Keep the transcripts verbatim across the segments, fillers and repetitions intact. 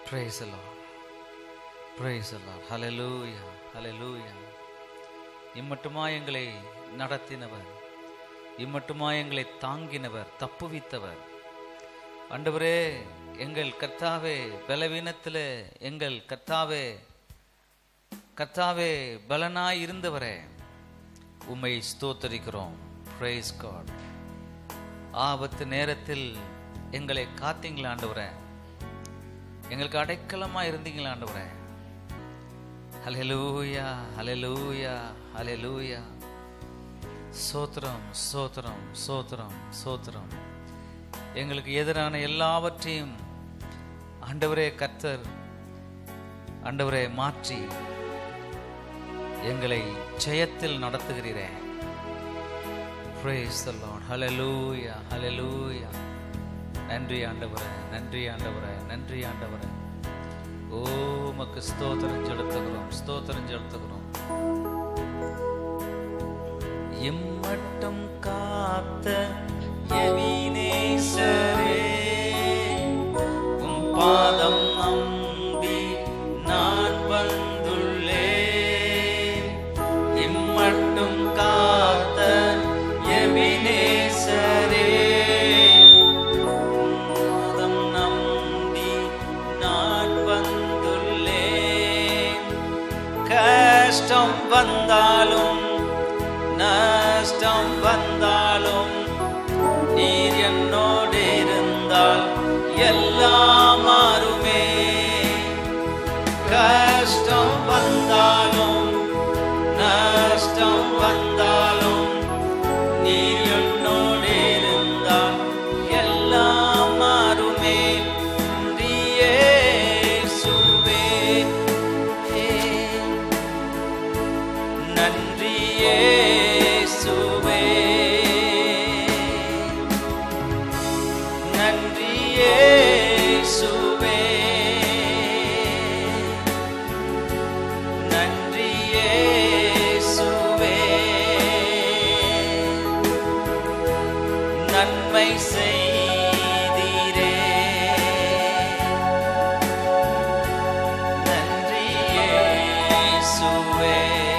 Praise the Lord. Praise the Lord. Hallelujah. Hallelujah. இம்மட்டுமா எங்களை நடத்தினவர், இம்மட்டுமா எங்களை தாங்கினவர், தப்புவித்தவர். ஆண்டவரே, எங்கள் கர்த்தாவே, பலவீனத்திலே எங்கள் கர்த்தாவே கர்த்தாவே பலனாய் இருந்தவரே, உம்மை ஸ்தோத்தரிக்கிறோம். Praise God. ஆபத்து நேரத்தில் எங்களை காத்தீங்களா ஆண்டவரே, எங்களுக்கு அடைக்கலமா இருந்தீங்களா ஆண்டவரே. ஹல்லேலூயா, ஹல்லேலூயா, ஹல்லேலூயா. சோத்திரம், சோத்திரம், சோத்திரம், சோத்திரம். எங்களுக்கு எதிரான எல்லாவற்றையும் ஆண்டவரே கர்த்தர் ஆண்டவரே மாற்றி எங்களை ஜெயத்தில் நடத்துகிறீரே. Praise the Lord. Hallelujah, hallelujah. நன்றி ஆண்டவரே, நன்றி ஆண்டவரே, நன்றி ஆண்டவரே. ஓ உமக்கு ஸ்தோத்திரம் செலுத்துகிறோம், ஸ்தோத்திரம் செலுத்துகிறோம். இம்மட்டும் காத்த எபினேசரே, உம் பாதம் நம்பி நான் வந்துள்ளேன். இம்மட்டும் காத்த எபினேசரே, உம் பாதம் நம்பி நான் வந்துள்ளேன். கஷ்டம் வந்தாலும் நஷ்டம் வந்தாலும் நீர் என்னோடு இருந்தால் எல்லாம் மாறுமே. கஷ்டம் வந்தாலும் நஷ்டம் வந்தாலும் நீர் என்னோடு இருந்தால் எல்லாம் மாறுமே. நன்றியே சுவே, நன்றியே சுவே, நன்றியே சுவே. நன்மை செய்தீரே, நன்றியே சுவே.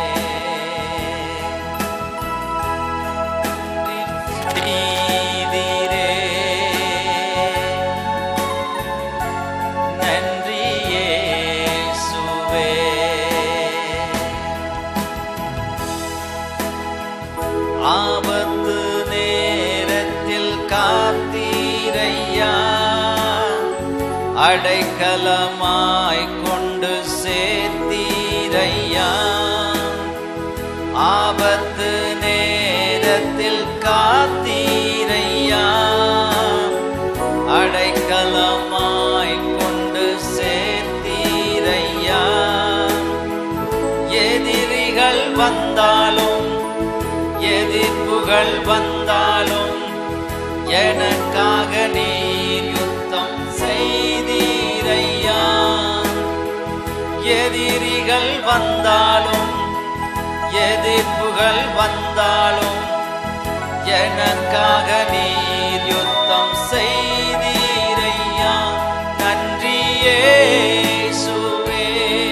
ஆபத்து நேரத்தில் காத்தீரையா, அடைக்கலமாய் கொண்டு சேர்த்தீரையா. ஆபத்து நேரத்தில் காத்தீரையா, அடைக்கலமாய் கொண்டு சேர்த்தீரையா. எதிரிகள் வந்தாலும் எதிர்ப்புகள் வந்தாலும் எனக்காக நீர் யுத்தம் செய்தீரையா. எதிரிகள் வந்தாலும் எதிர்ப்புகள் வந்தாலும் எனக்காக நீர் யுத்தம் செய்தீரையா. நன்றியே சுவே,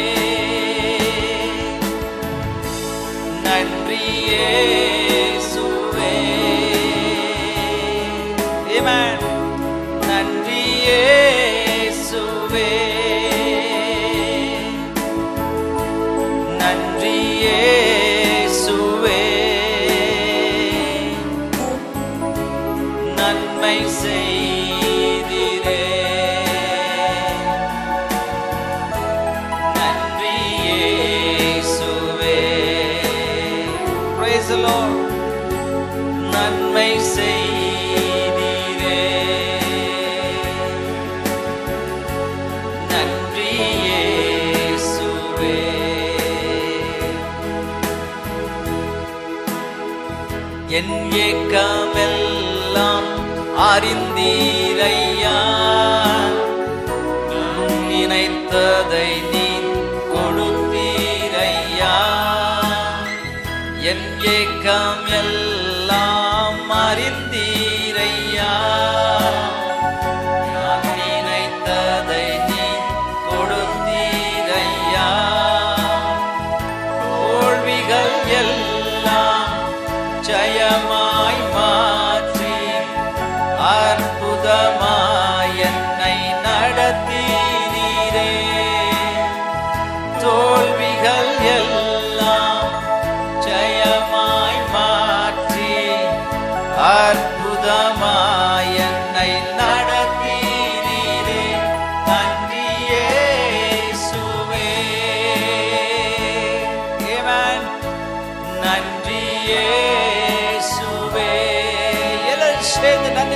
நன்றியே சுவே. Amen. நன்றியே சுவே, நன்றியே சுவே. நன்மை செய்தீரே, நன்றியே சுவே. Praise the Lord. நன்மை செய்தீரே, நன்றியே சுவே. என் ஏக்கமெல்லாம் அறிந்தீரையா, நினைத்ததை நீ கொடுத்தீரையா. என் ஏக்கம் எல்லாம் அறிந்தீரையா, நான் நினைத்ததை நீ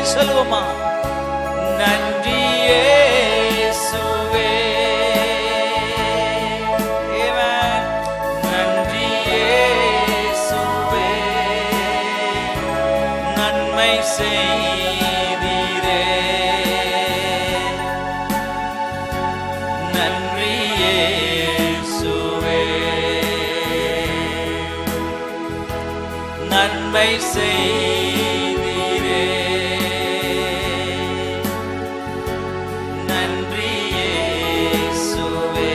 சொல்லுவோமா? நன்றி இயேசுவே. ஆமென். நன்றி இயேசுவே, நன்மை செய்தீரே. நன்றி இயேசுவே, நன்மை செய்தீரே. நன்றி இயேசுவே.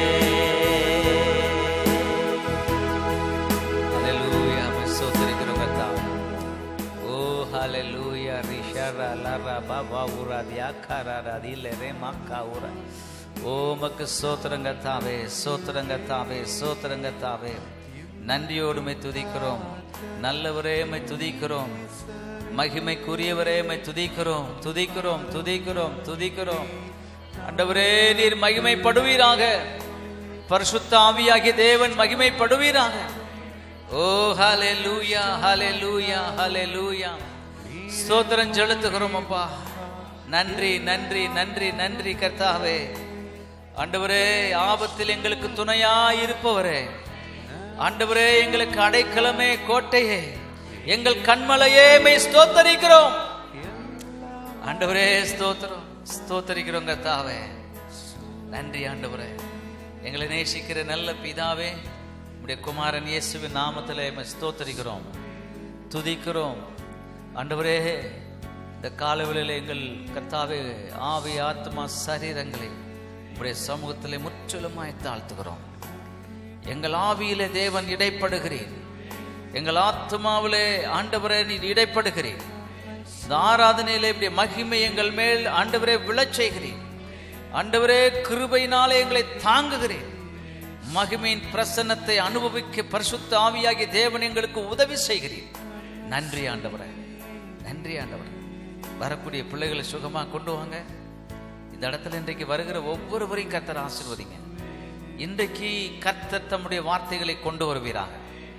ஹல்லேலூயா. ஸ்தோத்திரிக்கிறோம் கர்த்தாவே. ஓ ஹல்லேலூயா. ரிஷரா லரா பாபா உராதியா கராரா திலரே மக்காவுரா. ஓ மக்கு ஸ்தோத்திரம் கர்த்தாவே, ஸ்தோத்திரம் கர்த்தாவே, ஸ்தோத்திரம் கர்த்தாவே. நன்றியோடுமை துதிக்கிறோம். நல்லவரே மை துதிக்கிறோம். மகிமைக்குரியவரே மை துதிக்கிறோம், துதிக்கிறோம், துதிக்கிறோம், துதிக்கிறோம். ஆண்டவரே நீர் மகிமைப்படுவீராக. பரிசுத்த ஆவியாகிய தேவன் மகிமைப்படுவீராக. ஓ ஹல்லேலூயா, ஹல்லேலூயா, ஹல்லேலூயா. ஸ்தோத்திரம் செலுத்துகிறோம் அப்பா. நன்றி, நன்றி, நன்றி, நன்றி கர்த்தாவே. ஆண்டவரே ஆபத்தில் எங்களுக்கு துணையாய் இருப்பவரே, ஆண்டவரே எங்களுக்கு அடைக்கலமே, கோட்டையே, எங்கள் கண்மலையே மை ஸ்தோத்தரிக்கிறோம். ஆண்டவரே ஸ்தோத்திரம், ஸ்தோத்தரிக்கிறோம் கர்த்தாவே. நன்றி ஆண்டவரே. எங்களை நேசிக்கிற நல்ல பிதாவே, உம்முடைய குமாரன் இயேசுவின் நாமத்திலே மை ஸ்தோத்தரிக்கிறோம், துதிக்கிறோம். ஆண்டவரே இந்த காலவெளியில் எங்கள் கர்த்தாவே ஆவி ஆத்மா சரீரங்களை உம்முடைய சமூகத்திலே முற்றிலுமாய் தாழ்த்துகிறோம். எங்கள் ஆவியிலே தேவன் இடைப்படுகிறீர், எங்கள் ஆத்மாவிலே ஆண்டவரே நீர் இடைப்படுகிறீர். இந்த ஆராதனையிலே இப்படி மகிமை எங்கள் மேல் ஆண்டவரே விழச் செய்கிறீர். ஆண்டவரே கிருபையினாலே எங்களை தாங்குகிறீர். மகிமையின் பிரசன்னத்தை அனுபவிக்க பரிசுத்த ஆவியாகிய தேவன் எங்களுக்கு உதவி செய்கிறீர். நன்றி ஆண்டவரே, நன்றி ஆண்டவரே. வரக்கூடிய பிள்ளைகளை சுகமாக கொண்டு வாங்க. இந்த இடத்துல இன்றைக்கு வருகிற ஒவ்வொருவரையும் கர்த்தர் ஆசீர்வதிங்க. இன்றைக்கு கர்த்தர் தம்முடைய வார்த்தைகளை கொண்டு வருவீராக.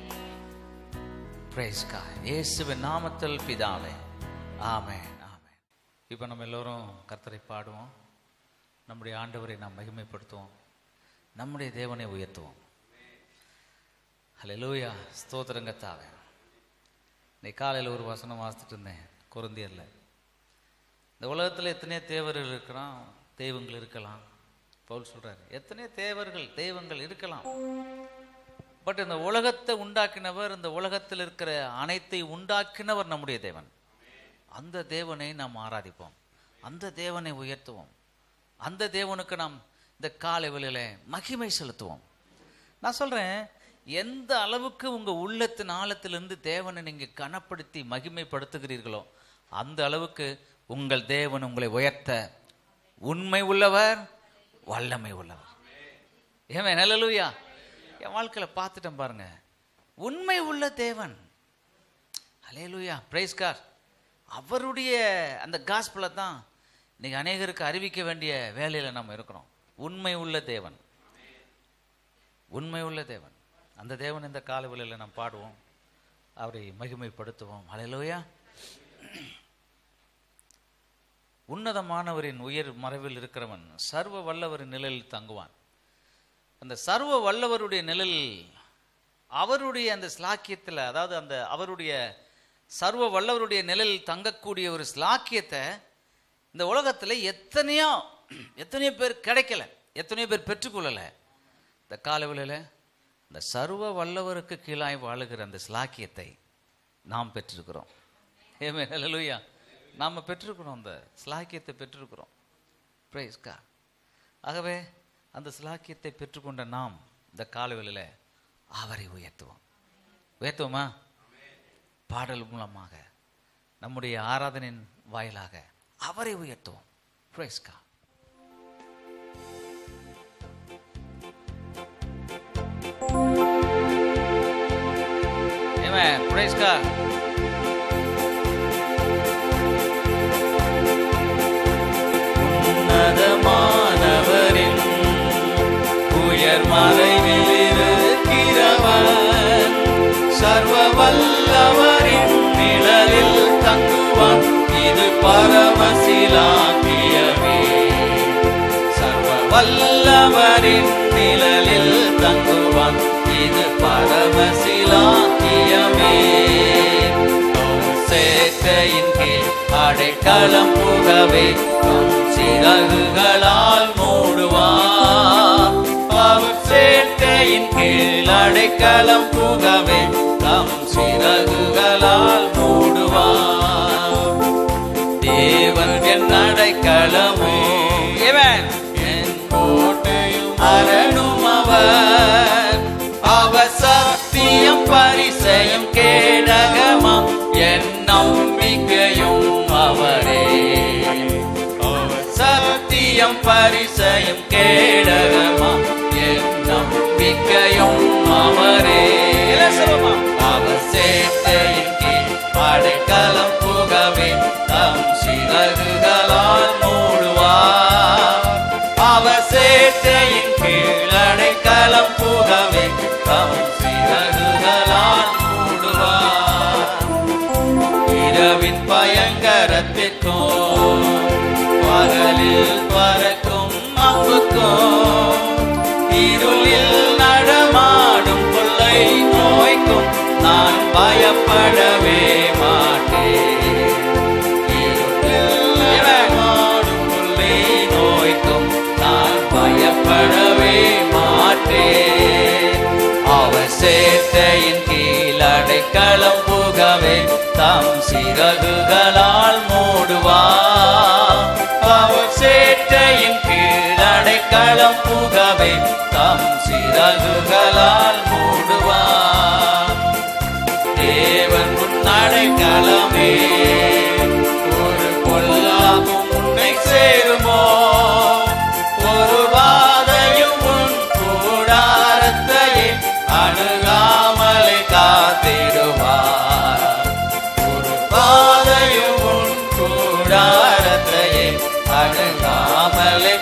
Price God. இயேசுவின் நாமத்தில் பிதாவே, ஆமென், ஆமென். இப்போ நம்ம எல்லோரும் கர்த்தரை பாடுவோம். நம்முடைய ஆண்டவரை நாம் மகிமைப்படுத்துவோம், நம்முடைய தேவனை உயர்த்துவோம். ஹல்லேலூயா. ஸ்தோத்திரம் கர்த்தாவே. இன்னைக்கு காலையில் ஒரு வசனம் வாசித்துட்டு இருந்தேன் கொரிந்தியர்ல. இந்த உலகத்தில் எத்தனையோ தேவர்கள் இருக்கிறான், தெய்வங்கள் இருக்கலாம். பவுல் சொல்றாரு, எத்தனையோ தேவர்கள் தெய்வங்கள் இருக்கலாம். பட் இந்த உலகத்தை உண்டாக்கினவர், இந்த உலகத்தில் இருக்கிற அனைத்தை உண்டாக்கினவர் நம்முடைய தேவன். அந்த தேவனை நாம் ஆராதிப்போம், அந்த தேவனை உயர்த்துவோம், அந்த தேவனுக்கு நாம் இந்த காலை வேளையில மகிமை செலுத்துவோம். நான் சொல்றேன், எந்த அளவுக்கு உங்க உள்ளத்தின் ஆழத்திலிருந்து தேவனை நீங்க கனப்படுத்தி மகிமைப்படுத்துகிறீர்களோ அந்த அளவுக்கு உங்கள் தேவன் உங்களை உயர்த்த உண்மை உள்ளவர், வல்லமை உள்ளவர். ஏன் ஹல்லேலூயா. என் வாழ்க்கையில பார்த்துட்டேன் பாருங்க, உண்மை உள்ள தேவன். Hallelujah, praise God. அவருடைய அந்த காஸ்பலை தான் இன்னைக்கு அநேகருக்கு அறிவிக்க வேண்டிய வேலையில நம்ம இருக்கிறோம். உண்மை உள்ள தேவன், உண்மை உள்ள தேவன். அந்த தேவன் இந்த கால வேளையில நாம் பாடுவோம், அவரை மகிமைப்படுத்துவோம். ஹல்லேலூயா. உன்னதமானவரின் உயர் மறைவில் இருக்கிறவன் சர்வ வல்லவரின் நிழலில் தங்குவான். அந்த சர்வ வல்லவருடைய நிழலில், அவருடைய அந்த ஸ்லாக்கியத்தில், அதாவது அந்த அவருடைய சர்வ வல்லவருடைய நிழலில் தங்கக்கூடிய ஒரு ஸ்லாக்கியத்தை இந்த உலகத்தில் எத்தனையோ எத்தனையோ பேர் கிடைக்கல, எத்தனையோ பேர் பெற்றுக்கொள்ளலை. இந்த காலவெளியில் இந்த சர்வ வல்லவருக்கு கீழாய் வாழுகிற அந்த ஸ்லாக்கியத்தை நாம் பெற்றிருக்கிறோம். ஆமென், ஹல்லேலூயா. நாம் பெற்றிருக்கிறோம், அந்த ஸ்லாக்கியத்தை பெற்றிருக்கிறோம். Praise God. ஆகவே அந்த ஸ்லாக்கியத்தை பெற்றுக்கொண்ட நாம் இந்த காலவெளியில் அவரை உயர்த்துவோம். உயர்த்துவோமா? பாடல் மூலமாக, நம்முடைய ஆராதனையின் வாயிலாக அவரை உயர்த்துவோம். Praise God. Amen. Praise God. உன்னதமானவரின் உயர் மறைவில் இருக்கிறவன் சர்வ வல்லவரின் நிழலில் தங்குவான். இது வல்லவரின் நிழலில் தங்குவான். இது பரமசிலாக்கியமே. சேட்டையின் கீழ் அடைக்கலம் புகவே தம் சிறகுகளால் மூடுவார். அவர் சேட்டையின் கீழ் அடைக்கலம் புகவே தம் சிறகுகளால் மூடுவார். தேவன் என் அடைக்கலமோ, என் கோட்டையும் அரணும் அவர். அவர் சத்தியம் பரிசையும் கேடகமாம் என் நம்பிக்கையும் அவரே. அவர் சத்தியம் பரிசையும் கேடகமாம் என் நம்பிக்கையும் அவரே. அவர் சேட்டையின் கீழ் அடைக்கலம் புகவே தம் சிறகுகளால் மூடுவார். அவர் சேட்டையின் கீழ் அடைக்கலம் புகவே தம் சிறகுகளால் மூடுவார். இரவின் பயங்கரத்திற்கும் பகலில் பறக்கும் அம்புக்கும் இருளில் நடமாடும் கொள்ளை நோய்க்கும் நான் பயப்படவே மாட்டேன். இருளில் நடமாடும் கொள்ளை நோய்க்கும் நான் பயப்படவே மாட்டேன். அவர் சேட்டையின் கீழ் அடைக்கலம் புகவே தம் சிறகுகளால் மூடுவார். அவர் சேட்டையின் கீழ் அடைக்கலம் புகவே தம் சிறகுகளால் மூடுவார். தேவன் உன் அடைக்கலமே, ஒரு பொல்லாப்பும் உன்னை சேருமோ. ஒரு வாதையும் உன் கூடாரத்தையே அணுகாமலே காத்திடுவார். ஒரு வாதையும் உன் கூடாரத்தையே அணுகாமலே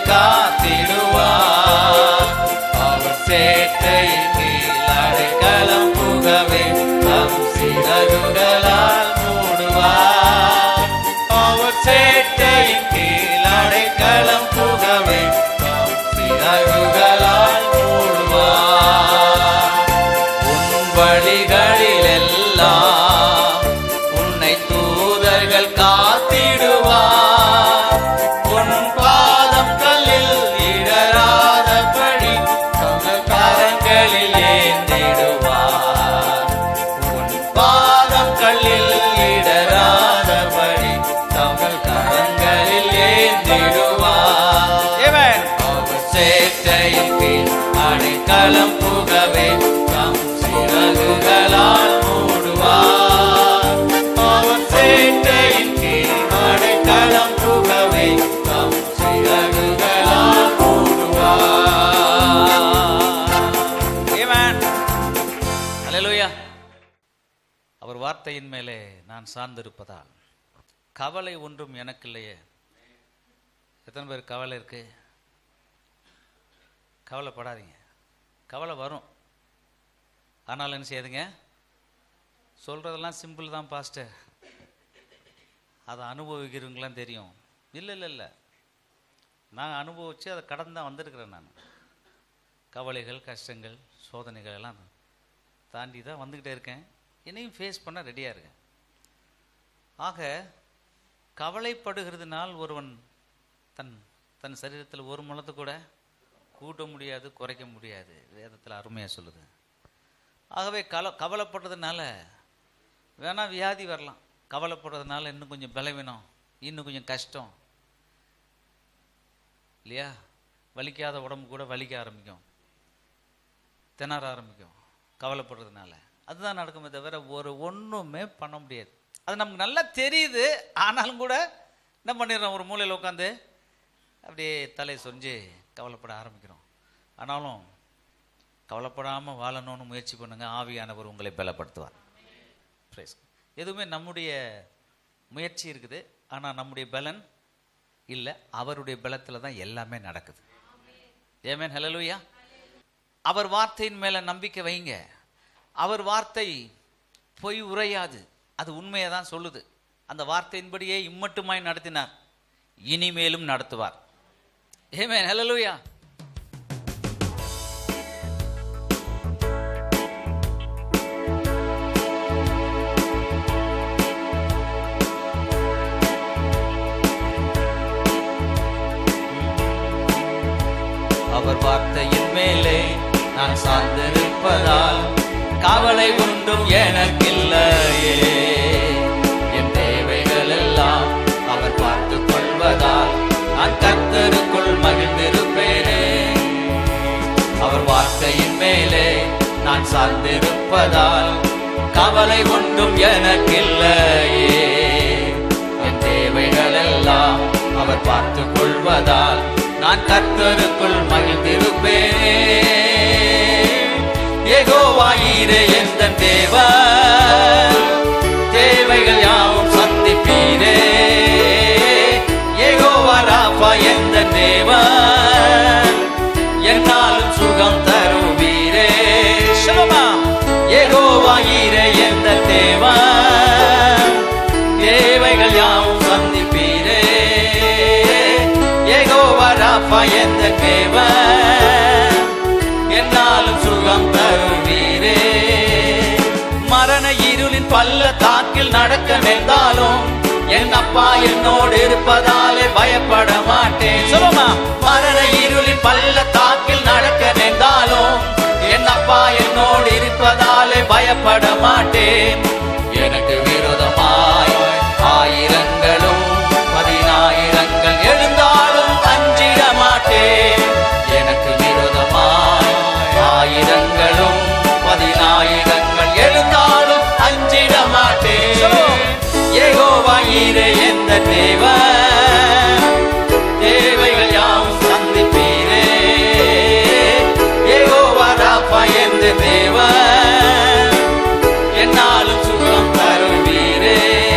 காத்திடுவார். அவர் சேட்டையின் கீழ் அடைக்கலம் புகவே தம் சிறகுகளால் மூடுவார். அவர் சேட்டையின் கீழ் அடைக்கலம் புகவே தம் சிறகுகளால் மூடுவார். உன் வழிகளில் எல்லாம் உன்னை தூதர்கள் காத்திடுவார். உன் பாதம் கல்லில் இடராதபடி தங்கள் கரங்களில் ஏந்திடுவார். உன் பாதம் கல்லில் இடராதபடி தங்கள் கரங்களில் ஏந்திடுவார். அவர் சேட்டையின் கீழ் அடைக்கலம் புகவே தம் சிறகுகளால் மூடுவார். அவர் சேட்டையின் கீழ் அடைக்கலம் புகவே தம் சிறகுகளால் மூடுவார். ஆமென். அல்லேலூயா. அவர் வார்த்தையின் மேலே நான் சார்ந்திருப்பதால் கவலை ஒன்றும் எனக்கு இல்லையே. எத்தனை பேர் கவலை இருக்கு? கவலைப்படாதீங்க. கவலை வரும். ஆனால் என்ன செய்யுதுங்க? சொல்றதெல்லாம் சிம்பிள் தான் பாஸ்டர், அதை அனுபவிக்கிறவங்களாம் தெரியும். இல்லை இல்லை இல்லை, நான் அனுபவித்து அதை கடந்து தான் வந்திருக்கிறேன். நான் கவலைகள், கஷ்டங்கள், சோதனைகள் எல்லாம் தாண்டி தான் வந்துக்கிட்டே இருக்கேன். என்னையும் ஃபேஸ் பண்ண ரெடியாக இருக்கேன். ஆக கவலைப்படுகிறதுனால் ஒருவன் தன் தன் சரீரத்தில் ஒரு முளத்தை கூட கூட்ட முடியாது, குறைக்க முடியாது. வேதத்தில் அருமையாக சொல்லுது. ஆகவே கல கவலைப்படுறதுனால வேணா வியாதி வரலாம். கவலைப்படுறதுனால இன்னும் கொஞ்சம் பலவீனம், இன்னும் கொஞ்சம் கஷ்டம் இல்லையா? வலிக்காத உடம்பு கூட வலிக்க ஆரம்பிக்கும், திணற ஆரம்பிக்கும் கவலைப்படுறதுனால. அதுதான் நடக்குமே தவிர ஒரு ஒன்றுமே பண்ண முடியாது. அது நமக்கு நல்லா தெரியுது. ஆனாலும் கூட என்ன பண்ணிடுறோம்? ஒரு மூலையில் உட்காந்து அப்படியே தலையை சொரிஞ்சு கவலைப்பட ஆரம்பிக்கிறோம். ஆனாலும் கவலைப்படாமல் வாழணும்னு முயற்சி பண்ணுங்க. ஆவியானவர் உங்களை பலப்படுத்துவார். எதுவுமே நம்முடைய முயற்சி இருக்குது, ஆனால் நம்முடைய பலன் இல்லை. அவருடைய பலத்தில் தான் எல்லாமே நடக்குது. ஆமென். ஹல்லேலூயா. அவர் வார்த்தையின் மேலே நம்பிக்கை வைங்க. அவர் வார்த்தை பொய் உரையாது, அது உண்மையை தான் சொல்லுது. அந்த வார்த்தையின்படியே இம்மட்டுமாய் நடத்தினார், இனிமேலும் நடத்துவார். ஆமென். ஹல்லேலூயா. அவர் வார்த்தையின் மேலே நான் சார்ந்திருப்பதால் கவலை ஒன்றும் எனக்கில்லையே. என் தேவைகள் எல்லாம் அவர் பார்த்துக் கொள்வதால் நான் கர்த்தருக்குள் மகிழ்ந்திருப்பேனே. அவர் வார்த்தையின் மேலே நான் சார்ந்திருப்பதால் கவலை ஒன்றும் எனக்கில்லையே. என் தேவைகள் எல்லாம் அவர் பார்த்துக் கொள்வதால் நான் கர்த்தருக்குள் மகிழ்ந்திருப்பேனே. யெகோவா ஈரே எந்தன் தேவன், தேவைகள் யாவும் சந்திப்பீரே. யெகோவா ராபா எந்தன் தேவன், என்னாலும் சுகம் தருவீரே. ஷலோமா. யெகோவா ஈரே எந்தன் தேவன், தேவைகள் யாவும் சந்திப்பீரே. யெகோவா ராபா எந்தன் தேவன், என்னாலும் சுகம் தருவீரே. மரண இருளின் பள்ளத்தாக்கில் நடக்க நேர்ந்தாலும் என் அப்பா என்னோடு இருப்பதாலே பயப்பட மாட்டேன். சொல்லுமா. மரண இருளின் பள்ளத்தாக்கில் நடக்க நேர்ந்தாலும் என் அப்பா என்னோடு இருப்பதாலே பயப்பட மாட்டேன். எனக்கு விரோதமாய் ஆயிரங்களும் பதினாயிரங்கள் எழுந்தாலும் அஞ்சிட மாட்டேன். எனக்கு விரோதமாய் ஆயிரங்களும் பதினாயிரங்கள் எழுந்தாலும் அஞ்சிட மாட்டேன். யெகோவா ஈரே எந்தன் தேவன், தேவைகள் யாவும் சந்திப்பீரே. யெகோவா ராபா எந்தன் தேவன், என்னாலும் சுகம் தருவீரே.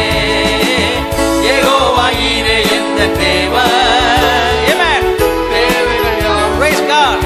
யெகோவா ஈரே எந்தன் தேவன். ஆமென். தேவைகள் யாவும் praise God.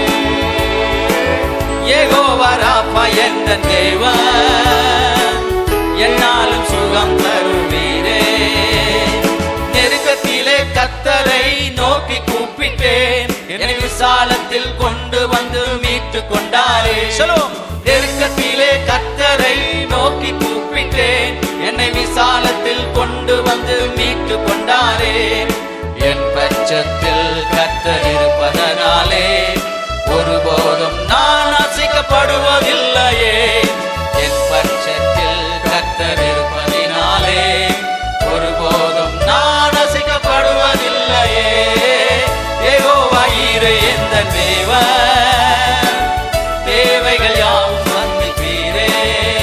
யெகோவா ராபா எந்தன் தேவன், என்னாலும் சுகம் தருவீரே. நெருக்கத்திலே கர்த்தரை நோக்கி கூப்பிட்டேன், என்னை விசாலத்தில் கொண்டு வந்து மீட்டு கொண்டாரே. சொல்லும். நெருக்கத்திலே கர்த்தரை நோக்கி கூப்பிட்டேன், என்னை விசாலத்தில் கொண்டு வந்து மீட்டு கொண்டாரே. என் பட்சத்தில் கர்த்தர் இருப்பதனாலே ஒருபோதும் நான் அசைக்கப்படுவதில்லையே. என் பட்சத்தில் கர்த்தர் இருப்பதினாலே ஒருபோதும் நான் அசைக்கப்படுவதில்லையே. யெகோவா ஈரே எந்தன் தேவன், தேவைகள் யாவும் சந்திப்பீரே.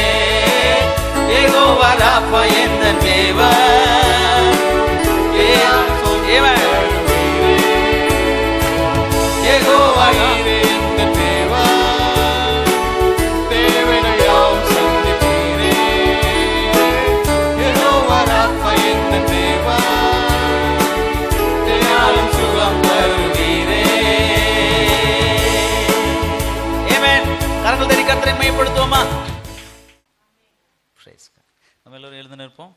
யெகோவா ராபா எந்தன் தேவன், யெகோவா ஈரே எந்தன் தேவன், தேவைகள் யாவும் சந்திப்பீரே. யெகோவா ராபா எந்தன் தேவன், என்னாலும் சுகம் தருவீரே. ஆமென். கரங்கள் தட்டி கர்த்தரை மகிமைப்படுத்துவோமா? Price God. நம்ம எல்லாரும் எழுந்து நிற்போம்.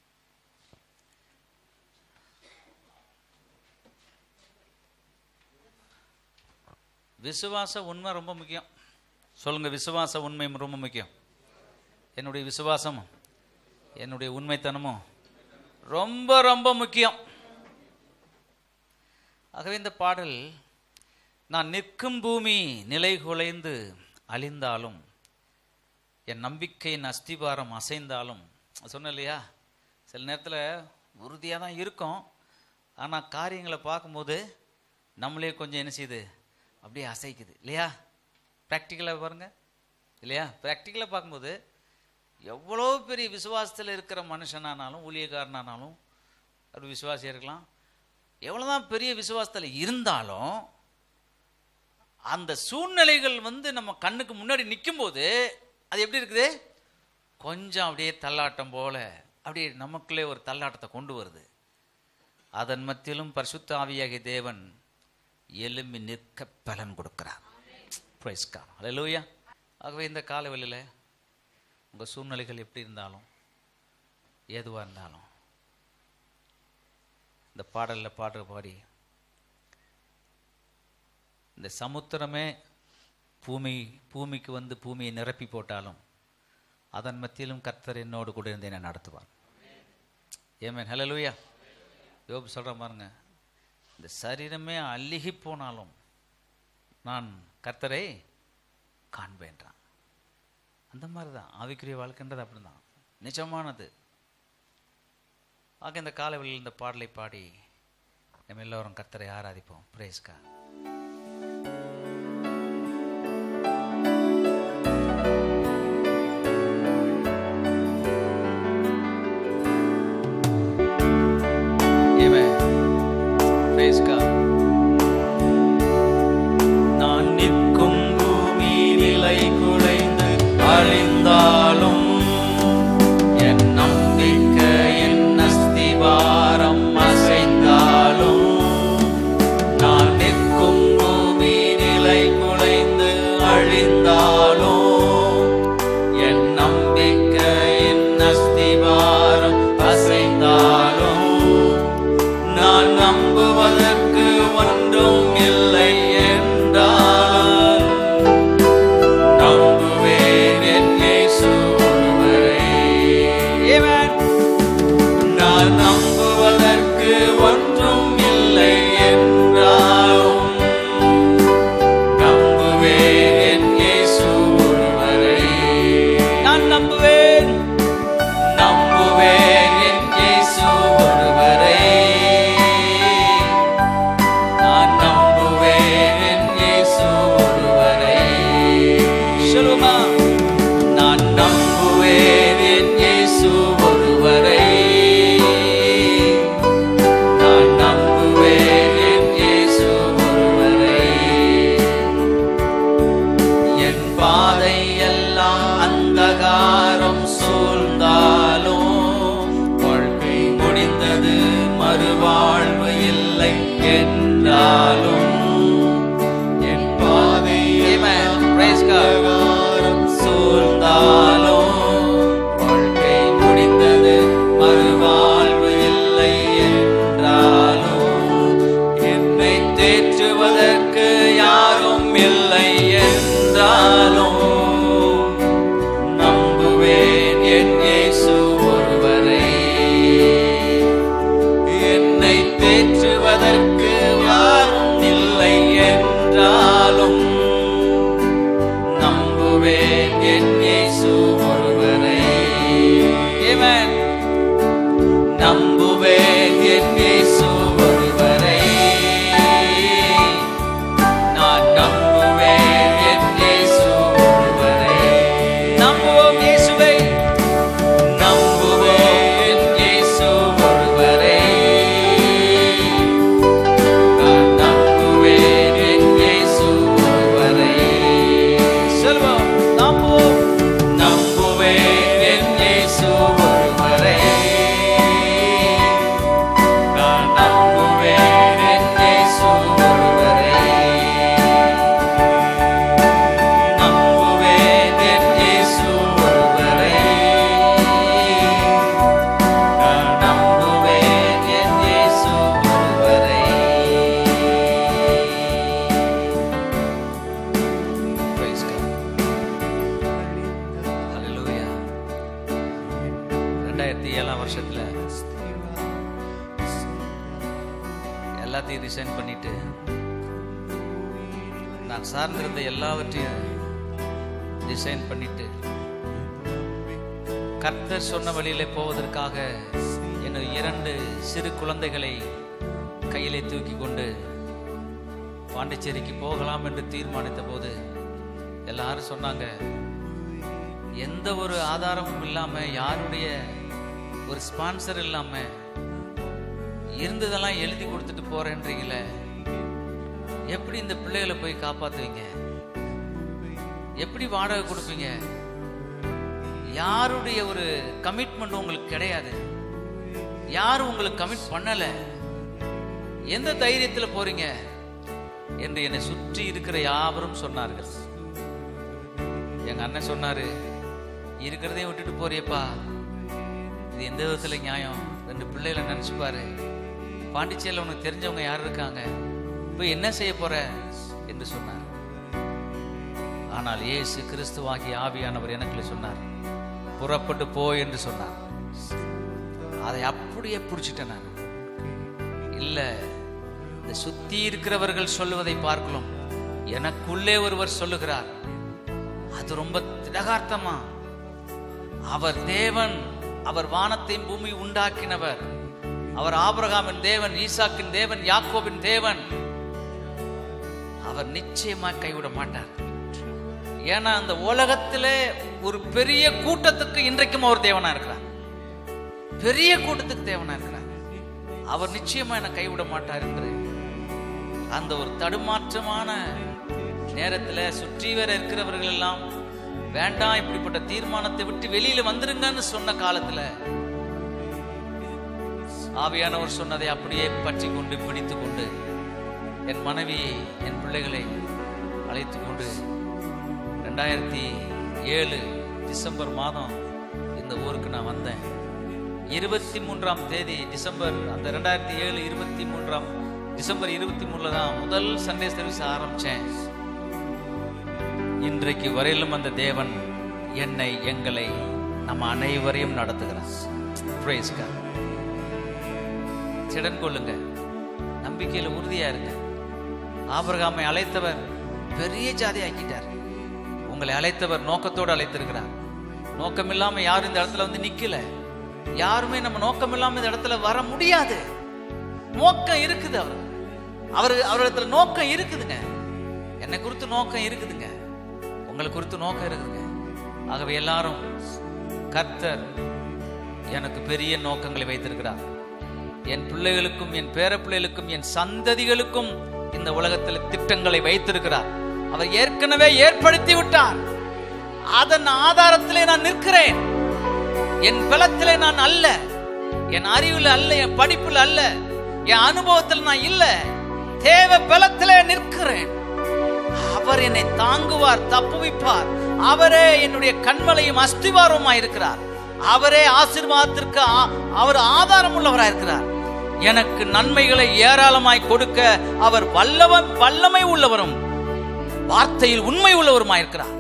விசுவாச உண்மை ரொம்ப முக்கியம். சொல்லுங்க, விசுவாச உண்மை ரொம்ப முக்கியம். என்னுடைய விசுவாசமும் என்னுடைய உண்மைத்தனமும் ரொம்ப ரொம்ப முக்கியம். ஆகவே இந்த பாடல், நான் நிற்கும் பூமி நிலை குலைந்து அழிந்தாலும் என் நம்பிக்கையின் அஸ்திபாரம் அசைந்தாலும், சொன்ன இல்லையா, சில நேரத்தில் உறுதியாக தான் இருக்கும், ஆனால் காரியங்களை பார்க்கும்போது நம்மளே கொஞ்சம் என்ன செய்யுது, அப்படியே அசைக்குது இல்லையா? ப்ராக்டிக்கலாக பாருங்க இல்லையா? ப்ராக்டிக்கலாக பார்க்கும்போது எவ்வளோ பெரிய விசுவாசத்தில் இருக்கிற மனுஷனானாலும் ஊழியக்காரனானாலும் ஒரு விசுவாசியாக இருக்கலாம், எவ்வளோதான் பெரிய விசுவாசத்தில் இருந்தாலும் அந்த சூழ்நிலைகள் வந்து நம்ம கண்ணுக்கு முன்னாடி நிற்கும்போது அது எப்படி இருக்குது, கொஞ்சம் அப்படியே தள்ளாட்டம் போல அப்படியே நமக்குள்ளே ஒரு தள்ளாட்டத்தை கொண்டு வருது. அதன் மத்தியிலும் பரிசுத்த ஆவியாகிய தேவன் எழும்பி நிற்க பலன் கொடுக்கிறார். Praise God. ஹல்லேலூயா. ஆகவே இந்த காலவெளியில் உங்கள் சூழ்நிலைகள் எப்படி இருந்தாலும் எதுவாக இருந்தாலும் இந்த பாடலில் பாடுற பாடி, இந்த சமுத்திரமே பூமி பூமிக்கு வந்து பூமியை நிரப்பி போட்டாலும் அதன் மத்தியிலும் கர்த்தர் என்னோடு கூட இருந்து என்னை நடத்துவார். ஆமென். ஹல்லேலூயா. யோபு சொல்கிற பாருங்க, இந்த சரீரமே அழுகி போனாலும் நான் கர்த்தரை காண்பேன்றான். அந்த மாதிரி தான் ஆவிக்குரிய வாழ்க்கைன்றது அப்படிதான் நிஜமானது. ஆக இந்த காலைவெளியில் இந்த பாடலை பாடி நம்ம எல்லோரும் கர்த்தரை ஆராதிப்போம். Praise God. நான் நிற்கும் பூமி நிலை குலைந்து அழிந்தாலும் என் நம்பிக்கை என் அஸ்திவாரம் அசைந்தாலும், நான் நிற்கும் பூமி நிலை குலைந்து அழிந்தாலும் என் நம்பிக்கை என் அஸ்திவாரம் அசைந்தாலும், நான் நம்புவதற்கு ஒன்றும் இல்லை என்றால் நம்புவேன் என் இயேசு ஒருவரே. நான் நம்புவதற்கு ஒன்றும் இல்லை என்றாலும் நம்புவேன் என் இயேசு ஒருவரே. நான் நம்புவேன் நம்புவேன் என் இயேசு ஒருவரே. நான் நம்புவேன் என் இயேசு ஒருவரை. நான் நம்புவேன் என் இயேசு ஒருவரை. என் பாதை எல்லாம் அந்தகாரம் சூழ்ந்தாலும் வாழ்க்கை முடிந்தது மறுவாழ்வு இல்லை என்றாலும், என் பாதை சூழ்ந்தாலும் வாழ்க்கை முடிந்தது மறுவாழ்வு இல்லை என்றாலும், என்னை தேற்றுவதற்கு யாரும் இல்லை என்றாலும் நம்புவேன் என் இயேசு ஒருவரை. என்னை தேற்றுவதற்கு யாரும் இல்லை என்றாலும் நம்புவேன் என் இயேசு ஒருவரை. நம்புவேன் என் இயேசு ஒருவரை. நான் நம்புவேன் என் இயேசு ஒருவரை. நம்புவோம் இயேசுவை. நம்புவோம் என் இயேசு ஒருவரை. நான் நம்புவேன் என் இயேசு ஒருவரை. சொல்வோம். நம்புவோம் நம்புவேன் என் இயேசு ஒருவரை. நான் நம்புவேன் என் இயேசு ஒருவரை. நம்புவேன் என் இயேசு ஒருவரை. நான் நம்புவேன் என் இயேசு ஒருவரை. Praise God. Hallelujah. ரெண்டாயிரத்தி ஏழாம் வருஷத்துல எல்லாத்தையும் ரிசைன் பண்ணிட்டு நான் சார்ந்திருந்த எல்லாவற்றையும் ரிசைன் பண்ணிட்டு கர்த்தர் சொன்ன வழியிலே போவதற்காக என்னுடைய இரண்டு சிறு குழந்தைகளை கையிலே தூக்கி கொண்டு பாண்டிச்சேரிக்கு போகலாம் என்று தீர்மானித்த போது எல்லாரும் சொன்னாங்க, எந்த ஒரு ஆதாரமும் இல்லாம, யாருடைய ஒரு ஸ்பான்சர் இல்லாம இருந்ததெல்லாம் எழுதி கொடுத்துட்டு போறேன்றீங்களே, எப்படி இந்த பிள்ளைகளை போய் காப்பாத்துவீங்க? எப்படி வாடகை கொடுப்பீங்க? யாருடைய ஒரு கமிட்மெண்ட் உங்களுக்கு கிடையாது. யாரும் உங்களுக்கு கமிட் பண்ணல. எந்த தைரியத்துல போறீங்க என்று என்னை சுற்றி இருக்கிற யாவரும் சொன்னார்கள். எங்க அண்ணன் சொன்னாரு, இருக்கிறதையும் விட்டுட்டு போறியப்பா, இது எந்த விதத்துல நியாயம்? ரெண்டு பிள்ளைகளை நினைச்சு பாரு. பாண்டிச்சேரியில் உனக்கு தெரிஞ்சவங்க யார் இருக்காங்க, போய் என்ன செய்ய போற என்று சொன்னார். ஆனால் இயேசு கிறிஸ்துவாகிய ஆவியானவர் எனக்கு சொன்னார், புறப்பட்டு போ என்று சொன்னார். அதை அப்படியே பிடிச்சிட்டேன் நான். இல்ல, இந்த சுத்தி இருக்கிறவர்கள் சொல்லுவதை பார்க்கலாம் எனக்குள்ளே ஒருவர் சொல்லுகிறார், அது ரொம்ப திடகார்த்தமா. அவர் தேவன், அவர் வானத்தையும் பூமி உண்டாக்கினவர், அவர் ஆபிரகாமின் தேவன், ஈசாக்கின் தேவன், யாக்கோபின் தேவன். அவர் நிச்சயமா கைவிட மாட்டார். ஏன்னா அந்த உலகத்திலே ஒரு பெரிய கூட்டத்துக்கு இன்றைக்கும் அவர் தேவனா இருக்கிறார். பெரிய கூட்டத்துக்கு தேவனா இருக்கிறார். அவர் நிச்சயமா என்னை கைவிட மாட்டார் என்று அந்த ஒரு தடுமாற்றமான நேரத்துல சுற்றி வர இருக்கிறவர்கள் எல்லாம் வேண்டாம், இப்படிப்பட்ட தீர்மானத்தை விட்டு வெளியில வந்துருங்கன்னு சொன்ன காலத்துல ஆவியானவர் சொன்னதை அப்படியே பற்றி கொண்டு பிடித்து கொண்டு என் மனைவியை, என் பிள்ளைகளை அழைத்து கொண்டு ரெண்டாயிரத்தி ஏழு டிசம்பர் மாதம் இந்த ஊருக்கு நான் வந்தேன். இருபத்தி மூன்றாம் தேதி டிசம்பர், அந்த ரெண்டாயிரத்தி ஏழு இருபத்தி மூன்றாம் டிசம்பர் இருபத்தி மூணுல தான் முதல் சண்டே சர்வீஸ் ஆரம்பிச்சேன். இன்றைக்கு வரையிலும் அந்த தேவன் என்னை, எங்களை, நம்ம அனைவரையும் நடத்துகிறார். Praise God. திடன் கொள்ளுங்க, நம்பிக்கையில உறுதியா இருங்க. ஆபிரகாமை அழைத்தவர் பெரிய ஜாதி ஆக்கிட்டார். உங்களை அழைத்தவர் நோக்கத்தோடு அழைத்திருக்கிறார். நோக்கம் இல்லாம யாரும் இந்த இடத்துல வந்து நிக்கல. யாருமே நம்ம நோக்கம் இல்லாம இந்த இடத்துல வர முடியாது. நோக்கம் இருக்குது. அவர் அவரு அவரிடத்துல நோக்கம் இருக்குதுங்க. என்னை குறித்து நோக்கம் இருக்குதுங்க, உங்களை குறித்து நோக்கம் இருக்குதுங்க. ஆகவே எல்லாரும், கர்த்தர் எனக்கு பெரிய நோக்கங்களை வைத்திருக்கிறார். என் பிள்ளைகளுக்கும், என் பேர பிள்ளைகளுக்கும், என் சந்ததிகளுக்கும் இந்த உலகத்தில் திட்டங்களை வைத்திருக்கிறார். அவர் ஏற்கனவே ஏற்படுத்தி விட்டார். அதன் ஆதாரத்திலே நான் நிற்கிறேன். என் பலத்திலே நான் அல்ல, என் அறிவில் அல்ல, என் படிப்பில் அல்ல, என் அனுபவத்தில் நான் இல்ல, தேவ பலத்திலே நிற்கிறேன். அவர் என்னை தாங்குவார், தப்புவிப்பார். அவரே என்னுடைய கண்மலையும் அஸ்திவாரமாய் இருக்கிறார். அவரே ஆசீர்வாதத்திற்கு அவர் ஆதாரம் உள்ளவராய் இருக்கிறார். எனக்கு நன்மைகளை ஏராளமாய் கொடுக்க அவர் வல்லவன், வல்லமை உள்ளவரும் வார்த்தையில் உண்மை உள்ளவருமாயிருக்கிறார்.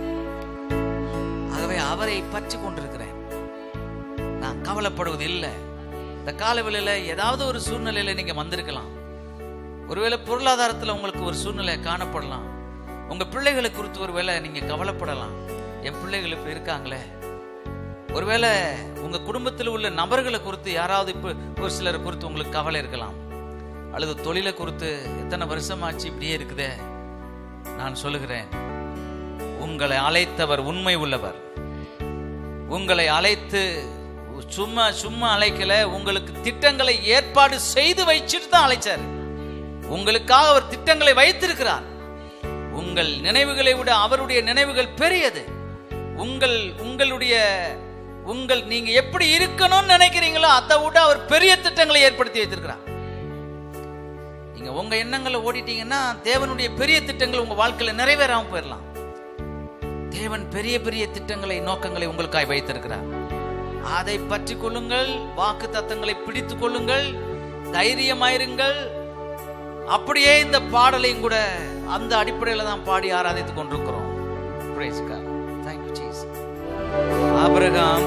ஆகவே அவரை பற்றி கொண்டிருக்கிறேன். நான் கவலைப்படுவது இல்லை. இந்த காலவெளியில ஏதாவது ஒரு சூழ்நிலையில நீங்க வந்திருக்கலாம். ஒருவேளை பொருளாதாரத்துல உங்களுக்கு ஒரு சூழ்நிலை காணப்படலாம். உங்க பிள்ளைகளை குறித்து ஒருவேளை நீங்க கவலைப்படலாம். என் பிள்ளைகள் இப்ப இருக்காங்களே. ஒருவேளை உங்க குடும்பத்தில் உள்ள நபர்களை குறித்து யாராவது இப்ப ஒரு சிலரை குறித்து உங்களுக்கு கவலை இருக்கலாம். அல்லது தொழிலை குறித்து எத்தனை வருஷமாச்சு இப்படியே இருக்குதே. நான் சொல்லுகிறேன், உங்களை அழைத்தவர் உண்மை உள்ளவர். உங்களை அழைத்து சும்மா சும்மா அழைக்கல, உங்களுக்கு திட்டங்களை ஏற்பாடு செய்து வச்சுட்டு தான் அழைச்சார். உங்களுக்காக அவர் திட்டங்களை வைத்திருக்கிறார். உங்கள் நினைவுகளை விட அவருடைய நினைவுகள் பெரியது. உங்கள் உங்களுடைய உங்கள் நீங்க எப்படி இருக்கணும்னு நினைக்கிறீங்களோ அதை விட அவர் பெரிய திட்டங்களை ஏற்படுத்தி வைத்திருக்கிறார். நீங்க உங்க எண்ணங்களை ஓடிட்டீங்கன்னா தேவனுடைய பெரிய திட்டங்கள் உங்க வாழ்க்கையில நிறைவேறாம போயிடலாம். தேவன் பெரிய பெரிய திட்டங்களை, நோக்கங்களை உங்களுக்காய் வைத்திருக்கிறார். அதை பற்றி கொள்ளுங்கள். வாக்கு தத்தங்களை பிடித்துக் கொள்ளுங்கள். தைரியமாயிருங்கள். அப்படியே இந்த பாடலையும் கூட அந்த அடிப்படையில தான் பாடி ஆராதித்துக் கொண்டிருக்கிறோம். Praise God. Thank you, Jesus. Abraham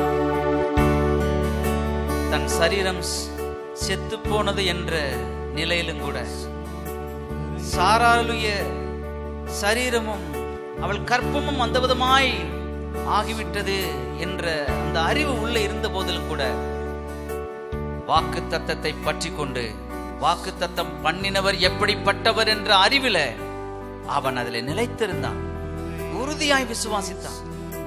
தன் சரீரம் செத்து போனது என்ற நிலையிலும் கூட, சாராளுடைய சரீரமும் அவள் கற்பமும் அந்த விதமாய் ஆகிவிட்டது என்ற அந்த அறிவு உள்ள இருந்த போதிலும் கூட வாக்கு தத்தத்தை பற்றி கொண்டு, வாக்கு தத்தம் பண்ணினவர் எப்படிப்பட்டவர் என்ற அறிவில அவன் அதில் நிலைத்திருந்தான், உறுதியாய் விசுவாசித்தான்.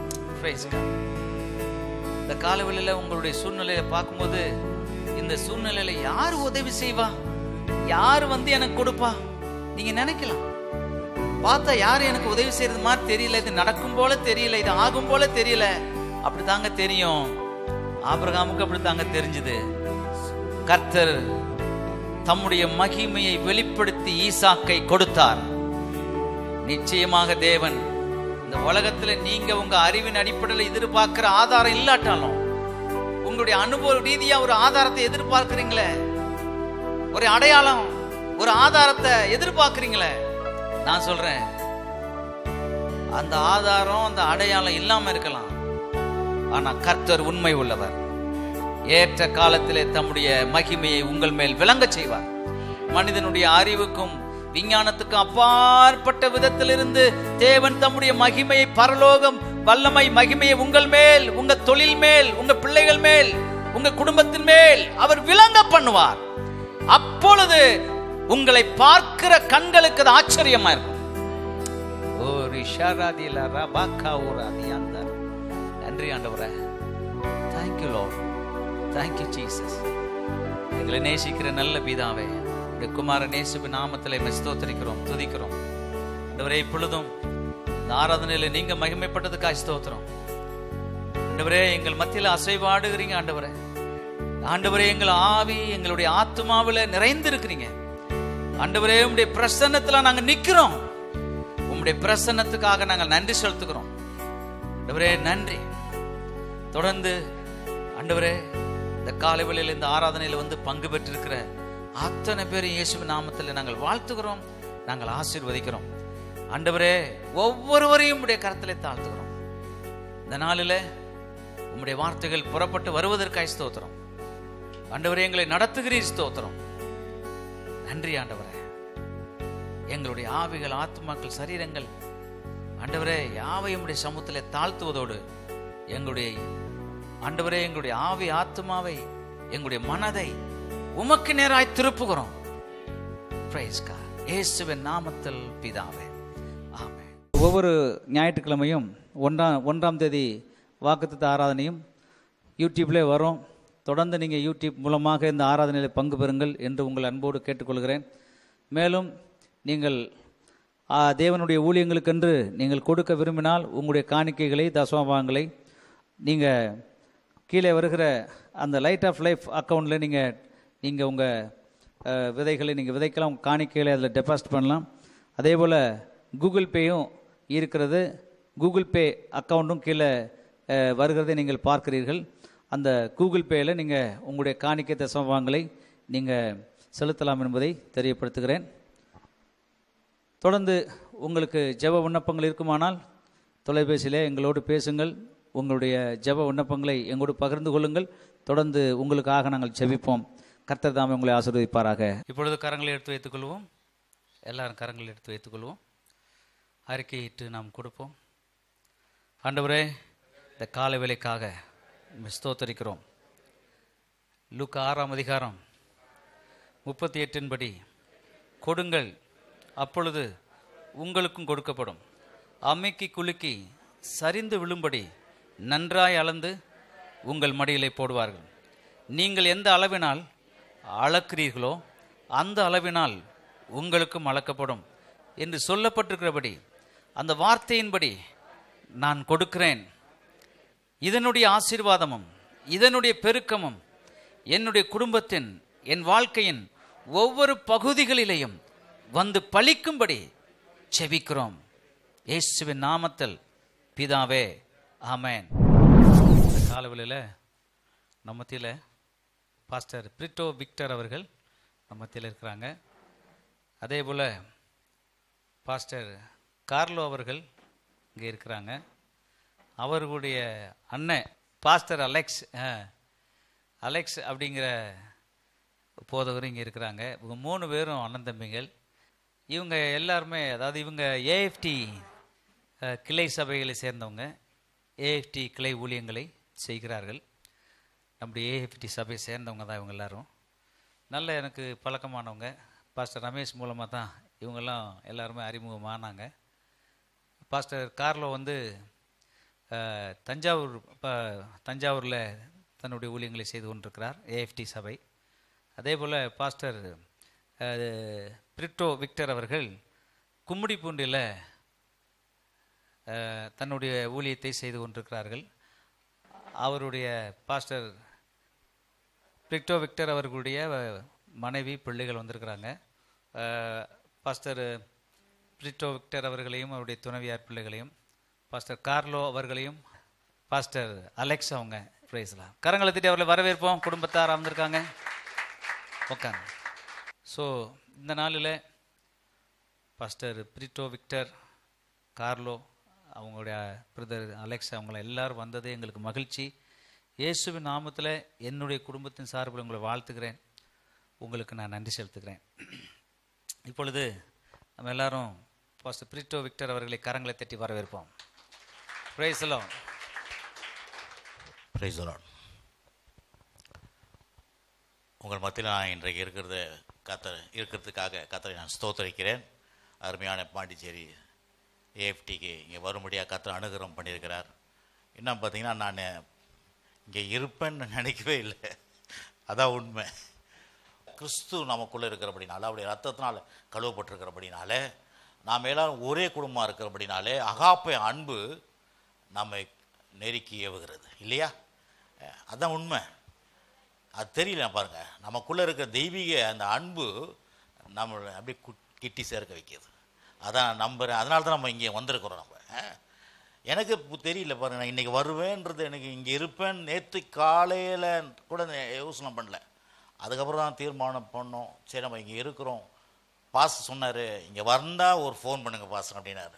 இந்த காலவெளியில உங்களுடைய சூழ்நிலையில பார்க்கும்போது, இந்த சூழ்நிலையில யாரு உதவி செய்வா, யாரு வந்து எனக்கு கொடுப்பா நீங்க நினைக்கலாம். பார்த்தா யாரு எனக்கு உதவி செய்யறது மாதிரி தெரியல, இது நடக்கும் போல தெரியல, இது ஆகும் போல தெரியல. அப்படித்தாங்க தெரியும். ஆபிரகாமுக்கு அப்படித்தாங்க தெரிஞ்சது. கர்த்தர் தம்முடைய மகிமையை வெளிப்படுத்தி ஈசாக்கை கொடுத்தார். நிச்சயமாக தேவன் இந்த உலகத்துல நீங்க உங்க அறிவின் அடிப்படையில் எதிர்பார்க்கிற ஆதாரம் இல்லாட்டாலும், உங்களுடைய அனுபவ ரீதியா ஒரு ஆதாரத்தை எதிர்பார்க்கிறீங்களே, ஒரு அடையாளம், ஒரு ஆதாரத்தை எதிர்பார்க்கிறீங்களே, நான் சொல்றேன் அந்த ஆதாரம், அந்த அடையாளம் இல்லாம இருக்கலாம். ஆனா கர்த்தர் உண்மை உள்ளவர். ஏற்ற காலத்திலே தம்முடைய மகிமையை உங்கள் மேல் விளங்க செய்வார். மனிதனுடைய அறிவுக்கும் விஞ்ஞானத்துக்கு அப்பாற்பட்ட விதத்திலிருந்து தேவன் தம்முடைய மகிமையை, பரலோகம் வல்லமை மகிமையை உங்கள் மேல், உங்க தொழில் மேல், உங்க பிள்ளைகள் மேல், உங்க குடும்பத்தின் மேல் அவர் விளங்க பண்ணுவார். அப்பொழுது உங்களை பார்க்கிற கண்களுக்கு அது ஆச்சரியமா இருக்கும். நன்றி ஆண்டவரே. Thank you Lord. Thank you Jesus. எங்களை நேசிக்கிற நல்ல பிதாவே, உடைய குமாரன் இயேசுவின் நாமத்திலே ஸ்தோத்திரிக்கிறோம், துதிக்கிறோம். ஆண்டவரே, இப்பொழுதும் இந்த ஆராதனையில நீங்க மகிமைப்பட்டதுக்காக ஸ்தோத்திரம். ஆண்டவரே, எங்கள் மத்தியில் அசைவாடுகிறீங்க. ஆண்டவரே ஆண்டவரே எங்கள் ஆவி, எங்களுடைய ஆத்மாவில நிறைந்திருக்கிறீங்க. ஆண்டவரே, உம்முடைய பிரசன்னத்துல நாங்க நிக்கிறோம். உம்முடைய பிரசன்னத்துக்காக நாங்கள் நன்றி செலுத்துகிறோம். ஆண்டவரே நன்றி. தொடர்ந்து ஆண்டவரே, இந்த காலை வேளையில் இந்த ஆராதனையில வந்து பங்கு பெற்றிருக்கிற அத்தனை பேரும் இயேசுவின் நாமத்தில் நாங்கள் வாழ்த்துகிறோம், நாங்கள் ஆசீர்வதிக்கிறோம். ஆண்டவரே, ஒவ்வொருவரையும் உம்முடைய கரத்திலே தாழ்த்துகிறோம். இந்த நாளில உம்முடைய வார்த்தைகள் புறப்பட்டு வருவதற்காக ஸ்தோத்திரம். ஆண்டவரே, எங்களை நடத்துகிறீர், ஸ்தோத்திரம். நன்றி ஆண்டவரே. எங்களுடைய ஆவிகள், ஆத்மாக்கள், சரீரங்கள் ஆண்டவரே யாவையும் உம்முடைய சமூகத்திலே தாழ்த்துவதோடு எங்களுடைய ஆண்டவரே எங்களுடைய ஆவி, ஆத்மாவை, எங்களுடைய மனதை உமக்கு நேராய் திருப்புகிறோம். Price God. இயேசுவின் நாமத்தில் பிதாவே, ஆமென். ஒவ்வொரு ஞாயிற்றுக்கிழமையும் ஒன்றாம் ஒன்றாம் தேதி வாக்குத்தத்த ஆராதனையும் யூடியூப்லேயே வரும். தொடர்ந்து நீங்கள் யூடியூப் மூலமாக இந்த ஆராதனையில் பங்கு பெறுங்கள் என்று உங்கள் அன்போடு கேட்டுக்கொள்கிறேன். மேலும் நீங்கள் தேவனுடைய ஊழியங்களுக்கென்று நீங்கள் கொடுக்க விரும்பினால் உங்களுடைய காணிக்கைகளை, தசமபாகங்களை நீங்கள் கீழே வருகிற அந்த லைட் ஆஃப் லைஃப் அக்கௌண்ட்டில் நீங்கள் நீங்கள் உங்கள் விதைகளை நீங்கள் விதைக்கலாம். உங்கள் காணிக்கைகளை அதில் டெபாசிட் பண்ணலாம். அதே போல் கூகுள் பேயும் இருக்கிறது. கூகுள் பே அக்கௌண்ட்டும் கீழே வருகிறதை நீங்கள் பார்க்கிறீர்கள். அந்த கூகுள் பேயில் நீங்கள் உங்களுடைய காணிக்கை, தசமபாகங்களை நீங்கள் செலுத்தலாம் என்பதை தெரியப்படுத்துகிறேன். தொடர்ந்து உங்களுக்கு ஜெப விண்ணப்பங்கள் இருக்குமானால் தொலைபேசியிலே எங்களோடு பேசுங்கள். உங்களுடைய ஜெப விண்ணப்பங்களை எங்களோடு பகிர்ந்து கொள்ளுங்கள். தொடர்ந்து உங்களுக்காக நாங்கள் ஜெபிப்போம். கர்த்தர் தாமே உங்களை ஆசீர்வதிப்பாராக. இப்பொழுது கரங்களை எடுத்து வைத்துக் கொள்வோம். எல்லாரும் கரங்களை எடுத்து வைத்துக் கொள்வோம். அறிக்கையிட்டு நாம் கொடுப்போம். ஆண்டவரே, இந்த காலை வேளைக்காக ஸ்தோத்தரிக்கிறோம். லூக்கா ஆறாம் அதிகாரம் முப்பத்தி எட்டின் படி, கொடுங்கள், அப்பொழுது உங்களுக்கும் கொடுக்கப்படும். அமுக்கி குலுக்கி சரிந்து விழும்படி நன்றாய் அளந்து உங்கள் மடியிலே போடுவார்கள். நீங்கள் எந்த அளவினால் அளக்கிறீர்களோ அந்த அளவினால் உங்களுக்கும் அளக்கப்படும் என்று சொல்லப்பட்டிருக்கிறபடி அந்த வார்த்தையின்படி நான் கொடுக்கிறேன். இதனுடைய ஆசீர்வாதமும் இதனுடைய பெருக்கமும் என்னுடைய குடும்பத்தின், என் வாழ்க்கையின் ஒவ்வொரு பகுதிகளிலேயும் வந்து பலிக்கும்படி செபிக்கிறோம். இயேசுவின் நாமத்தில் பிதாவே, ஆமென். இந்த காலவெளியில் நம்ம மத்தியில் பாஸ்டர் பிரிட்டோ விக்டர் அவர்கள் நம்ம மத்தியில் இருக்கிறாங்க. அதே போல் பாஸ்டர் கார்லோ அவர்கள் இங்கே இருக்கிறாங்க. அவர்களுடைய அண்ணன் பாஸ்டர் அலெக்ஸ் அலெக்ஸ் அப்படிங்கிற போதகர் இங்கே இருக்கிறாங்க. இவங்க மூணு பேரும் அண்ணன் தம்பிகள். இவங்க எல்லாருமே, அதாவது இவங்க ஏஎஃப்டி கிளை சபைகளை சேர்ந்தவங்க. ஏஎஃப்டி கிளை ஊழியங்களை செய்கிறார்கள். நம்முடைய ஏஎஃப்டி சபையை சேர்ந்தவங்க தான் இவங்க எல்லாரும். நல்ல எனக்கு பழக்கமானவங்க. பாஸ்டர் ரமேஷ் மூலமாக தான் இவங்கெல்லாம் எல்லாருமே அறிமுகமானாங்க. பாஸ்டர் கார்லோ வந்து தஞ்சாவூர் இப்போ தஞ்சாவூரில் தன்னுடைய ஊழியங்களை செய்து கொண்டிருக்கிறார், ஏஎஃப்டி சபை. அதே போல் பாஸ்டர் பிரிட்டோ விக்டர் அவர்கள் கும்மிடிப்பூண்டியில் தன்னுடைய ஊழியத்தை செய்து கொண்டிருக்கிறார்கள். அவருடைய பாஸ்டர் பிரிட்டோ விக்டர் அவர்களுடைய மனைவி, பிள்ளைகள் வந்திருக்கிறாங்க. பாஸ்டர் பிரிட்டோ விக்டர் அவர்களையும் அவருடைய துணைவியார் பிள்ளைகளையும், பாஸ்டர் கார்லோ அவர்களையும், பாஸ்டர் அலெக்ஸ் அவங்க பிரைஸ்லாம் கரங்களை தட்டி அவர்களை வரவேற்போம். குடும்பத்தார் வந்திருக்காங்க, உட்காங்க. ஸோ இந்த நாளில் பாஸ்டர் பிரிட்டோ விக்டர், கார்லோ, அவங்களுடைய பிரதர் அலெக்ஸ், அவங்கள எல்லாரும் வந்தது எங்களுக்கு மகிழ்ச்சி. இயேசுவின் நாமத்தில் என்னுடைய குடும்பத்தின் சார்பில் உங்களை வாழ்த்துக்கிறேன். உங்களுக்கு நான் நன்றி செலுத்துகிறேன். இப்பொழுது நம்ம எல்லாரும் பாஸ்டர் பிரிட்டோ விக்டர் அவர்களை கரங்களை தட்டி வரவேற்போம். Praise the Lord. Praise the Lord. உங்கள் மத்தியில் நான் இன்றைக்கு இருக்கிறது கத்த இருக்கிறதுக்காக கத்தரை நான் ஸ்தோத்தரிக்கிறேன். அருமையான பாண்டிச்சேரி ஏஎஃப்டிக்கு இங்கே வரும்படியாக கத்தரை அனுகிரகம் பண்ணியிருக்கிறார். இன்னும் பார்த்தீங்கன்னா நான் இங்கே இருப்பேன்னு நினைக்கவே இல்லை. அதான் உண்மை. கிறிஸ்து நமக்குள்ளே இருக்கிறபடினால, அவருடைய ரத்தத்தினால் கழுவப்பட்டிருக்கிறபடினால, நாம் எல்லாரும் ஒரே குடும்பமாக இருக்கிறபடினாலே அகாப்பை அன்பு நம்மை நெருக்கி ஏவுகிறது இல்லையா? அதுதான் உண்மை. அது தெரியல பாருங்கள், நமக்குள்ளே இருக்கிற தெய்வீக அந்த அன்பு நம்மளை அப்படியே கிட்டி சேர்க்க வைக்கிது. அதான் நான் நம்புகிறேன். அதனால தான் நம்ம இங்கே வந்திருக்கிறோம். நம்ம எனக்கு தெரியல பாருங்கள், நான் இன்றைக்கி வருவேன்றது, எனக்கு இங்கே இருப்பேன் நேற்று காலையில் கூட யோசனை பண்ணல. அதுக்கப்புறம் தான் தீர்மானம் பண்ணோம். சரி நம்ம இங்கே இருக்கிறோம். பாஸ் சொன்னார், இங்கே வந்தால் ஒரு ஃபோன் பண்ணுங்கள் பாஸ் அப்படின்னாரு.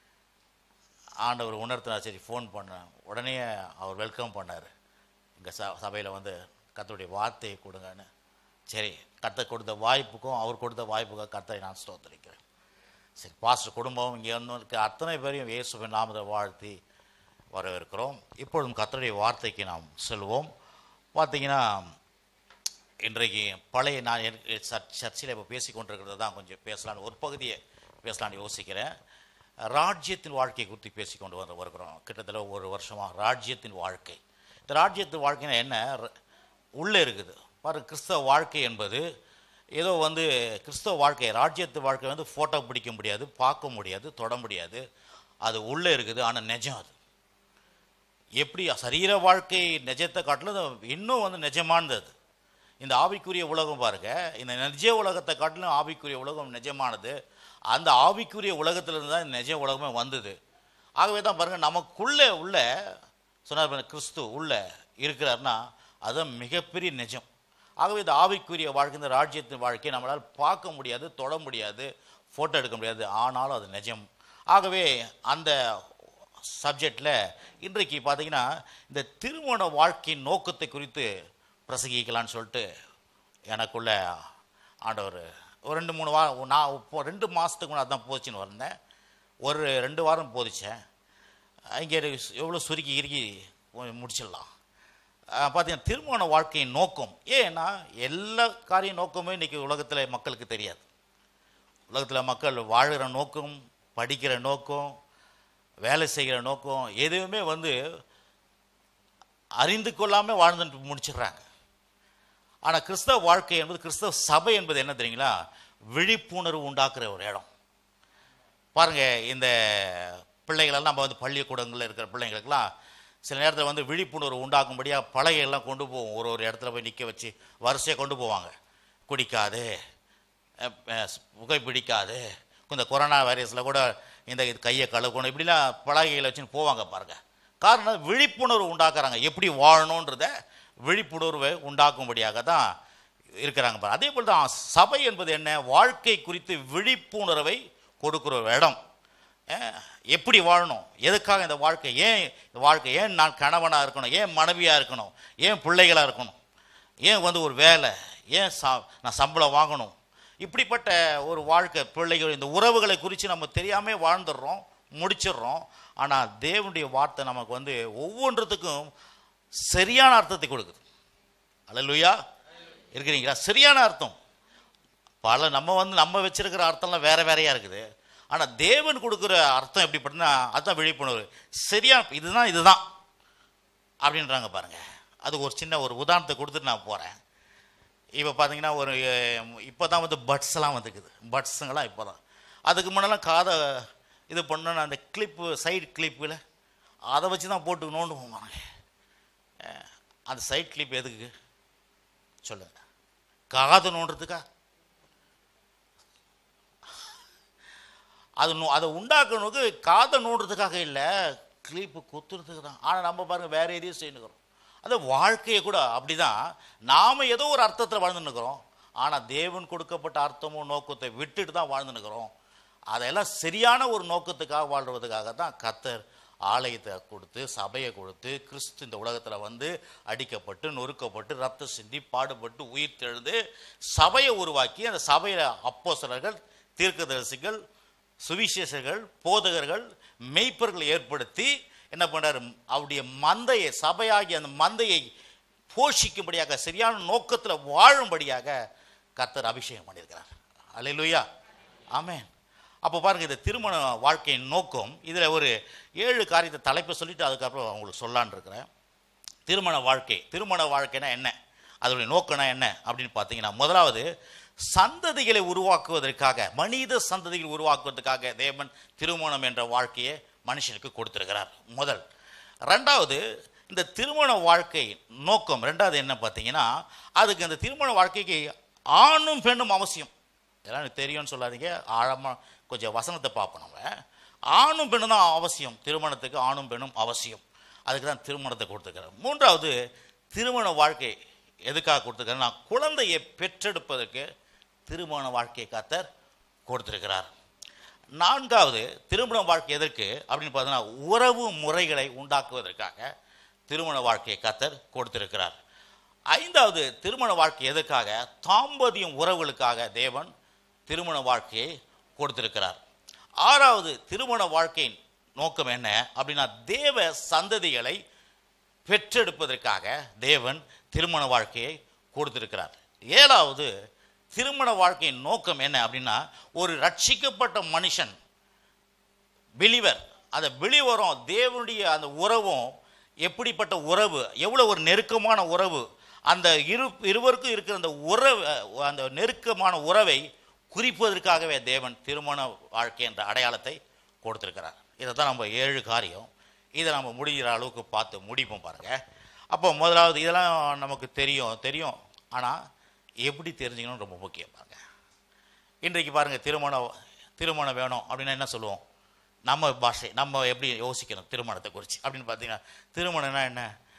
ஆண்டவர் உணர்த்தினார். சரி ஃபோன் பண்ணேன். உடனே அவர் வெல்கம் பண்ணார். இங்கே ச சபையில் வந்து கர்த்தருடைய வார்த்தையை கொடுங்கன்னு. சரி, கர்த்தர் கொடுத்த வாய்ப்புக்கும் அவர் கொடுத்த வாய்ப்புக்கும் கர்த்தரை நான் ஸ்தோத்திரிக்கிறேன். சரி, பாஸ்டர் குடும்பம் இங்கே வந்து இருக்க அத்தனை பேரையும் இயேசுவின் நாமத்தை வாழ்த்தி வரவேற்கிறோம். இப்பொழுதும் கர்த்தருடைய வார்த்தைக்கு நாம் செல்வோம். பார்த்தீங்கன்னா இன்றைக்கு பழைய நான் சர்ச்சில் இப்போ பேசி கொண்டிருக்கிறது தான் கொஞ்சம் பேசலான்னு, ஒரு பகுதியை பேசலான்னு யோசிக்கிறேன். ராஜ்யத்தின் வாழ்க்கையை குறித்து பேசி கொண்டு வந்து வருகிறோம். கிட்டத்தட்ட ஒரு வருஷமாக ராஜ்யத்தின் வாழ்க்கை. இந்த ராஜ்யத்தின் வாழ்க்கைன்னா என்ன? உள்ளே இருக்குது பாரு. கிறிஸ்தவ வாழ்க்கை என்பது ஏதோ வந்து கிறிஸ்தவ வாழ்க்கை, ராஜ்யத்து வாழ்க்கை வந்து ஃபோட்டோ பிடிக்க முடியாது, பார்க்க முடியாது, தொட முடியாது. அது உள்ளே இருக்குது. ஆனால் நிஜம். அது எப்படி சரீர வாழ்க்கை நிஜத்தை காட்டிலும் இன்னும் வந்து நிஜமானது. அது இந்த ஆவிக்குரிய உலகம் பாருங்க, இந்த நிஜ உலகத்தை காட்டிலும் ஆவிக்குரிய உலகம் நிஜமானது. அந்த ஆவிக்குரிய உலகத்திலிருந்து தான் நிஜ உலகமே வந்தது. ஆகவே தான் பாருங்கள், நமக்குள்ளே உள்ள சொன்னார் கிறிஸ்து உள்ளே இருக்கிறார்னா அதுதான் மிகப்பெரிய நிஜம். ஆகவே இந்த ஆவிக்குரிய வாழ்க்கை, இந்த ராஜ்யத்தின் வாழ்க்கையை நம்மளால் பார்க்க முடியாது, தொட முடியாது, ஃபோட்டோ எடுக்க முடியாது. ஆனாலும் அது நிஜம். ஆகவே அந்த சப்ஜெக்டில் இன்றைக்கு பார்த்தீங்கன்னா இந்த திருமண வாழ்க்கையின் நோக்கத்தை குறித்து பிரசங்கிக்கலான்னு சொல்லிட்டு எனக்குள்ள ஆண்டவர் ஒரு ரெண்டு மூணு வாரம், நான் இப்போ ரெண்டு மாதத்துக்கு முன்னாடி தான் போச்சுன்னு வந்தேன். ஒரு ரெண்டு வாரம் போதிச்சேன். இங்கே எவ்வளோ சுருக்கி இறுக்கி முடிச்சிடலாம். பார்த்தீங்கன்னா திருமண வாழ்க்கையின் நோக்கம் ஏன்னா எல்லா காரிய நோக்கமே இன்றைக்கி உலகத்தில் மக்களுக்கு தெரியாது. உலகத்தில் மக்கள் வாழுகிற நோக்கம், படிக்கிற நோக்கம், வேலை செய்கிற நோக்கம் எதுவுமே வந்து அறிந்து கொள்ளாமல் வாழ்ந்துட்டு முடிச்சிடுறாங்க. ஆனால் கிறிஸ்தவ வாழ்க்கை என்பது, கிறிஸ்தவ சபை என்பது என்ன தெரியுங்களா? விழிப்புணர்வு உண்டாக்குற ஒரு இடம். பாருங்கள், இந்த பிள்ளைகளெல்லாம் நம்ம வந்து பள்ளிக்கூடங்களில் இருக்கிற பிள்ளைங்களுக்கெல்லாம் சில நேரத்தில் வந்து விழிப்புணர்வு உண்டாக்கும்படியாக பலகையெல்லாம் கொண்டு போவோம். ஒரு ஒரு இடத்துல போய் நிற்க வச்சு வரிசையாக கொண்டு போவாங்க. குடிக்காது, புகைப்பிடிக்காது, இந்த கொரோனா வைரஸில் கூட இந்த கையை கழுவணும், இப்படிலாம் பலகைகளை வச்சுன்னு போவாங்க பாருங்கள். காரணம் விழிப்புணர்வு உண்டாக்குறாங்க. எப்படி வாழணுன்றத விழிப்புணர்வை உண்டாக்கும்படியாக தான் இருக்கிறாங்க பாருங்கள். அதே போல் தான் சபை என்பது என்ன? வாழ்க்கை குறித்து விழிப்புணர்வை கொடுக்குற ஒரு இடம். எப்படி வாழணும், எதுக்காக இந்த வாழ்க்கை, ஏன் இந்த வாழ்க்கை, ஏன் நான் கணவனாக இருக்கணும், ஏன் மனைவியாக இருக்கணும், ஏன் பிள்ளைகளாக இருக்கணும், ஏன் வந்து ஒரு வேலை, ஏன் சா நான் சம்பளம் வாங்கணும், இப்படிப்பட்ட ஒரு வாழ்க்கை, பிள்ளைகள், இந்த உறவுகளை குறித்து நம்ம தெரியாமல் வாழ்ந்துடுறோம், முடிச்சிடுறோம். ஆனால் தேவனுடைய வார்த்தை நமக்கு வந்து ஒவ்வொன்றத்துக்கும் சரியான அர்த்தத்தை கொடுக்குது. அல்லேலூயா, இருக்கிறீங்களா? சரியான அர்த்தம். பல நம்ம வந்து நம்ம வச்சிருக்கிற அர்த்தம்லாம் வேற வேறையாக இருக்குது. ஆனால் தேவன் கொடுக்குற அர்த்தம் எப்படிப்பட்டனா அதுதான் விழிப்புணர்வு. சரியா இதுதான் இதுதான் அப்படின்றாங்க பாருங்க. அது ஒரு சின்ன ஒரு உதாரணத்தை கொடுத்துட்டு நான் போகிறேன். இப்போ பார்த்தீங்கன்னா ஒரு இப்போ தான் வந்து பட்ஸ்லாம் வந்துக்குது. பட்ஸுங்கெல்லாம் இப்போ தான். அதுக்கு முன்னெல்லாம் காதை இது பண்ணணும், அந்த கிளிப்பு, சைடு கிளிப்பில் அதை வச்சு தான் போட்டுக்கணும்னு போவாங்க. அந்த சைட் கிளிப் எதுக்கு சொல்லுங்க? காது நோண்டுறதுக்கா? அது அதை உண்டாக்கணுக்கு காதை நோண்டுறதுக்காக இல்லை, கிளிப்பு குத்துறதுக்கு தான். ஆனால் நம்ம பாருங்கள் வேறு எதையும் செய்யணுக்கிறோம். அது வாழ்க்கையை கூட அப்படி தான். நாம் ஏதோ ஒரு அர்த்தத்தில் வாழ்ந்துன்னுக்கிறோம். ஆனால் தேவன் கொடுக்கப்பட்ட அர்த்தமும் நோக்கத்தை விட்டுட்டு தான் வாழ்ந்துன்னுக்கிறோம். அதெல்லாம் சரியான ஒரு நோக்கத்துக்காக வாழ்வதற்காக தான் கர்த்தர் ஆலயத்தை கொடுத்து, சபையை கொடுத்து, கிறிஸ்து இந்த உலகத்தில் வந்து அடிக்கப்பட்டு, நொறுக்கப்பட்டு, ரத்தம் சிந்தி, பாடுபட்டு, உயிர் தெழுந்து சபையை உருவாக்கி, அந்த சபையில் அப்போஸ்தலர்கள், தீர்க்கதரிசிகள், சுவிசேஷர்கள், போதகர்கள், மெய்ப்பர்களை ஏற்படுத்தி என்ன பண்றாரு, அவருடைய மந்தையை, சபையாகி அந்த மந்தையை போஷிக்கும்படியாக, சரியான நோக்கத்தில் வாழும்படியாக கர்த்தர் அபிஷேகம் பண்ணியிருக்கிறார். அல்லேலூயா, ஆமென். அப்போ பாருங்க, இந்த திருமண வாழ்க்கையின் நோக்கம், இதில் ஒரு ஏழு காரியத்தை தலைப்பை சொல்லிட்டு அதுக்கப்புறம் அவங்களுக்கு சொல்லான்னு இருக்கிறேன். திருமண வாழ்க்கை, திருமண வாழ்க்கைனா என்ன, அதனுடைய நோக்கம்னா என்ன அப்படின்னு பார்த்தீங்கன்னா, முதலாவது சந்ததிகளை உருவாக்குவதற்காக, மனித சந்ததிகளை உருவாக்குவதற்காக தேவன் திருமணம் என்ற வாழ்க்கையை மனுஷனுக்கு கொடுத்திருக்கிறார். முதல். ரெண்டாவது, இந்த திருமண வாழ்க்கை நோக்கம் ரெண்டாவது என்ன பார்த்தீங்கன்னா, அதுக்கு இந்த திருமண வாழ்க்கைக்கு ஆணும் பெண்ணும் அவசியம். இதெல்லாம் எனக்கு தெரியும்னு சொல்லாதீங்க, ஆழமாக கொஞ்சம் வசனத்தை பார்ப்போம். நம்ம ஆணும் பெண்ணும் தான் அவசியம், திருமணத்துக்கு ஆணும் பெண்ணும் அவசியம். அதுக்கு தான் திருமணத்தை கொடுத்துருக்கிறார். மூன்றாவது, திருமண வாழ்க்கை எதுக்காக கொடுத்துருக்காருன்னா, குழந்தையை பெற்றெடுப்பதற்கு திருமண வாழ்க்கையை கர்த்தர் கொடுத்திருக்கிறார். நான்காவது, திருமண வாழ்க்கை எதற்கு அப்படின்னு பார்த்தீங்கன்னா, உறவு முறைகளை உண்டாக்குவதற்காக திருமண வாழ்க்கையை கர்த்தர் கொடுத்திருக்கிறார். ஐந்தாவது, திருமண வாழ்க்கை எதற்காக, தாம்பதியம் உறவுகளுக்காக தேவன் திருமண வாழ்க்கையை கொடுத்திருக்கிறார். ஆறாவது, திருமண வாழ்க்கையின் நோக்கம் என்ன அப்படின்னா, தேவ சந்ததிகளை பெற்றெடுப்பதற்காக தேவன் திருமண வாழ்க்கையை கொடுத்திருக்கிறார். ஏழாவது, திருமண வாழ்க்கையின் நோக்கம் என்ன அப்படின்னா, ஒரு ரட்சிக்கப்பட்ட மனுஷன், பிலிவர், அந்த பிலிவரும் தேவனுடைய அந்த உறவும் எப்படிப்பட்ட உறவு, எவ்வளோ ஒரு நெருக்கமான உறவு, அந்த இரு இருவருக்கும் இருக்கிற அந்த உறவு, அந்த நெருக்கமான உறவை குறிப்பதற்காகவே தேவன் திருமண வாழ்க்கை என்ற அடையாளத்தை கொடுத்திருக்கிறார். இதை தான் நம்ம ஏழு காரியம், இதை நம்ம முடிகிற அளவுக்கு பார்த்து முடிப்போம் பாருங்க. அப்போ முதலாவது, இதெல்லாம் நமக்கு தெரியும் தெரியும் ஆனால் எப்படி தெரிஞ்சுக்கணும் ரொம்ப முக்கியம் பாருங்க. இன்றைக்கு பாருங்க, திருமணம் திருமணம் வேணும் அப்படின்னா என்ன சொல்லுவோம், நம்ம பாஷை, நம்ம எப்படி யோசிக்கணும் திருமணத்தை குறித்து அப்படின்னு பார்த்தீங்கன்னா, திருமணம்னா என்ன,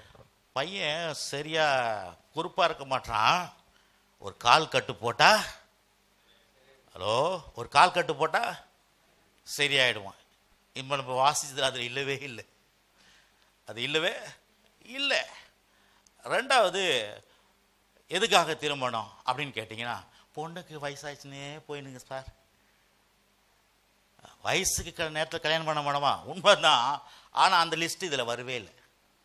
பையன் சரியா குறிப்பாக இருக்க மாட்டான், ஒரு கால் கட்டு போட்டா, ஹலோ ஒரு கால் கட்டு போட்டால் சரியாயிடுவான். இப்போ நம்ம வாசிச்சது அதில் இல்லவே இல்லை, அது இல்லவே இல்லை. ரெண்டாவது, எதுக்காக திருமணம் அப்படின்னு கேட்டிங்கன்னா, பொண்ணுக்கு வயசாச்சுன்னே போயிடுங்க சார், வயசுக்கு நேரத்தில் கல்யாணம் பண்ண வேணாமா, உண்மைதான். ஆனால் அந்த லிஸ்ட் இதில் வரவே இல்லை,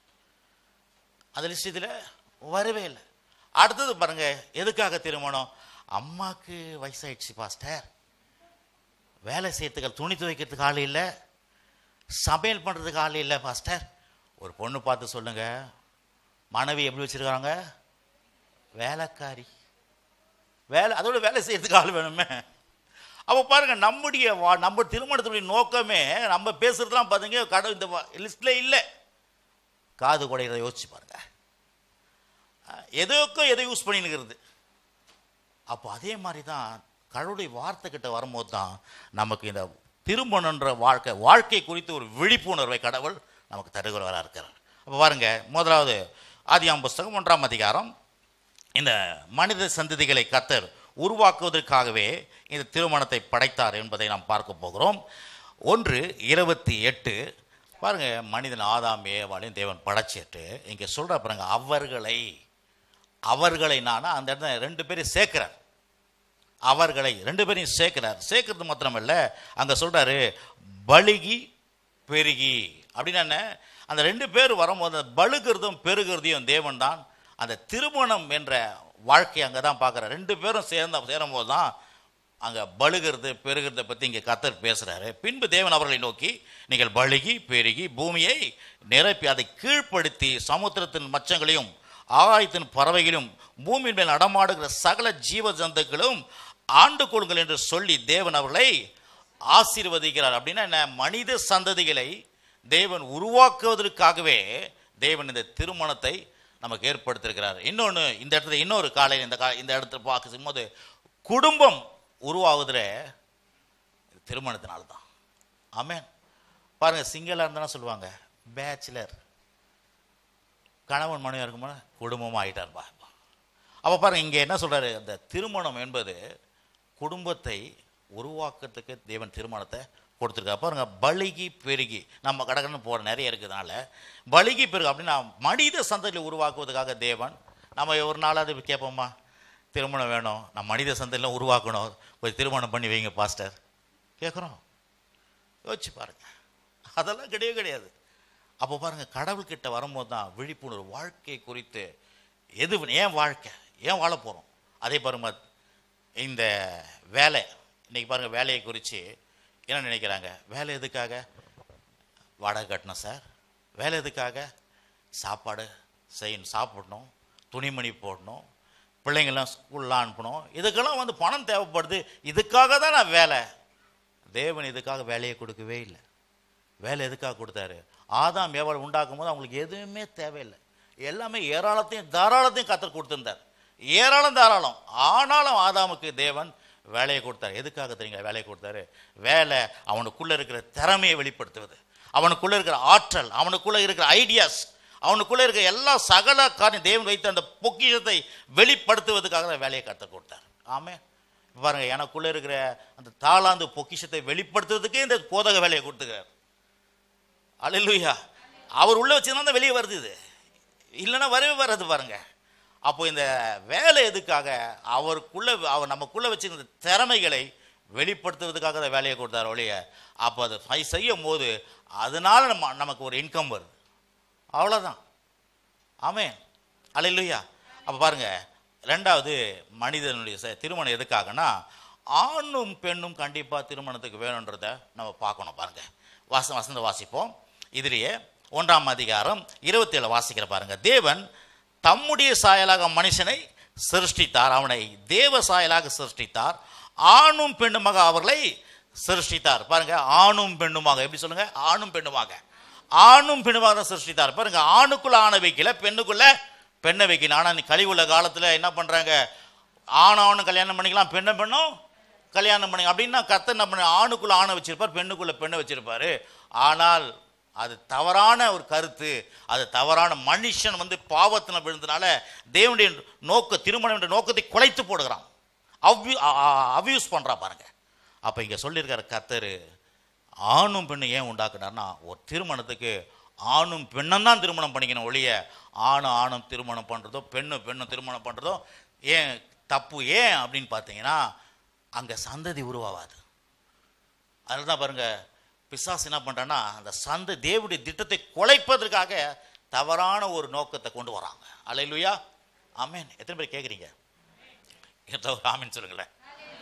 அந்த லிஸ்ட் இதில் வரவே இல்லை. அடுத்தது பாருங்க, எதுக்காக திருமணம், அம்மாவுக்கு வயசாயிடுச்சு பாஸ்டர், வேலை செய்யறதுக்கு, துணி துவைக்கிறதுக்கு ஆள் இல்லை, சமையல் பண்ணுறதுக்கு ஆள் இல்லை பாஸ்டர். ஒரு பொண்ணு பார்த்து சொல்லுங்க, மனைவி எப்படி வச்சிருக்காங்க, வேலைக்காரி, வேலை, அதோட வேலை செய்யறதுக்கு ஆள் வேணுமே. அப்போ பாருங்க, நம்முடைய நம்ம திருமணத்துடைய நோக்கமே, நம்ம பேசுறதுலாம் பார்த்தீங்க கடவுள் இந்த லிஸ்ட்ல இல்லை. காது குடையிறத யோசிச்சு பாருங்க, எதுக்கும் எதை யூஸ் பண்ணினுக்கிறது. அப்போ அதே மாதிரி தான் கடவுளுடைய வார்த்தை கிட்ட வரும்போது தான் நமக்கு இந்த திருமணன்ற வாழ்க்கை வாழ்க்கை குறித்து ஒரு விழிப்புணர்வை கடவுள் நமக்கு தருகிறவராக இருக்கிறார். அப்போ பாருங்க, முதலாவது ஆதியாகமம் புஸ்தகம் ஒன்றாம் அதிகாரம், இந்த மனித சந்ததிகளை கர்த்தர் உருவாக்குவதற்காகவே இந்த திருமணத்தை படைத்தார் என்பதை நாம் பார்க்க போகிறோம். ஒன்று இருபத்தி எட்டு பாருங்க, மனிதன் ஆதாம் ஏவாளையும் தேவன் படைச்சிட்டு இங்கே சொல்ற பாருங்க, அவர்களை அவர்களை நான் அந்த இடத்துல ரெண்டு பேரையும் சேர்க்கிறார், அவர்களை ரெண்டு பேரையும் சேர்க்கிறார். சேர்க்கிறது மாத்திரமல்ல, அங்கே சொல்றாரு பலுகி பெருகி அப்படின்னு என்ன, அந்த ரெண்டு பேர் வரும்போது பலுகிறதும் பெருகிறதையும் தேவன் தான் அந்த திருமணம் என்ற வாழ்க்கை அங்கே தான் பார்க்குறாரு. ரெண்டு பேரும் சேர்ந்த சேரும்போது தான் அங்கே பலுகிறது பெருகிறதை பற்றி இங்கே கர்த்தர் பேசுகிறாரு. பின்பு தேவன் அவர்களை நோக்கி, நீங்கள் பலுகி பெருகி பூமியை நிரப்பி அதை கீழ்ப்படுத்தி சமுத்திரத்தின் மச்சங்களையும் ஆகாயத்தின் பறவைகளும் பூமியின் மேல் நடமாடுகிற சகல ஜீவ ஜந்துக்களும் ஆண்டு கொள்ளுங்கள் என்று சொல்லி தேவன் அவர்களை ஆசீர்வதிக்கிறார். அப்படின்னா என்ன, மனித சந்ததிகளை தேவன் உருவாக்குவதற்காகவே தேவன் இந்த திருமணத்தை நமக்கு ஏற்படுத்தியிருக்கிறார். இன்னொன்று, இந்த இடத்துல இன்னொரு காலையில் இந்த கா இந்த இடத்துல பார்க்கும் போது குடும்பம் உருவாகுதுல திருமணத்தினால்தான். ஆமென். பாருங்க, சிங்கிளாக இருந்தாலும் சொல்லுவாங்க பேச்சுலர், கணவன் மனைவியாக இருக்கும்போது குடும்பமாக ஆகிட்டார்பா. அப்போ பாருங்க, இங்கே என்ன சொல்கிறாரு, அந்த திருமணம் என்பது குடும்பத்தை உருவாக்கத்துக்கு தேவன் திருமணத்தை கொடுத்துருக்காரு. பாருங்க, பலுகி பெருகி, நம்ம கடற்கன்னு போகிற நிறைய இருக்கிறதுனால பலுகி பெருகு அப்படின்னா மனித சந்ததியை உருவாக்குவதற்காக தேவன். நம்ம ஒரு நாளாவது கேட்போமா, திருமணம் வேணும், நான் மனித சந்தையெல்லாம் உருவாக்கணும், போய் திருமணம் பண்ணி வைங்க பாஸ்டர் கேட்குறோம். யோசிச்சு பாருங்க, அதெல்லாம் கிடையவே கிடையாது. அப்போ பாருங்க, கடவுள்கிட்ட வரும்போது தான் விழிப்புணர்வு, வாழ்க்கை குறித்து எது ஏன் வாழ்க்கை, ஏன் வாழ போகிறோம். அதே பாருங்க, இந்த வேலை இன்னைக்கு பாருங்க, வேலையை குறித்து என்ன நினைக்கிறாங்க, வேலை எதுக்காக, வாடகை கட்டணும் சார், வேலை எதுக்காக, சாப்பாடு செய்யணும், சாப்பிடணும், துணிமணி போடணும், பிள்ளைங்கள்லாம் ஸ்கூல்லாம் அனுப்பணும், இதுக்கெல்லாம் வந்து பணம் தேவைப்படுது, இதுக்காக தான் நான் வேலை. தேவன் இதுக்காக வேலையை கொடுக்கவே இல்லை. வேலை எதுக்காக கொடுத்தாரு, ஆதாம் ஏவாள் உண்டாக்கும் போது அவங்களுக்கு எதுவுமே தேவையில்லை, எல்லாமே ஏராளத்தையும் தாராளத்தையும் கர்த்தர் கொடுத்துருந்தார், ஏராளம் தாராளம். ஆனாலும் ஆதாமுக்கு தேவன் வேலையை கொடுத்தாரு. எதுக்காக தெரியுங்க வேலையை கொடுத்தாரு, வேலை அவனுக்குள்ளே இருக்கிற திறமையை வெளிப்படுத்துவது, அவனுக்குள்ளே இருக்கிற ஆற்றல், அவனுக்குள்ளே இருக்கிற ஐடியாஸ், அவனுக்குள்ளே இருக்கிற எல்லா சகல காரியம் தேவன் வைத்த அந்த பொக்கிஷத்தை வெளிப்படுத்துவதற்காக தான் வேலையை கர்த்தர் கொடுத்தார். ஆமே பாருங்க, எனக்குள்ளே இருக்கிற அந்த தாளாந்து பொக்கிஷத்தை வெளிப்படுத்துவதற்கே இந்த போதக வேலையை கொடுத்துக்கிறார். அல்லேலூயா. அவர் உள்ள வச்சுதான் தான் வெளியே வருது, இது இல்லைன்னா வரவே வராது பாருங்க. அப்போ இந்த வேலை எதுக்காக, அவருக்குள்ள அவர் நமக்குள்ள வச்சுருந்த திறமைகளை வெளிப்படுத்துவதற்காக தான் வேலையை கொடுத்தார் ஒழிய, அப்போ அதை செய்யும் போது அதனால நம்ம நமக்கு ஒரு இன்கம் வருது, அவ்வளோதான். ஆமென். அல்லேலூயா. அப்போ பாருங்க, ரெண்டாவது மனிதனுடைய திருமணம் எதுக்காகனா, ஆணும் பெண்ணும் கண்டிப்பாக திருமணத்துக்கு வேணுன்றத நம்ம பார்க்கணும். பாருங்க, வாச வசந்த வாசிப்போம். இதுலேயே ஒன்றாம் அதிகாரம் இருபத்தி ஏழு வாசிக்கிற பாருங்க. தேவன் தம்முடைய சாயலாக மனுஷனை சிருஷ்டித்தார், அவனை தேவ சாயலாக சிருஷ்டித்தார், ஆணும் பெண்ணுமாக அவர்களை சிருஷ்டித்தார். பாருங்க, ஆணும் பெண்ணுமாக, எப்படி சொல்லுங்க, ஆணும் பெண்ணுமாக, ஆணும் பெண்ணுமாக தான் சிருஷ்டித்தார். பாருங்க, ஆணுக்குள்ள ஆணை வைக்கல, பெண்ணுக்குள்ள பெண்ணை வைக்கணும். ஆனால் நீ கழிவுள்ள காலத்தில் என்ன பண்ணுறாங்க, ஆணானும் கல்யாணம் பண்ணிக்கலாம், பெண்ணை பெண்ணும் கல்யாணம் பண்ணி, அப்படின்னா கர்த்தர் என்ன பண்ண, ஆணுக்குள்ள ஆணை வச்சிருப்பார், பெண்ணுக்குள்ள பெண்ணை வச்சிருப்பாரு. ஆனால் அது தவறான ஒரு கருத்து, அது தவறான, மனுஷன் வந்து பாவத்தின விழுந்தனால தேவனுடைய நோக்க திருமணம் என்ற நோக்கத்தை குலைத்து போடுகிறான், அவ்யூ அவ்யூஸ் பண்ணுறா பாருங்க. அப்போ இங்கே சொல்லியிருக்கிற கர்த்தர் ஆணும் பெண்ணும் ஏன் உண்டாக்குனார்னா, ஒரு திருமணத்துக்கு ஆணும் பெண்ணும் தான் திருமணம் பண்ணிக்கணும் ஒழிய, ஆணும் ஆணும் திருமணம் பண்ணுறதோ பெண்ணும் பெண்ணும் திருமணம் பண்ணுறதோ ஏன் தப்பு. ஏன் அப்படின்னு பார்த்தீங்கன்னா, அங்கே சந்ததி உருவாகாது. அதில் தான் பாருங்க, பிசாசு என்ன பண்ணுறான்னா, அந்த சந்த தேவனுடைய திட்டத்தை குலைப்பதற்காக தவறான ஒரு நோக்கத்தை கொண்டு வராங்க. அல்லேலூயா. ஆமென். எத்தனை பேர் கேட்குறீங்க? ஆமென் சொல்லுங்களேன்.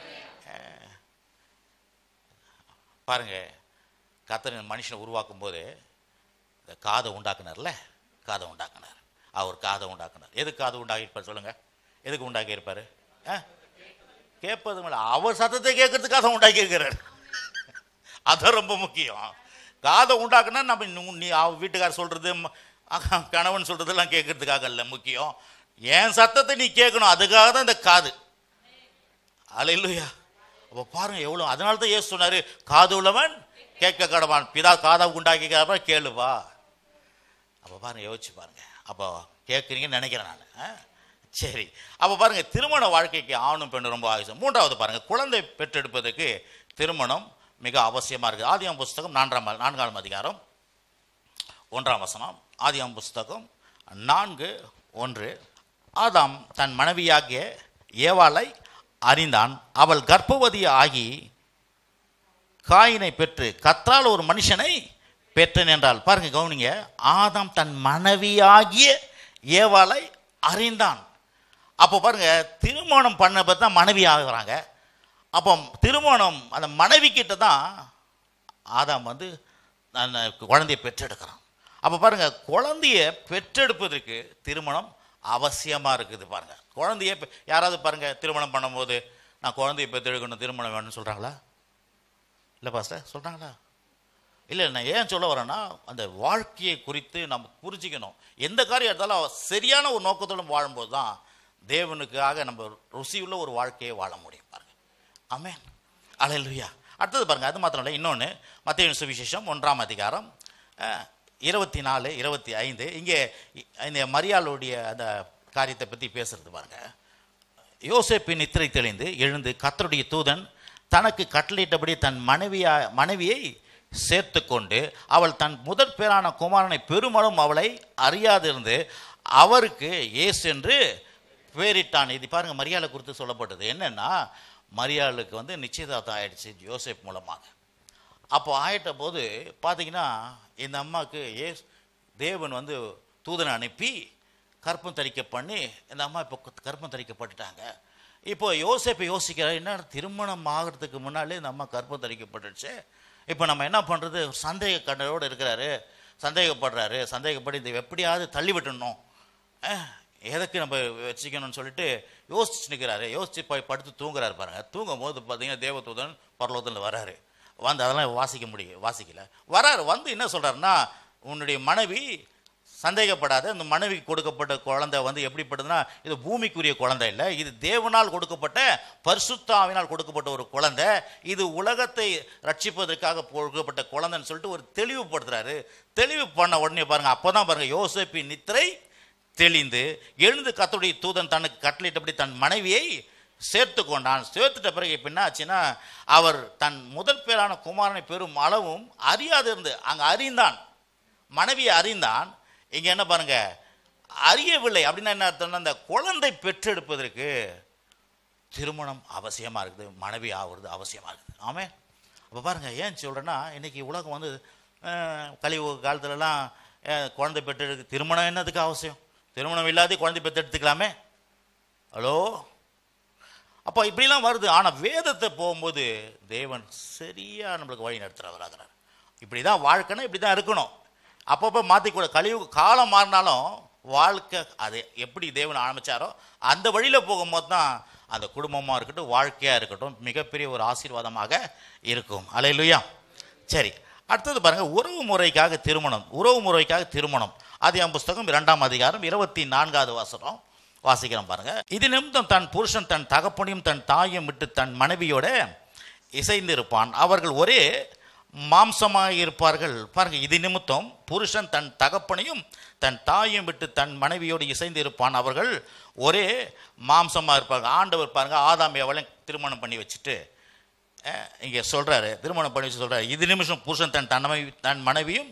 பாருங்க, கர்த்தர் மனுஷனை உருவாக்கும் போது இந்த காதை உண்டாக்குனார்ல, காதை உண்டாக்குனார், அவர் காதை உண்டாக்குனார். எதுக்கு காதை உண்டாக்கியிருப்பார் சொல்லுங்க, எதுக்கு உண்டாக்கி இருப்பாரு? கேட்பது மேலே அவர் சத்தத்தை கேட்கறதுக்காக உண்டாக்கி இருக்கிறார். அதான் ரொம்ப முக்கியம். காதை உண்டாக்குனா நம்ம நீ வீட்டுக்காரர் சொல்றது, கணவன் சொல்றதெல்லாம் கேட்கறதுக்காக இல்லை முக்கியம், என் சத்தத்தை நீ கேட்கணும், அதுக்காக தான் இந்த காது. அல்லேலூயா. அப்போ பாருங்க எவ்வளோ, அதனால தான் இயேசு சொன்னாரு, காது உள்ளவன் கேட்க கடவான், பிதா காதை உண்டாக்கி கேளுவா. அப்போ பாருங்க, யோசிச்சு பாருங்க. அப்போ கேட்குறீங்கன்னு நினைக்கிறேன் நான். சரி, அப்போ பாருங்க, திருமண வாழ்க்கைக்கு ஆணும் பெண்ணும் ரொம்ப அவசியம். மூன்றாவது பாருங்க, குழந்தை பெற்றெடுப்பதற்கு திருமணம் மிக அவசியமாக இருக்குது. ஆதியாம் புஸ்தகம் நான்காம் நான்காம் அதிகாரம் ஒன்றாம் வசனம். ஆதியாம் புஸ்தகம் நான்கு ஒன்று. ஆதாம் தன் மனைவியாகிய ஏவாளை அறிந்தான், அவள் கர்ப்பவதி ஆகி காயினை பெற்று கர்த்தரால் ஒரு மனுஷனை பெற்றேன் என்றாள். பாருங்க, கவனிங்க, ஆதாம் தன் மனைவியாகிய ஏவாளை அறிந்தான். அப்போ பாருங்க, திருமணம் பண்ண பற்றி தான் மனைவி ஆகுறாங்க. அப்போ திருமணம் அந்த மனைவி கிட்ட தான் ஆதாம் வந்து குழந்தையை பெற்றெடுக்கிறான். அப்போ பாருங்க, குழந்தைய பெற்றெடுப்பதற்கு திருமணம் அவசியமாக இருக்குது. பாருங்க, குழந்தைய யாராவது பாருங்க திருமணம் பண்ணும்போது நான் குழந்தைய பெற்றெடுக்கணும், திருமணம் வேணும்னு சொல்கிறாங்களா? இல்லை பாஸ்டர், சொல்கிறாங்களா? இல்லை. நான் ஏன் சொல்ல வரேன்னா, அந்த வாழ்க்கையை குறித்து நம்ம புரிஞ்சிக்கணும். எந்த காரியம் எடுத்தாலும் சரியான ஒரு நோக்கத்தோடு வாழும்போது தான் தேவனுக்காக நம்ம ருசியுள்ள ஒரு வாழ்க்கையை வாழ முடியும். பாருங்க. ஆமென். அல்லேலூயா. அடுத்தது பாருங்க, அது மாத்திரம் இல்லை, இன்னொன்று மத்தேயு சுவிசேஷம் ஒன்றாம் அதிகாரம் இருபத்தி நாலு இருபத்தி ஐந்து. இங்கே இந்த மரியாளுடைய அந்த காரியத்தை பற்றி பேசுறது பாருங்க. யோசேப்பின் நித்திரை தெளிந்து எழுந்து கர்த்தருடைய தூதன் தனக்கு கட்டளையிட்டபடி தன் மனைவியா மனைவியை சேர்த்து கொண்டு அவள் தன் முதற் பேரான குமாரனை பெருமளவும் அவளை அறியாதிருந்து அவருக்கு இயேசு என்று பேரிட்டான். இது பாருங்க மரியாதை குறித்து சொல்லப்பட்டது. என்னன்னா மரியாளுக்கு வந்து நிச்சயதார்த்தம் ஆயிடுச்சு யோசேப் மூலமாக. அப்போ ஆயிட்ட போது பார்த்தீங்கன்னா இந்த அம்மாவுக்கு ஏ தேவன் வந்து தூதனை அனுப்பி கற்பம் தரிக்க பண்ணி இந்த அம்மா இப்போ கற்பம் தரிக்கப்பட்டுட்டாங்க. இப்போ யோசேப்பை யோசிக்கிறார், என்ன திருமணம் ஆகிறதுக்கு முன்னாலே இந்த அம்மா கற்பம் தரிக்கப்பட்டுடுச்சு, இப்போ நம்ம என்ன பண்ணுறது? சந்தேக கண்ணோடு இருக்கிறாரு, சந்தேகப்படுறாரு. சந்தேகப்பட்டு இதை எப்படியாவது தள்ளி விட்டுணும், எதுக்கு நம்ம வச்சுக்கணும்னு சொல்லிட்டு யோசிச்சு நிற்கிறாரு. யோசிச்சு போய் படுத்து தூங்குறாரு பாருங்க. தூங்கும் போது பார்த்தீங்கன்னா தேவதூதன் பரலோகத்தில் வராரு. வந்து அதெல்லாம் வாசிக்க முடியும் வாசிக்கல வராரு. வந்து என்ன சொல்றாருன்னா, உன்னுடைய மனைவி சந்தேகப்படாத, இந்த மனைவிக்கு கொடுக்கப்பட்ட குழந்தை வந்து எப்படிப்பட்டதுன்னா இது பூமிக்குரிய குழந்தை இல்லை, இது தேவனால் கொடுக்கப்பட்ட பரிசுத்தாவினால் கொடுக்கப்பட்ட ஒரு குழந்தை, இது உலகத்தை ரட்சிப்பதற்காக கொடுக்கப்பட்ட குழந்தைன்னு சொல்லிட்டு ஒரு தெளிவுபடுத்துறாரு. தெளிவு பண்ண உடனே பாருங்க, அப்போதான் பாருங்க யோசேப்பின் நித்திரை தெளிந்து எழுந்து கர்த்தருடைய தூதன் தனக்கு கட்டளையிட்டபடி தன் மனைவியை சேர்த்து கொண்டான். சேர்த்துட்ட பிறகு இப்போ என்ன ஆச்சுன்னா, அவர் தன் முதல் பேரான குமாரனை பெரும் அளவும் அறியாது இருந்து அங்கே அறிந்தான், மனைவியை அறிந்தான். இங்கே என்ன பாருங்க, அறியவில்லை அப்படின்னா என்ன அர்த்தம்னா, அந்த குழந்தை பெற்றெடுப்பதற்கு திருமணம் அவசியமாக இருக்குது, மனைவி ஆகுறது அவசியமாக இருக்குது. ஆமே. அப்போ பாருங்க, ஏன் சொல்கிறேன்னா, இன்றைக்கி உலகம் வந்து கலியுக காலத்துலலாம் குழந்தை பெற்றெடுக்கு திருமணம் என்னதுக்கு அவசியம்? திருமணம் இல்லாத குழந்தை பெற்றெடுத்துக்கலாமே. ஹலோ, அப்போ இப்படிலாம் வருது. ஆனால் வேதத்தை போகும்போது தேவன் சரியாக நம்மளுக்கு வழி நடத்துகிறவராகிறார். இப்படி தான் வாழ்க்கைன்னா இப்படி தான் இருக்கணும். அப்பப்போ மாற்றிக்கூட கலியுக காலம் மாறினாலும் வாழ்க்கை அது எப்படி தேவன் ஆரம்பித்தாரோ அந்த வழியில் போகும்போது தான் அந்த குடும்பமாக இருக்கட்டும், வாழ்க்கையாக இருக்கட்டும், மிகப்பெரிய ஒரு ஆசீர்வாதமாக இருக்கும். அல்லேலூயா. சரி, அடுத்தது பாருங்கள், உறவு முறைக்காக திருமணம். உறவு முறைக்காக திருமணம் ஆதியாகமம் புஸ்தகம் இரண்டாம் அதிகாரம் இருபத்தி நான்காவது வசனம் வாசிக்கிறோம் பாருங்க. இது நிமித்தம் தன் புருஷன் தன் தகப்பனையும் தன் தாயும் விட்டு தன் மனைவியோட இசைந்து இருப்பான், அவர்கள் ஒரே மாம்சமாக இருப்பார்கள். பாருங்க, இது நிமித்தம் புருஷன் தன் தகப்பனையும் தன் தாயும் விட்டு தன் மனைவியோடு இசைந்து இருப்பான், அவர்கள் ஒரே மாம்சமாக இருப்பார்கள். ஆண்டவர் பாருங்க ஆதாம் ஏவாளையும் திருமணம் பண்ணி வச்சுட்டு இங்கே சொல்கிறாரு, திருமணம் பண்ணி வச்சு சொல்கிறாரு, இது நிமிஷம் புருஷன் தன் தன்மை தன் மனைவியும்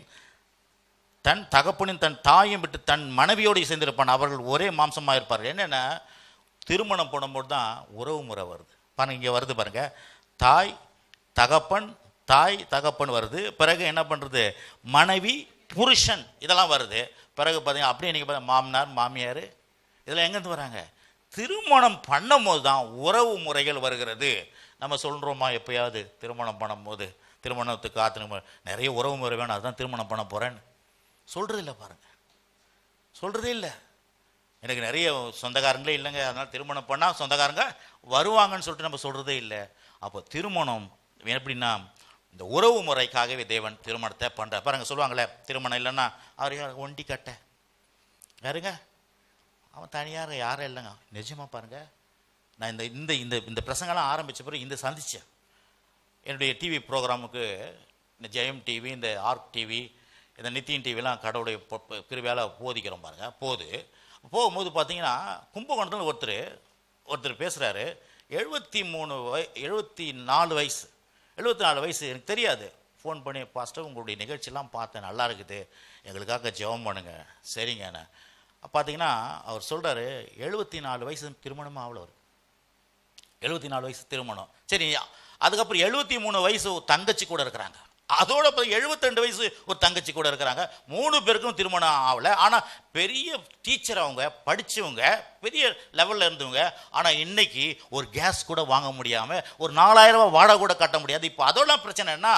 தன் தகப்பனையும் தன் தாயும் விட்டு தன் மனைவியோடு இசைந்திருப்பான், அவர்கள் ஒரே மாம்சமாக இருப்பார்கள். என்னென்னா திருமணம் பண்ணும்போது தான் உறவு முறை வருது பாருங்க. இங்கே வருது பாருங்க, தாய் தகப்பன் தாய் தகப்பன் வருது. பிறகு என்ன பண்ணுறது, மனைவி புருஷன் இதெல்லாம் வருது. பிறகு பார்த்தீங்கன்னா அப்படியே நீங்கள் பார்த்தா மாமனார் மாமியார் இதெல்லாம் எங்கேருந்து வராங்க? திருமணம் பண்ணும் போது தான் உறவு முறைகள் வருகிறது. நம்ம சொல்கிறோமா எப்போயாவது திருமணம் பண்ணும்போது திருமணத்துக்கு காத்து நிறைய உறவு முறை வேணும், அதுதான் திருமணம் பண்ண போகிறேன்னு சொல்கிறது இல்லை பாருங்கள், சொல்கிறதே இல்லை. எனக்கு நிறைய சொந்தக்காரங்களே இல்லைங்க, அதனால் திருமணம் பண்ணால் சொந்தக்காரங்க வருவாங்கன்னு சொல்லிட்டு நம்ம சொல்கிறதே இல்லை. அப்போ திருமணம் எப்படின்னா இந்த உறவு முறைக்காகவே தேவன் திருமணத்தை பண்ணுற பாருங்க. சொல்லுவாங்களே திருமணம் இல்லைன்னா அவர் ஒண்டி கட்ட யாருங்க, அவன் தனியார் யாரும் இல்லைங்க. நிஜமாக பாருங்கள், நான் இந்த இந்த இந்த இந்த பிரசங்கெல்லாம் ஆரம்பித்த பிறகு இந்த சந்தித்தேன். என்னுடைய டிவி ப்ரோக்ராமுக்கு இந்த ஜெயம் டிவி, இந்த ஆர்க் டிவி, இந்த நித்தியன் டிவிலாம் கடவுளுடைய கிருபையால் போதிக்கிறோம் பாருங்கள். போது போகும்போது பார்த்தீங்கன்னா கும்பகோணத்தில் ஒருத்தர் ஒருத்தர் பேசுகிறாரு, எழுபத்தி மூணு வய எழுபத்தி நாலு வயசு எழுபத்தி நாலு வயசு எனக்கு தெரியாது. ஃபோன் பண்ணி, பாஸ்டர் உங்களுடைய நிகழ்ச்சியெல்லாம் பார்த்தேன், நல்லா இருக்குது, எங்களுக்காக ஜெபம் பண்ணுங்க. சரிங்கண்ணே. பார்த்தீங்கன்னா அவர் சொல்கிறாரு, எழுபத்தி நாலு வயசு திருமணமாக அவ்வளோ வரும், எழுபத்தி நாலு வயசு திருமணம். சரி, அதுக்கப்புறம் எழுபத்தி மூணு வயசு தங்கச்சி கூட இருக்கிறாங்க, அதோட அப்புறம் எழுபத்தி ரெண்டு வயசு ஒரு தங்கச்சி கூட இருக்கிறாங்க. மூணு பேருக்கும் திருமணம் ஆகலை. ஆனால் பெரிய டீச்சர், அவங்க படித்தவங்க, பெரிய லெவலில் இருந்தவங்க. ஆனால் இன்னைக்கு ஒரு கேஸ் கூட வாங்க முடியாமல், ஒரு நாலாயிரம் ரூபா வாடகை கூட கட்ட முடியாது. இப்போ அதெல்லாம் பிரச்சனைன்னா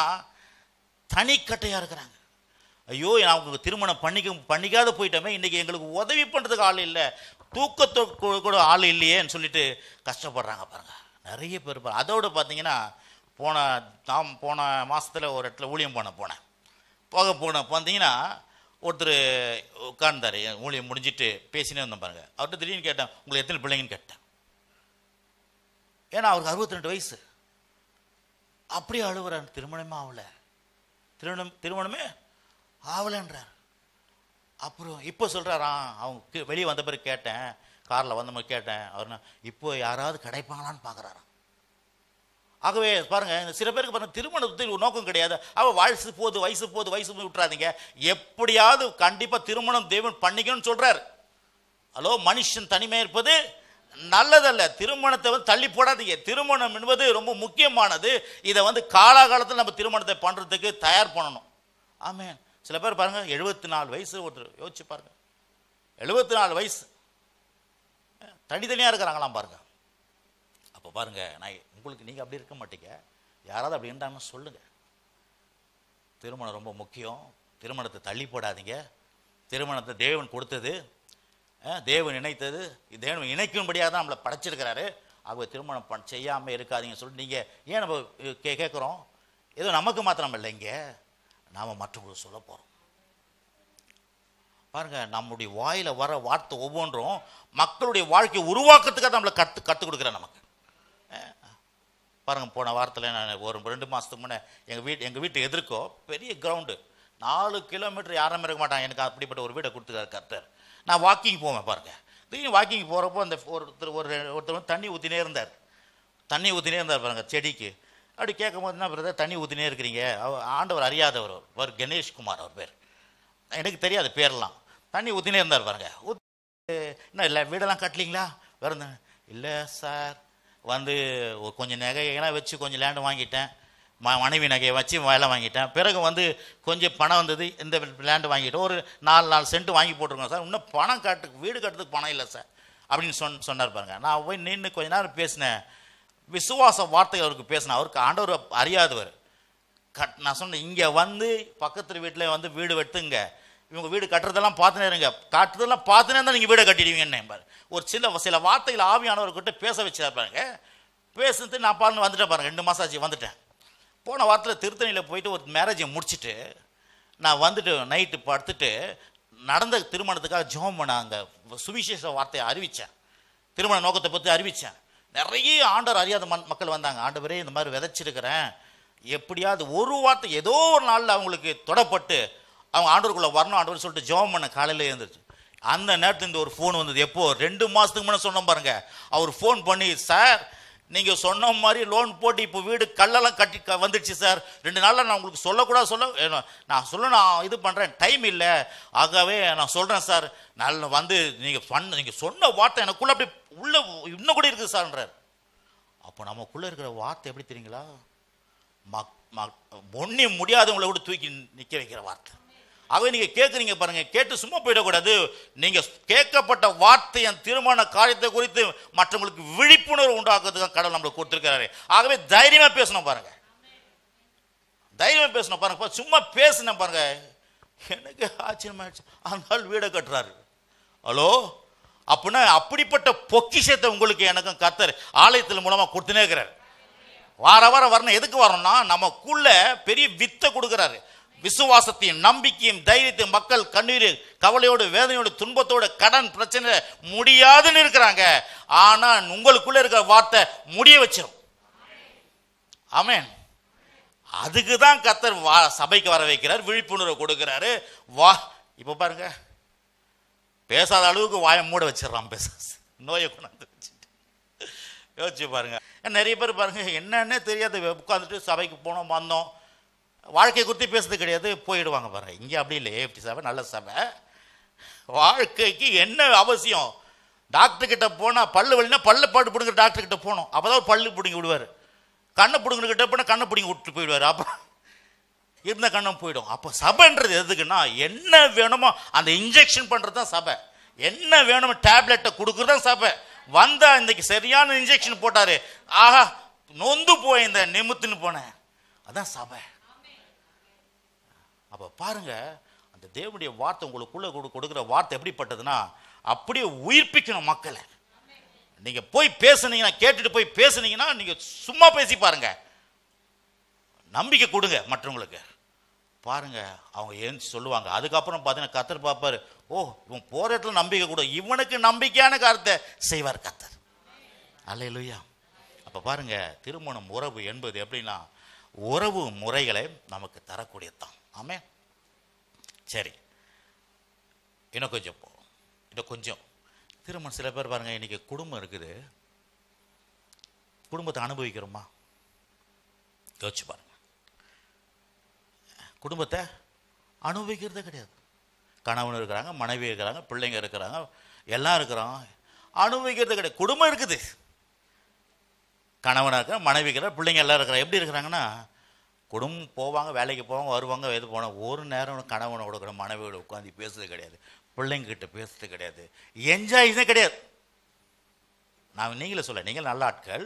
தனிக்கட்டையாக இருக்கிறாங்க. ஐயோ, அவங்க திருமணம் பண்ணிக்க பண்ணிக்காத போயிட்டோமே, இன்றைக்கி எங்களுக்கு உதவி பண்ணுறதுக்கு ஆள் இல்லை, தூக்கத்தோ கூட ஆள் இல்லையேன்னு சொல்லிட்டு கஷ்டப்படுறாங்க பாருங்க நிறைய பேர். அதோடு பார்த்தீங்கன்னா போன நாம் போன மாதத்தில் ஒரு இடத்துல ஊழியம் பண்ண போனேன். போக போன பார்த்தீங்கன்னா ஒருத்தர் உட்கார்ந்தார், ஊழியம் முடிஞ்சிட்டு பேசினே வந்தேன் பாருங்கள். அவர்கிட்ட திடீர்னு கேட்டேன், உங்களுக்கு எத்தனை பிள்ளைங்கன்னு கேட்டேன். ஏன்னா அவருக்கு அறுபத்தி ரெண்டு வயசு. அப்படியே அழுகுறார், திருமணமே ஆகலை, திருமணம் திருமணமே ஆகலைன்றார். அப்புறம் இப்போ சொல்கிறாரா, அவங்க வெளியே வந்த பிறகு கேட்டேன், காரில் வந்த மாதிரி கேட்டேன், அவர்னா இப்போ யாராவது கிடைப்பாங்களான்னு பார்க்குறாராம். ஆகவே பாருங்கள், சில பேருக்கு பாருங்கள் திருமணத்தில் ஒரு நோக்கம் கிடையாது. அவள் வயசு போது வயசு போது வயசு போது விட்டுறாதீங்க, எப்படியாவது கண்டிப்பாக திருமணம் தேவன் பண்ணிக்கணும்னு சொல்கிறார். ஹலோ, மனுஷன் தனிமையாக இருப்பது நல்லதல்ல. திருமணத்தை வந்து தள்ளி போடாதீங்க. திருமணம் என்பது ரொம்ப முக்கியமானது. இதை வந்து காலாகாலத்தில் நம்ம திருமணத்தை பண்ணுறதுக்கு தயார் பண்ணணும். ஆமென். சில பேர் பாருங்க, எழுபத்தி நாலு வயசு ஒருத்தர் யோசிச்சு பாருங்க, எழுபத்தி நாலு வயசு தனித்தனியாக இருக்கிறாங்களாம் பாருங்க. அப்போ பாருங்க, நான் உங்களுக்கு நீங்கள் அப்படி இருக்க மாட்டீங்க, யாராவது அப்படி இருந்தாங்கன்னு சொல்லுங்க. திருமணம் ரொம்ப முக்கியம். திருமணத்தை தள்ளி போடாதீங்க. திருமணத்தை தேவன் கொடுத்தது, தேவன் இணைத்தது, தேவன் இணைக்கும்படியாக தான் நம்மளை படைச்சிருக்கிறாரு. ஆகவே திருமணம் பண் செய்யாமல் இருக்காதீங்கன்னு சொல்லிட்டு நீங்கள் ஏன் நம்ம கே கேட்குறோம் ஏதோ நமக்கு மாத்திரம் இல்லை, இங்கே நாம் மற்றவங்களுக்கு சொல்ல போகிறோம். பாருங்க, நம்முடைய வாயில் வர வார்த்தை ஒவ்வொன்றும் மக்களுடைய வாழ்க்கையை உருவாக்கத்துக்காக நம்மளை கற்று கற்றுக் கொடுக்குறேன் நமக்கு. பாருங்கள், போன வாரத்தில் நான் ஒரு ரெண்டு மாதத்துக்கு முன்னே எங்கள் வீட்டு எங்கள் வீட்டு எதிர்க்கோ பெரிய கிரவுண்டு, நாலு கிலோமீட்டர் யாரும் இருக்க மாட்டாங்க, எனக்கு அப்படிப்பட்ட ஒரு வீடை கொடுத்துருக்காரு கர்த்தர். நான் வாக்கிங் போவேன் பாருங்கள். திடீர்னு வாக்கிங் போகிறப்போ அந்த ஒருத்தர் ஒரு ஒருத்தர் வந்து தண்ணி ஊற்றினே இருந்தார் தண்ணி ஊற்றினே இருந்தார் பாருங்க செடிக்கு. அப்படி கேட்கும் போது என்ன பிரதர் தண்ணி ஊற்றினே இருக்கிறீங்க? அவர் ஆண்டவர் அறியாதவர், அவர் கணேஷ்குமார் அவர் பேர், எனக்கு தெரியாது பேரெல்லாம். தண்ணி ஊற்றினே இருந்தார் பாருங்க. ஊற்றி என்ன இல்லை வீடெல்லாம் கட்டலிங்களா? வேறு இல்லை சார், வந்து கொஞ்சம் நகையெல்லாம் வச்சு கொஞ்சம் லேண்டு வாங்கிட்டேன், ம மனைவி நகையை வச்சு வேலை வாங்கிட்டேன், பிறகு வந்து கொஞ்சம் பணம் வந்தது, இந்த லேண்டு வாங்கிட்டோம், ஒரு நாலு நாலு சென்ட்டு வாங்கி போட்டிருக்கோம் சார், இன்னும் பணம் கட்டு வீடு கட்டுறதுக்கு பணம் இல்லை சார் அப்படின்னு சொன் சொன்னார் பாருங்க. நான் போய் நின்று கொஞ்ச நேரம் பேசினேன், விசுவாச வார்த்தைகள் அவருக்கு பேசினேன். அவருக்கு ஆண்டவர் அறியாதவர். கட் நான் சொன்னேன், இங்கே வந்து பக்கத்து வீட்டில் வந்து வீடு வெட்டுங்க, இவங்க வீடு கட்டுறதெல்லாம் பார்த்துனே இருங்க, கட்டுறதெல்லாம் பார்த்துனே இருந்தால் நீங்கள் வீடை கட்டிடுவீங்கன்னு ஒரு சில சில வார்த்தைகள் ஆவியானவர்கிட்ட பேச வச்சுருப்பாங்க. பாருங்க, பேசுறது நான் பாருங்க வந்துட்டேன் பாருங்க, ரெண்டு மாதம் ஆச்சு வந்துட்டேன். போன வாரத்தில் திருத்தணியில் போயிட்டு ஒரு மேரேஜை முடிச்சுட்டு நான் வந்துட்டு நைட்டு படுத்துட்டு நடந்த திருமணத்துக்காக ஜெபம் பண்ண அங்கே சுவிசேஷ வார்த்தையை அறிவித்தேன், திருமண நோக்கத்தை பற்றி அறிவித்தேன். நிறைய ஆண்டவர் அறியாத மண் மக்கள் வந்தாங்க. ஆண்டவரே இந்த மாதிரி விதைச்சிருக்கிறேன், எப்படியாவது ஒரு வார்த்தை ஏதோ ஒரு நாளில் அவங்களுக்கு தொடப்பட்டு அவங்க ஆண்டவருக்குள்ளே வரணும் ஆண்டவர் சொல்லிட்டு ஜெபம் பண்ண காலையில் எழுந்துருச்சு. அந்த நேரத்தில் இந்த ஒரு ஃபோன் வந்தது. எப்போ ரெண்டு மாதத்துக்கு முன்னே சொன்னோம் பாருங்க. அவர் ஃபோன் பண்ணி, சார் நீங்கள் சொன்ன மாதிரி லோன் போட்டு இப்போ வீடு கல்லெல்லாம் கட்டி க வந்துடுச்சு சார், ரெண்டு நாளில் நான் உங்களுக்கு சொல்லக்கூடாது, சொல்ல நான் சொல்ல நான் இது பண்ணுறேன், டைம் இல்லை, ஆகவே நான் சொல்கிறேன் சார், நல்ல வந்து நீங்கள் சொன்ன நீங்கள் சொன்ன வார்த்தை எனக்குள்ளே அப்படி உள்ளே இன்னும் கூட இருக்குது சார்ன்றார். அப்போ நமக்குள்ளே இருக்கிற வார்த்தை எப்படி தெரியுங்களா? மக் ஒன்றே முடியாதவங்களை கூட தூக்கி நிற்க வைக்கிற வார்த்தை. ஆகவே நீங்கள் கேட்குறீங்க பாருங்க, கேட்டு சும்மா போயிடக்கூடாது. நீங்கள் கேட்கப்பட்ட வார்த்தை என் திருமண காரியத்தை குறித்து மற்றவங்களுக்கு விழிப்புணர்வு உண்டாக்குறதுக்கு கடவுள் நம்மளுக்கு கொடுத்துருக்கிறாரு. ஆகவே தைரியமாக பேசணும் பாருங்க, தைரியமாக பேசணும் பாருங்க. சும்மா பேசினேன் பாருங்க, எனக்கு ஆச்சரியமாயிடுச்சு, அந்த வீடை கட்டுறாரு. ஹலோ, அப்படின்னா அப்படிப்பட்ட பொக்கிஷத்தை உங்களுக்கு எனக்கும் கர்த்தர் ஆலயத்தில் மூலமாக கொடுத்துனே இருக்கிறார். வார வாரம் வரணும். எதுக்கு வரணும்னா நமக்குள்ள பெரிய வித்தை கொடுக்குறாரு. விசுவாசத்தையும் நம்பிக்கையும் தைரியத்தையும் மக்கள் கண்ணீர் கவலையோடு வேதனையோடு துன்பத்தோடு கடன் பிரச்சனை முடியாதுன்னு இருக்கிறாங்க. ஆனா உங்களுக்குள்ள இருக்கிற வார்த்தை முடிய வச்சிடும். ஆமென். அதுக்கு தான் கர்த்தர் வா சபைக்கு வர வைக்கிறார், விழிப்புணர்வு கொடுக்கிறாரு. வா இப்போ பாருங்க, பேசாத அளவுக்கு வாயை மூட வச்சிடறான், பேச நோயை கொண்டாந்து வச்சுட்டு. யோசிச்சு பாருங்க, நிறைய பேர் பாருங்க என்னன்னே தெரியாது, உட்காந்துட்டு சபைக்கு போனோம் வந்தோம், வாழ்க்கை குறித்து பேசுறது கிடையாது, போயிடுவாங்க பாருங்க. இங்கே அப்படி இல்லை, ஏஎஃப்டி சபை நல்ல சபை. வாழ்க்கைக்கு என்ன அவசியம்? டாக்டர் கிட்ட போனால் பல்லு வலினா பல்ல பாட்டு பிடுங்குற டாக்டர் கிட்ட போகணும், அப்போதான் பல்லு பிடுங்கி விடுவார். கண்ணை பிடுங்கிட்ட போனால் கண்ணை பிடுங்கி விட்டு போயிடுவார், அப்போ இருந்த கண்ணம் போயிடும். அப்போ சபைன்றது எதுக்குன்னா என்ன வேணுமோ அந்த இன்ஜெக்ஷன் பண்ணுறது தான் சபை. என்ன வேணுமோ டேப்லெட்டை கொடுக்குறது தான் சபை. வந்தா இன்னைக்கு சரியான இன்ஜெக்ஷன் போட்டாரு, ஆஹா நொந்து போய் இந்த நிமித்துன்னு போனேன், அதான் சபை. அப்போ பாருங்க, அந்த தேவனுடைய வார்த்தை உங்களுக்குள்ள கொடுக்குற வார்த்தை எப்படிப்பட்டதுன்னா அப்படியே உயிர்ப்பிக்கணும் மக்களை. நீங்க போய் பேசுனீங்கன்னா, கேட்டுட்டு போய் பேசுனீங்கன்னா, நீங்க சும்மா பேசி பாருங்க, நம்பிக்கை கொடுங்க மற்றவங்களுக்கு. பாருங்க அவங்க ஏன் சொல்லுவாங்க. அதுக்கப்புறம் பார்த்தீங்கன்னா கர்த்தர் பார்ப்பாரு, ஓ இவன் போற இடத்துல நம்பிக்கை கூட, இவனுக்கு நம்பிக்கையான காரியத்தை செய்வார் கர்த்தர். அல்லேலூயா. அப்போ பாருங்க, திருமணம் உறவு என்பது எப்படின்னா உறவு முறைகளை நமக்கு தரக்கூடியதான். ஆமே. சரி, இன்னும் கொஞ்சம் போகும், இன்னும் கொஞ்சம் திருமணம். சில பேர் பாருங்க, இன்னைக்கு குடும்பம் இருக்குது, குடும்பத்தை அனுபவிக்கிறோமா? யோசிச்சு பாருங்க, குடும்பத்தை அனுபவிக்கிறதே கிடையாது. கணவன் இருக்கிறாங்க, மனைவி இருக்கிறாங்க, பிள்ளைங்க இருக்கிறாங்க, எல்லாம் இருக்கிறோம். அனுபவிக்கிறது கிடையாது. குடும்பம் இருக்குது, கணவனாக இருக்கிற, மனைவி இருக்கிற, பிள்ளைங்க எல்லாம் இருக்கிற. எப்படி இருக்கிறாங்கன்னா குடும்பம் போவாங்க, வேலைக்கு போவாங்க, வருவாங்க, எது போனாங்க, ஒரு நேரம் கணவனோட கூட மனைவியோட உட்காந்து பேசுறது கிடையாது, பிள்ளைங்கிட்ட பேசுறது கிடையாது, என்ஜாய்ஸே கிடையாது. நான் நீங்களே சொல்ல, நீங்கள் நல்ல ஆட்கள்,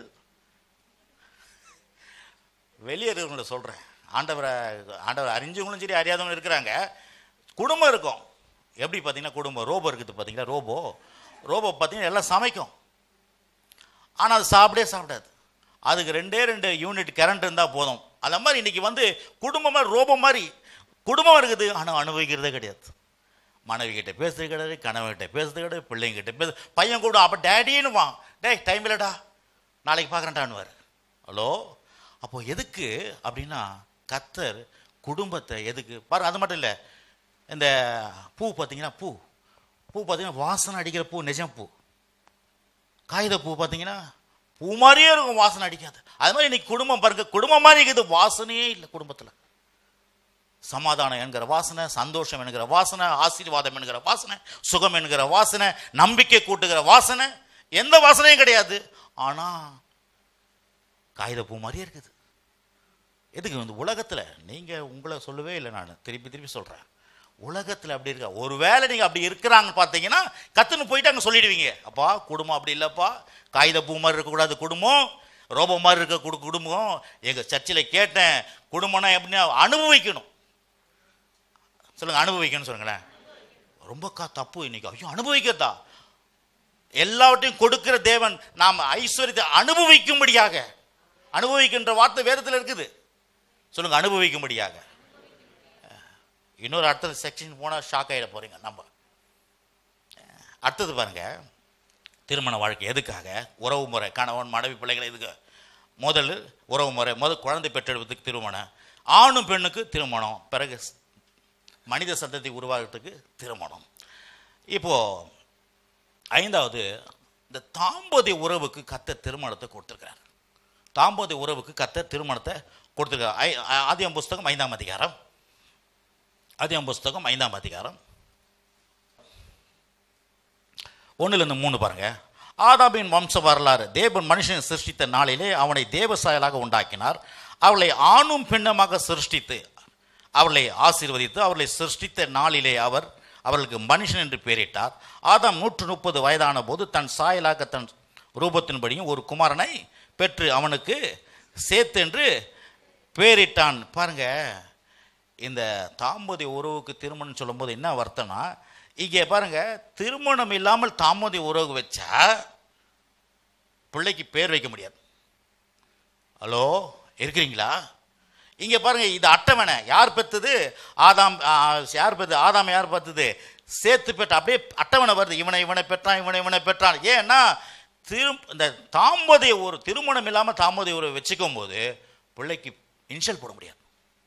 வெளியே இருக்கிறவங்கள சொல்கிறேன், ஆண்டவரை ஆண்டவர் அறிஞ்சவங்களும் சரி அறியாதவங்களும் இருக்கிறாங்க. குடும்பம் இருக்கும். எப்படி பார்த்தீங்கன்னா குடும்பம் ரோபோ இருக்குது பார்த்தீங்களா, ரோபோ ரோபோ பார்த்தீங்கன்னா எல்லாம் சமைக்கும், ஆனால் அது சாப்பிடே சாப்பிடாது. அதுக்கு ரெண்டே ரெண்டு யூனிட் கரண்ட் இருந்தால் போதும். அந்த மாதிரி இன்றைக்கி வந்து குடும்பமாக ரோபோ மாதிரி குடும்பம் இருக்குது, ஆனால் அனுபவிக்கிறதே கிடையாது. மனைவி கிட்ட பேசுறது கிடையாது, கணவன்கிட்ட பேசுறது கிடையாது, பிள்ளைங்கிட்ட பேச, பையன் கூட அப்போ டேடின்னு வா, டே டைம் இல்லைடா நாளைக்கு பார்க்குறேன்டான்னுவார். ஹலோ, அப்போது எதுக்கு அப்படின்னா கர்த்தர் குடும்பத்தை எதுக்கு பாரு. அது மட்டும் இல்லை, இந்த பூ பார்த்தீங்கன்னா பூ பூ பார்த்தீங்கன்னா வாசனை அடிக்கிற பூ நிஜம் பூ, காகித பூ பார்த்தீங்கன்னா பூ மாதிரியே இருக்கும், வாசனை அடிக்காது. அது மாதிரி இன்னைக்கு குடும்பம் பாருங்க, குடும்பம் மாதிரி இருக்குது, வாசனையே இல்லை குடும்பத்தில். சமாதானம் என்கிற வாசனை, சந்தோஷம் என்கிற வாசனை, ஆசீர்வாதம் என்கிற வாசனை, சுகம் என்கிற வாசனை, நம்பிக்கை கூட்டுகிற வாசனை, எந்த வாசனையும் கிடையாது. ஆனால் காகித பூ மாதிரியே இருக்குது. எதுக்கு வந்து உலகத்தில் நீங்கள் உங்களை சொல்லவே இல்லை, நான் திருப்பி திருப்பி சொல்கிறேன், உலகத்தில் அப்படி இருக்கா. ஒரு வேளை நீங்கள் அப்படி இருக்கிறாங்கன்னு பார்த்தீங்கன்னா கத்துன்னு போயிட்டு அங்கே சொல்லிடுவீங்க, அப்பா குடும்பம் அப்படி இல்லைப்பா, காகித பூ மாதிரி இருக்கக்கூடாது குடும்பம், ரோபோ மாதிரி இருக்க குடும்பம். எங்கள் சர்ச்சில் கேட்டேன், குடும்பம்னா எப்படின்னா அனுபவிக்கணும். சொல்லுங்க, அனுபவிக்கணும்னு சொல்லுங்களேன். ரொம்ப கா தப்பு இன்னைக்கு. ஐயோ அனுபவிக்கத்தா, எல்லாவற்றையும் கொடுக்கிற தேவன் நாம் ஐஸ்வர்யத்தை அனுபவிக்கும்படியாக, அனுபவிக்கின்ற வார்த்தை வேதத்தில் இருக்குது. சொல்லுங்க, அனுபவிக்கும்படியாக. இன்னொரு அடுத்த செக்ஷன் போனால் ஷாக் ஆகிட போறீங்க. நம்ம அடுத்தது பாருங்க, திருமண வாழ்க்கை எதுக்காக, உறவு முறை, கணவன் மனைவி பிள்ளைகளை எதுக்கு, முதல் உறவு முறை, முதல் குழந்தை பெற்றெடுப்பதுக்கு திருமணம், ஆணும் பெண்ணுக்கு திருமணம், பிறகு மனித சந்ததி உருவாகிறதுக்கு திருமணம். இப்போ ஐந்தாவது, இந்த தாம்பத்திய உறவுக்கு கர்த்தர் திருமணத்தை கொடுத்துருக்கிறார். தாம்பத்திய உறவுக்கு கர்த்தர் திருமணத்தை கொடுத்துருக்கார். ஆதியாகமம் புஸ்தகம் ஐந்தாம் அதிகாரம், ஆதியாகமம் புஸ்தகம் ஐந்தாம் அதிகாரம் ஒன்றிலிருந்து மூணு பாருங்க. ஆதாமின் வம்ச வரலாறு. தேவன் மனுஷனை சிருஷ்டித்த நாளிலே அவனை தேவசாயலாக உண்டாக்கினார். அவளை ஆணும் பெண்ணுமாக சிருஷ்டித்து அவர்களை ஆசீர்வதித்து அவர்களை சிருஷ்டித்த நாளிலே அவர் அவர்களுக்கு மனுஷன் என்று பெயரிட்டார். ஆதாம் நூற்று முப்பது வயதான போது தன் சாயலாக தன் ரூபத்தின்படியும் ஒரு குமாரனை பெற்று அவனுக்கு சேத்து என்று பெயரிட்டான். பாருங்க, இந்த தாம்பத்திய உறவுக்கு திருமணம் சொல்லும் போது என்ன அர்த்தம்னா, இங்கே பாருங்க, திருமணம் இல்லாமல் தாம்பத்திய உறவு வச்சா பிள்ளைக்கு பேர் வைக்க முடியாது. ஹலோ, இருக்கிறீங்களா? இங்கே பாருங்க, இது அட்டவணை. யார் பெற்றது? ஆதாம். யார் பெற்றது? ஆதாம். யார் பார்த்தது? சேர்த்து பெற்ற. அப்படியே அட்டவணை வருது, இவனை இவனை பெற்றான், இவனை இவனை பெற்றான். ஏன்னா திரு இந்த தாம்பத்திய ஒரு திருமணம் இல்லாமல் தாம்பத்திய உறவை வச்சுக்கும் போது பிள்ளைக்கு இன்ஷியல் போட முடியாது.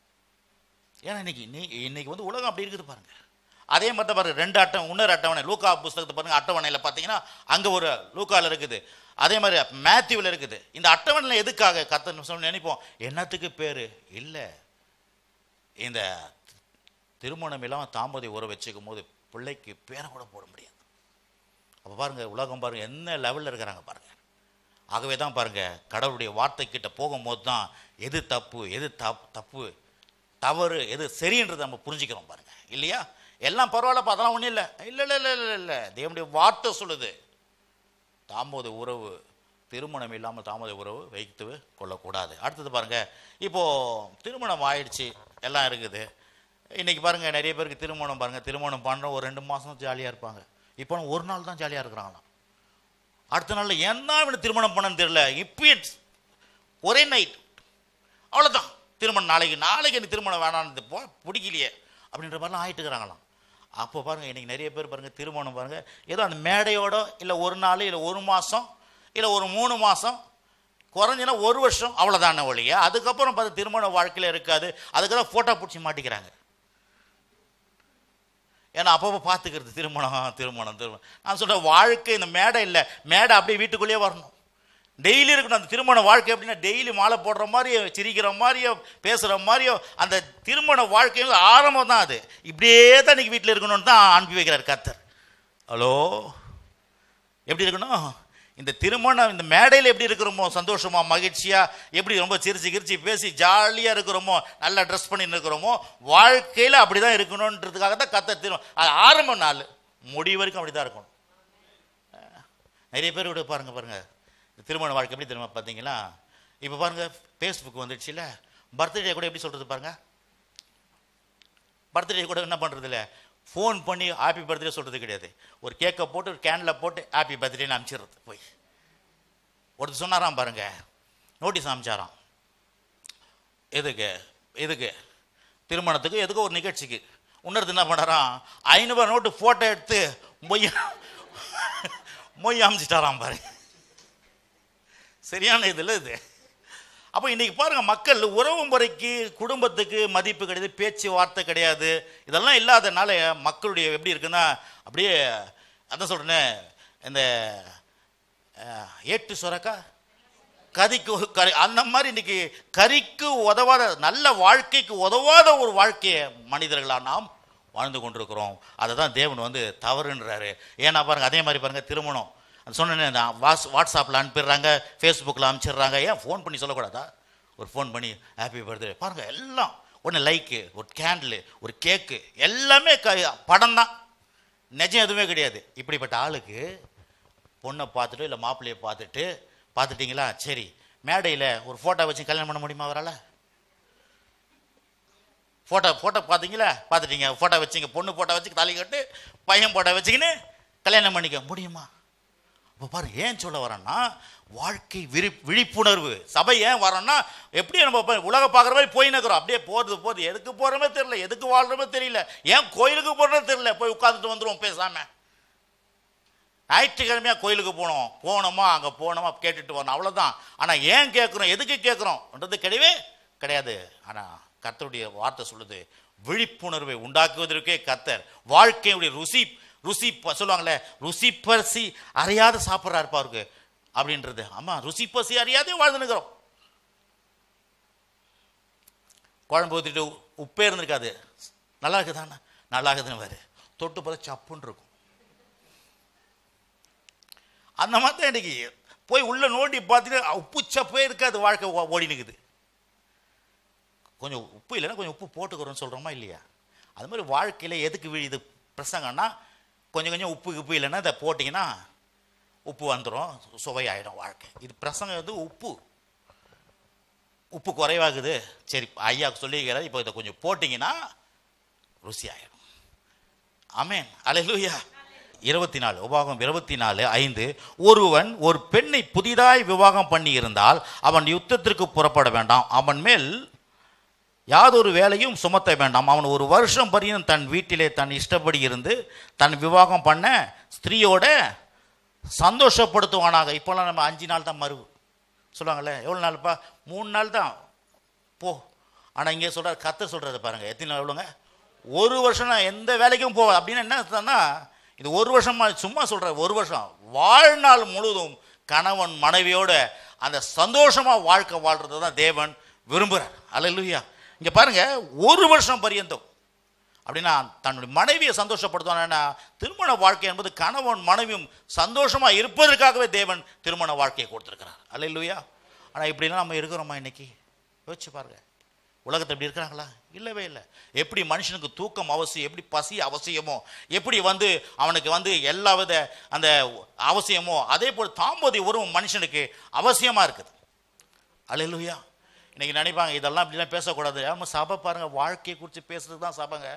ஏன்னா இன்னைக்கு நீ இன்னைக்கு வந்து உலகம் அப்படி இருக்குது பாருங்க. அதே மாதிரி தான் பாருங்க, ரெண்டு அட்டவணை, இன்னொரு அட்டவணை லூக்கா புஸ்தகத்தை பாருங்க, அட்டவணையில் பார்த்தீங்கன்னா அங்கே ஒரு லூக்காவில் இருக்குது, அதே மாதிரி மேத்யூவில் இருக்குது. இந்த அட்டவணையில் எதுக்காக கர்த்தர் சொல்லி நினைப்போம், என்னத்துக்கு பேர் இல்லை. இந்த திருமணம் இல்லாமல் தாம்பத்திய உறவு வச்சுக்கும் போது பிள்ளைக்கு பேரை கூட போட முடியாது. அப்போ பாருங்க, உலகம் பாருங்க என்ன லெவலில் இருக்கிறாங்க பாருங்க. ஆகவே தான் பாருங்க, கடவுளுடைய வார்த்தை கிட்ட போகும்போது தான் எது தப்பு, எது தப்பு தவறு, எது சரின்றதை நம்ம புரிஞ்சுக்கிறோம் பாருங்க. இல்லையா? எல்லாம் பரவாயில்லப்பா, அதெல்லாம் ஒன்றும் இல்லை. இல்லை இல்லை இல்லை இல்லை இல்லை தேவனுடைய வார்த்தை சொல்லுது, தாம்பத்திய உறவு திருமணம் இல்லாமல் தாம்பத்திய உறவு வைத்து கொள்ளக்கூடாது. அடுத்தது பாருங்க, இப்போது திருமணம் ஆயிடுச்சு, எல்லாம் இருக்குது. இன்றைக்கி பாருங்கள், நிறைய பேருக்கு திருமணம் பாருங்கள், திருமணம் பண்ணுற ஒரு ரெண்டு மாதம் ஜாலியாக இருப்பாங்க. இப்போ ஒரு நாள் தான் ஜாலியாக இருக்கிறாங்களாம். அடுத்த நாளில் என்ன இவனை திருமணம் பண்ணன்னு தெரியல, இப்போ ஒரே நைட் அவ்வளோதான் திருமணம். நாளைக்கு நாளைக்கு எனக்கு திருமணம் வேணான்னு போ பிடிக்கலையே அப்படின்ற மாதிரிலாம் ஆகிட்டு இருக்கிறாங்களாம். அப்போ பாருங்கள், இன்றைக்கி நிறைய பேர் பாருங்கள் திருமணம் பாருங்கள், ஏதோ அந்த மேடையோட இல்லை ஒரு நாள் இல்லை ஒரு மாதம் இல்லை ஒரு மூணு மாதம் குறைஞ்சினா ஒரு வருஷம் அவ்வளோதான ஒழிய அதுக்கப்புறம் பார்த்து திருமண வாழ்க்கையில் இருக்காது. அதுக்கெல்லாம் ஃபோட்டோ பிடிச்சி மாட்டிக்கிறாங்க. ஏன்னா அப்பப்போ பார்த்துக்கிறது திருமணம் திருமணம் திருமணம். நான் சொல்கிறேன், வாழ்க்கை இந்த மேடை இல்லை, மேடை அப்படியே வீட்டுக்குள்ளேயே வரணும், டெய்லி இருக்கணும். அந்த திருமண வாழ்க்கை எப்படின்னா டெய்லி மாலை போடுற மாதிரியோ சிரிக்கிற மாதிரியோ பேசுகிற மாதிரியோ அந்த திருமண வாழ்க்கையும் ஆரம்பம் தான். அது இப்படியே தான் இன்றைக்கி வீட்டில் இருக்கணும்னு தான் அனுப்பி வைக்கிறார் கர்த்தர். ஹலோ, எப்படி இருக்கணும்? இந்த திருமணம் இந்த மேடையில் எப்படி இருக்கிறோமோ சந்தோஷமா மகிழ்ச்சியா, எப்படி ரொம்ப சிரிச்சு கிரிச்சு பேசி ஜாலியாக இருக்கிறோமோ, நல்லா ட்ரெஸ் பண்ணி இருக்கிறோமோ, வாழ்க்கையில் அப்படி தான் இருக்கணுன்றதுக்காக தான் கத்த திரு அது ஆரம்ப நாள் முடிவு வரைக்கும் அப்படி தான் இருக்கணும். நிறைய பேர் விட பாருங்க பாருங்க திருமண வாழ்க்கை எப்படி தெரியுமா பார்த்தீங்களா? இப்போ பாருங்க ஃபேஸ்புக் வந்துடுச்சுல, பர்த்டே கூட எப்படி சொல்றது பாருங்க. பர்த்டே கூட என்ன பண்ணுறது இல்லை, ஃபோன் பண்ணி ஹாப்பி பர்த்டே சொல்கிறது கிடையாது. ஒரு கேக்கை போட்டு ஒரு கேனில் போட்டு ஹாப்பி பர்த்டேன்னு அனுப்பிச்சிடுறது. போய் ஒருத்தர் சொன்னாராம் பாருங்க, நோட்டீஸ் அனுப்பிச்சாராம். எதுக்கு எதுக்கு திருமணத்துக்கு எதுக்கு ஒரு நிகழ்ச்சிக்கு. இன்னொருத்தர் என்ன பண்ணாராம், ஐநூறுபா நோட்டு ஃபோட்டோ எடுத்து மொய் மொய் அனுப்பிச்சிட்டாராம் பாருங்க. சரியான இதில் இது. அப்போ இன்றைக்கி பாருங்கள், மக்கள் உறவு முறைக்கு குடும்பத்துக்கு மதிப்பு கிடையாது, பேச்சு வார்த்தை கிடையாது. இதெல்லாம் இல்லாதனால மக்களுடைய எப்படி இருக்குன்னா அப்படியே அதான் சொல்கிறேன்னு, இந்த ஏட்டு சுரக்கா கறிக்கு கறி அந்த மாதிரி இன்றைக்கி கறிக்கு உதவாத, நல்ல வாழ்க்கைக்கு உதவாத ஒரு வாழ்க்கையை மனிதர்களாக நாம் வாழ்ந்து கொண்டிருக்கிறோம். அதை தான் தேவன் வந்து தவறுன்றாரு. ஏன்னா பாருங்கள், அதே மாதிரி பாருங்கள் திருமணம் சொன்னேன், வாட்ஸ் வாட்ஸ்அப்பில் அனுப்பிடுறாங்க, ஃபேஸ்புக்கில் அனுப்பிச்சிடுறாங்க. ஏன் ஃபோன் பண்ணி சொல்லக்கூடாதா? ஒரு ஃபோன் பண்ணி ஹாப்பி பர்த்டே பாருங்கள், எல்லாம் ஒன்று லைக்கு, ஒரு கேண்டிலு, ஒரு கேக்கு, எல்லாமே க படம் தான், நிஜம் எதுவுமே கிடையாது. இப்படிப்பட்ட ஆளுக்கு பொண்ணை பார்த்துட்டு இல்லை மாப்பிள்ளையை பார்த்துட்டு பார்த்துட்டிங்களா, சரி மேடையில் ஒரு ஃபோட்டோ வச்சு கல்யாணம் பண்ண முடியுமா அவரால்? ஃபோட்டோ ஃபோட்டோ பார்த்தீங்களா, பார்த்துட்டீங்க, ஃபோட்டோ வச்சிங்க, பொண்ணு ஃபோட்டோ வச்சு தாலி கட்டு, பையன் ஃபோட்டோ வச்சுக்கின்னு கல்யாணம் பண்ணிக்க முடியுமா? இப்போ பாரு, ஏன் சொல்ல வரேன்னா வாழ்க்கை விழி விழிப்புணர்வு சபை ஏன் வரோன்னா, எப்படி நம்ம உலக பார்க்குற மாதிரி போயின்னு இருக்கிறோம். அப்படியே போகிறது போகுது, எதுக்கு போகிறோமே தெரியல, எதுக்கு வாழ்கிறோமே தெரியல, ஏன் கோயிலுக்கு போகிறோமே தெரியல. போய் உட்காந்துட்டு வந்துடுவோம் பேசாமல். ஞாயிற்றுக்கிழமையாக கோயிலுக்கு போனோம், போனோமா அங்கே போனோமா கேட்டுட்டு வரணும், அவ்வளோதான். ஆனால் ஏன் கேட்குறோம், எதுக்கு கேட்குறோம்ன்றது கிடையவே கிடையாது. ஆனால் கர்த்தருடைய வார்த்தை சொல்லுது, விழிப்புணர்வை உண்டாக்குவதற்கே கர்த்தர் வாழ்க்கையுடைய ருசி ருசி சொல்லுவாங்களே, ருசி பசி அறியாத சாப்பிட்றா இருப்பாருக்கு அப்படின்றது. ஆமாம், ருசி பசி அறியாதே வாழ்ந்துனுக்கிறோம். குழம்பு ஊற்றிட்டு உப்பே இருந்திருக்காது, நல்லா இருக்குதாண்ணா, நல்லா இருக்குதுன்னு வேறு தொட்டு பார்த்து சப்புன்னு இருக்கும். அந்த மாதிரி தான் இன்னைக்கு போய் உள்ள நோண்டி பார்த்தீங்கன்னா உப்பு சப்பே இருக்காது, வாழ்க்கை ஓடி நிற்குது. கொஞ்சம் உப்பு இல்லைன்னா கொஞ்சம் உப்பு போட்டுக்கிறோன்னு சொல்கிறோமா இல்லையா? அது மாதிரி வாழ்க்கையில் எதுக்கு விழுது பிரசங்கன்னா, கொஞ்சம் கொஞ்சம் உப்பு உப்பு இல்லைன்னா இதை போட்டிங்கன்னா உப்பு வந்துடும், சுவையாயிடும் வாழ்க்கை. இது பிரசங்கம் வந்து உப்பு உப்பு குறைவாகுது, சரி ஐயாவுக்கு சொல்லிக்கிறார், இப்போ இதை கொஞ்சம் போட்டிங்கன்னா ருசி ஆகிடும். ஆமென், அல்லேலூயா. இருபத்தி நாலு உபாகம் இருபத்தி நாலு ஐந்து, ஒருவன் ஒரு பெண்ணை புதிதாய் விவாகம் பண்ணி இருந்தால் அவன் யுத்தத்திற்கு புறப்பட வேண்டாம், அவன் மேல் யாதொரு வேலையும் சுமத்த வேண்டாம். அவன் ஒரு வருஷம் பரியும் தன் வீட்டிலே தன் இஷ்டப்படி இருந்து தன் விவாகம் பண்ண ஸ்திரீயோட சந்தோஷப்படுத்துவானாக. இப்போல்லாம் நம்ம அஞ்சு நாள் தான் மறு சொல்லுவாங்கள்ல, எவ்வளோ நாள்ப்பா, மூணு நாள் தான் போ. ஆனால் இங்கே சொல்கிறார், கர்த்தர் சொல்கிறது பாருங்கள், எத்தனை நாள் எவ்வளோங்க, ஒரு வருஷம் நான் எந்த வேலைக்கும் போவேன் அப்படின்னு என்ன அர்த்தம்னா, இது ஒரு வருஷமாக சும்மா சொல்கிற, ஒரு வருஷம் வாழ்நாள் முழுவதும் கணவன் மனைவியோட அந்த சந்தோஷமாக வாழ்க்கை வாழ்கிறது தான் தேவன் விரும்புகிறார். அல்லேலூயா. இங்கே பாருங்கள், ஒரு வருஷம் பரியந்தம் அப்படின்னா தன்னுடைய மனைவியை சந்தோஷப்படுத்துவானா. திருமண வாழ்க்கை என்பது கணவன் மனைவியும் சந்தோஷமாக இருப்பதற்காகவே தேவன் திருமண வாழ்க்கையை கொடுத்துருக்கிறார். அல்லேலூயா. ஆனால் இப்படிலாம் நம்ம இருக்கிறோமா இன்னைக்கு? யோசிச்சு பாருங்கள், உலகத்தில் எப்படி இருக்கிறாங்களா? இல்லவே இல்லை. எப்படி மனுஷனுக்கு தூக்கம் அவசியம், எப்படி பசி அவசியமோ, எப்படி வந்து அவனுக்கு வந்து எல்லா வித அந்த அவசியமோ, அதே போல் தாம்பதி உறவும் மனுஷனுக்கு அவசியமாக இருக்குது. அல்லேலூயா. இன்றைக்கி நினைப்பாங்க இதெல்லாம் இப்படிலாம் பேசக்கூடாது. ஆமாம், சபை பாருங்கள், வாழ்க்கையை குறித்து பேசுகிறது தான் சபைங்க.